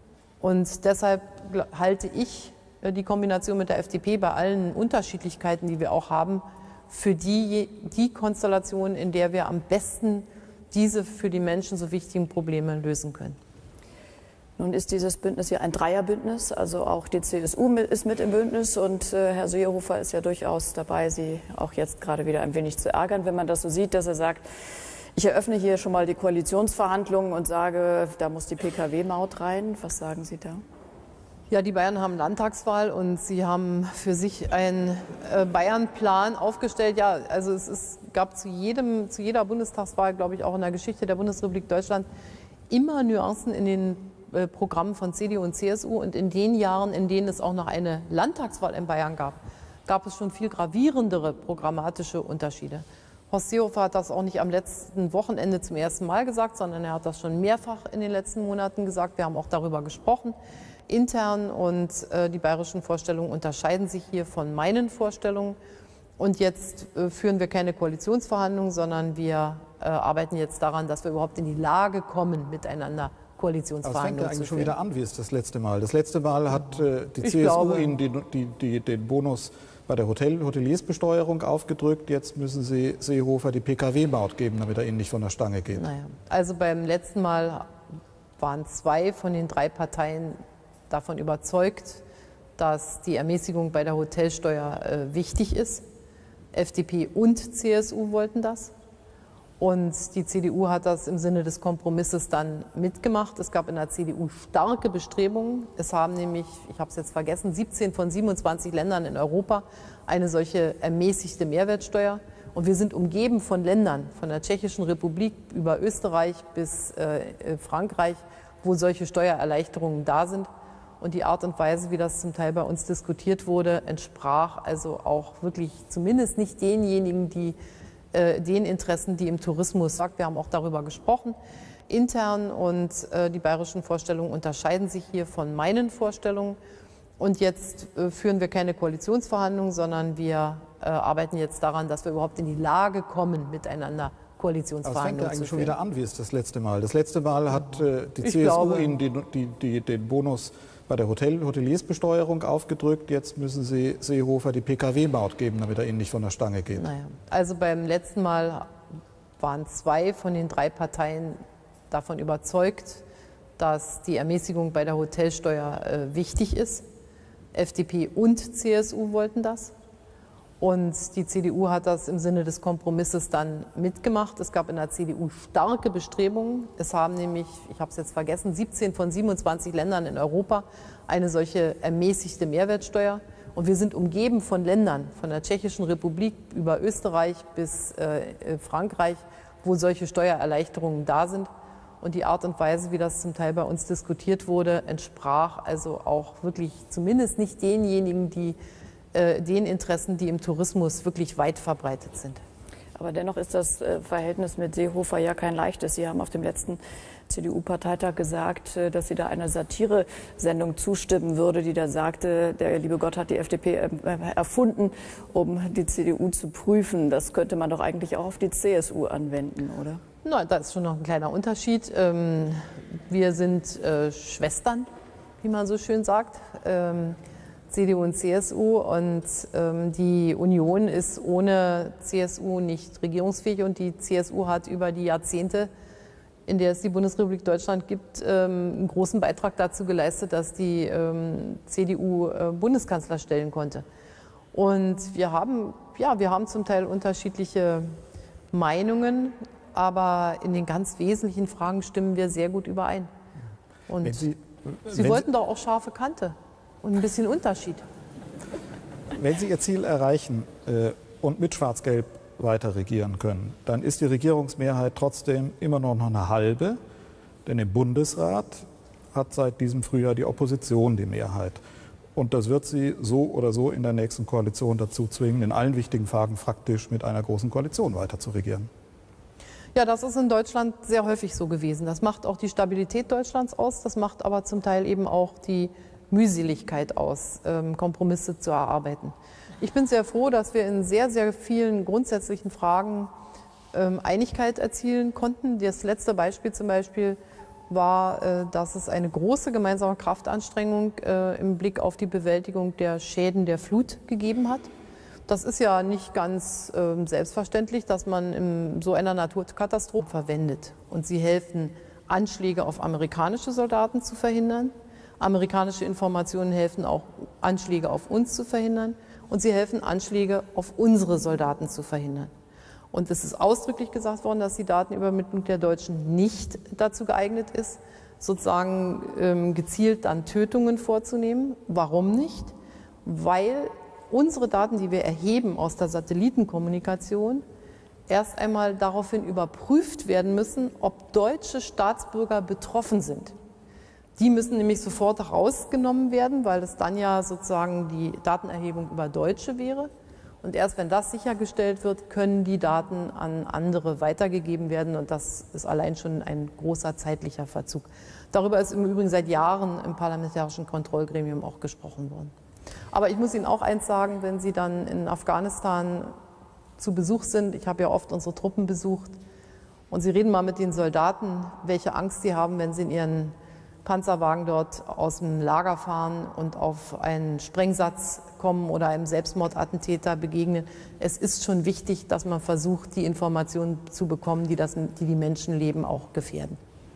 Und deshalb halte ich äh, die Kombination mit der F D P bei allen Unterschiedlichkeiten, die wir auch haben, für die, die Konstellation, in der wir am besten diese für die Menschen so wichtigen Probleme lösen können. Nun ist dieses Bündnis hier ein Dreierbündnis, also auch die C S U ist mit im Bündnis und äh, Herr Seehofer ist ja durchaus dabei, Sie auch jetzt gerade wieder ein wenig zu ärgern, wenn man das so sieht, dass er sagt, ich eröffne hier schon mal die Koalitionsverhandlungen und sage, da muss die P K W-Maut rein. Was sagen Sie da? Ja, die Bayern haben Landtagswahl und sie haben für sich einen äh, Bayern-Plan aufgestellt. Ja, also es ist, gab zu, jedem, zu jeder Bundestagswahl, glaube ich, auch in der Geschichte der Bundesrepublik Deutschland immer Nuancen in den äh, Programmen von C D U und C S U. Und in den Jahren, in denen es auch noch eine Landtagswahl in Bayern gab, gab es schon viel gravierendere programmatische Unterschiede. Horst Seehofer hat das auch nicht am letzten Wochenende zum ersten Mal gesagt, sondern er hat das schon mehrfach in den letzten Monaten gesagt. Wir haben auch darüber gesprochen, intern, und äh, die bayerischen Vorstellungen unterscheiden sich hier von meinen Vorstellungen. Und jetzt äh, führen wir keine Koalitionsverhandlungen, sondern wir äh, arbeiten jetzt daran, dass wir überhaupt in die Lage kommen, miteinander Koalitionsverhandlungen zu führen. Das fängt ja eigentlich schon wieder an, wie es das letzte Mal. Das letzte Mal hat äh, die ich C S U glaube, Ihnen die, die, die, den Bonus bei der Hotel Hoteliersbesteuerung aufgedrückt. Jetzt müssen Sie Seehofer die P K W-Maut geben, damit er Ihnen nicht von der Stange geht. Naja, also beim letzten Mal waren zwei von den drei Parteien davon überzeugt, dass die Ermäßigung bei der Hotelsteuer äh, wichtig ist. F D P und C S U wollten das. Und die C D U hat das im Sinne des Kompromisses dann mitgemacht. Es gab in der C D U starke Bestrebungen. Es haben nämlich, ich habe es jetzt vergessen, siebzehn von siebenundzwanzig Ländern in Europa eine solche ermäßigte Mehrwertsteuer. Und wir sind umgeben von Ländern, von der Tschechischen Republik über Österreich bis äh, Frankreich, wo solche Steuererleichterungen da sind. Und die Art und Weise, wie das zum Teil bei uns diskutiert wurde, entsprach also auch wirklich zumindest nicht denjenigen, die äh, den Interessen, die im Tourismus sagt. Wir haben auch darüber gesprochen, intern, und äh, die bayerischen Vorstellungen unterscheiden sich hier von meinen Vorstellungen. Und jetzt äh, führen wir keine Koalitionsverhandlungen, sondern wir äh, arbeiten jetzt daran, dass wir überhaupt in die Lage kommen, miteinander Koalitionsverhandlungen zu führen. Das fängt ja eigentlich schon wieder an, wie es das letzte Mal. Das letzte Mal hat äh, die ich C S U glaube, Ihnen die, die, die, den Bonus bei der Hotel Hoteliersbesteuerung aufgedrückt. Jetzt müssen Sie Seehofer die P K W-Maut geben, damit er Ihnen nicht von der Stange geht. Naja, also beim letzten Mal waren zwei von den drei Parteien davon überzeugt, dass die Ermäßigung bei der Hotelsteuer äh, wichtig ist. F D P und C S U wollten das. Und die C D U hat das im Sinne des Kompromisses dann mitgemacht. Es gab in der C D U starke Bestrebungen. Es haben nämlich, ich habe es jetzt vergessen, siebzehn von siebenundzwanzig Ländern in Europa eine solche ermäßigte Mehrwertsteuer. Und wir sind umgeben von Ländern, von der Tschechischen Republik über Österreich bis äh, Frankreich, wo solche Steuererleichterungen da sind. Und die Art und Weise, wie das zum Teil bei uns diskutiert wurde, entsprach also auch wirklich zumindest nicht denjenigen, die den Interessen, die im Tourismus wirklich weit verbreitet sind. Aber dennoch ist das Verhältnis mit Seehofer ja kein leichtes. Sie haben auf dem letzten C D U-Parteitag gesagt, dass Sie da einer Satire-Sendung zustimmen würde, die da sagte, der liebe Gott hat die F D P erfunden, um die C D U zu prüfen. Das könnte man doch eigentlich auch auf die C S U anwenden, oder? Na, da ist schon noch ein kleiner Unterschied. Wir sind Schwestern, wie man so schön sagt. C D U und C S U, und ähm, die Union ist ohne C S U nicht regierungsfähig, und die C S U hat über die Jahrzehnte, in der es die Bundesrepublik Deutschland gibt, ähm, einen großen Beitrag dazu geleistet, dass die ähm, C D U äh, Bundeskanzler stellen konnte. Und wir haben, ja, wir haben zum Teil unterschiedliche Meinungen, aber in den ganz wesentlichen Fragen stimmen wir sehr gut überein. Und wenn Sie, Sie wenn wollten Sie, doch auch scharfe Kante und ein bisschen Unterschied. Wenn Sie Ihr Ziel erreichen äh, und mit Schwarz-Gelb weiter regieren können, dann ist die Regierungsmehrheit trotzdem immer noch eine halbe, denn im Bundesrat hat seit diesem Frühjahr die Opposition die Mehrheit. Und das wird sie so oder so in der nächsten Koalition dazu zwingen, in allen wichtigen Fragen faktisch mit einer großen Koalition weiter zu regieren. Ja, das ist in Deutschland sehr häufig so gewesen. Das macht auch die Stabilität Deutschlands aus, das macht aber zum Teil eben auch die Mühseligkeit aus, Kompromisse zu erarbeiten. Ich bin sehr froh, dass wir in sehr, sehr vielen grundsätzlichen Fragen Einigkeit erzielen konnten. Das letzte Beispiel zum Beispiel war, dass es eine große gemeinsame Kraftanstrengung im Blick auf die Bewältigung der Schäden der Flut gegeben hat. Das ist ja nicht ganz selbstverständlich, dass man in so einer Naturkatastrophe verwendet. Und sie helfen, Anschläge auf amerikanische Soldaten zu verhindern. Amerikanische Informationen helfen auch, Anschläge auf uns zu verhindern, und sie helfen, Anschläge auf unsere Soldaten zu verhindern. Und es ist ausdrücklich gesagt worden, dass die Datenübermittlung der Deutschen nicht dazu geeignet ist, sozusagen ähm, gezielt dann Tötungen vorzunehmen. Warum nicht? Weil unsere Daten, die wir erheben aus der Satellitenkommunikation, erst einmal daraufhin überprüft werden müssen, ob deutsche Staatsbürger betroffen sind. Die müssen nämlich sofort rausgenommen werden, weil es dann ja sozusagen die Datenerhebung über Deutsche wäre. Und erst wenn das sichergestellt wird, können die Daten an andere weitergegeben werden. Und das ist allein schon ein großer zeitlicher Verzug. Darüber ist im Übrigen seit Jahren im Parlamentarischen Kontrollgremium auch gesprochen worden. Aber ich muss Ihnen auch eins sagen, wenn Sie dann in Afghanistan zu Besuch sind, ich habe ja oft unsere Truppen besucht, und Sie reden mal mit den Soldaten, welche Angst sie haben, wenn sie in ihren Panzerwagen dort aus dem Lager fahren und auf einen Sprengsatz kommen oder einem Selbstmordattentäter begegnen. Es ist schon wichtig, dass man versucht, die Informationen zu bekommen, die das, die, die Menschenleben auch gefährden.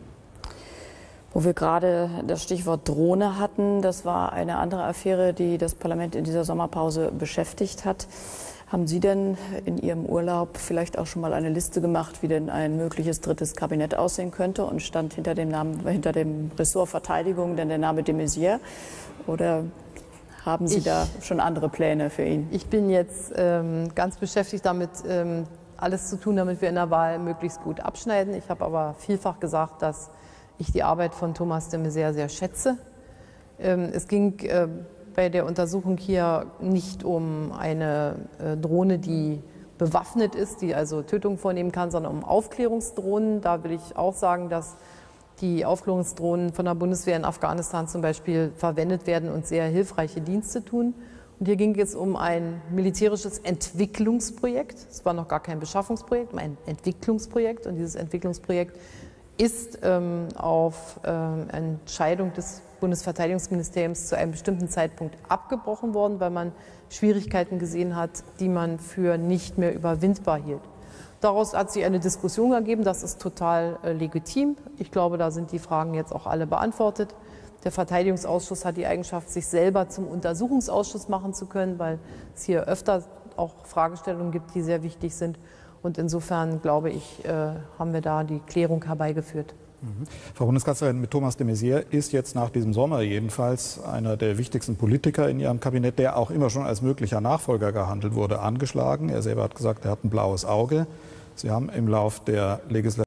Wo wir gerade das Stichwort Drohne hatten, das war eine andere Affäre, die das Parlament in dieser Sommerpause beschäftigt hat. Haben Sie denn in Ihrem Urlaub vielleicht auch schon mal eine Liste gemacht, wie denn ein mögliches drittes Kabinett aussehen könnte, und stand hinter dem Namen, hinter dem Ressort Verteidigung denn der Name de Maizière? Oder haben Sie ich, da schon andere Pläne für ihn? Ich bin jetzt ähm, ganz beschäftigt damit, ähm, alles zu tun, damit wir in der Wahl möglichst gut abschneiden. Ich habe aber vielfach gesagt, dass ich die Arbeit von Thomas de Maizière sehr schätze. Ähm, es ging äh, bei der Untersuchung hier nicht um eine äh, Drohne, die bewaffnet ist, die also Tötungen vornehmen kann, sondern um Aufklärungsdrohnen. Da will ich auch sagen, dass die Aufklärungsdrohnen von der Bundeswehr in Afghanistan zum Beispiel verwendet werden und sehr hilfreiche Dienste tun. Und hier ging es um ein militärisches Entwicklungsprojekt. Es war noch gar kein Beschaffungsprojekt, ein Entwicklungsprojekt. Und dieses Entwicklungsprojekt ist ähm, auf ähm, Entscheidung des Bundesverteidigungsministeriums zu einem bestimmten Zeitpunkt abgebrochen worden, weil man Schwierigkeiten gesehen hat, die man für nicht mehr überwindbar hielt. Daraus hat sich eine Diskussion ergeben, das ist total äh, legitim. Ich glaube, da sind die Fragen jetzt auch alle beantwortet. Der Verteidigungsausschuss hat die Eigenschaft, sich selber zum Untersuchungsausschuss machen zu können, weil es hier öfter auch Fragestellungen gibt, die sehr wichtig sind. Und insofern, glaube ich, äh, haben wir da die Klärung herbeigeführt. Mhm. Frau Bundeskanzlerin, mit Thomas de Maizière ist jetzt nach diesem Sommer jedenfalls einer der wichtigsten Politiker in Ihrem Kabinett, der auch immer schon als möglicher Nachfolger gehandelt wurde, angeschlagen. Er selber hat gesagt, er hat ein blaues Auge. Sie haben im Lauf der Legislatur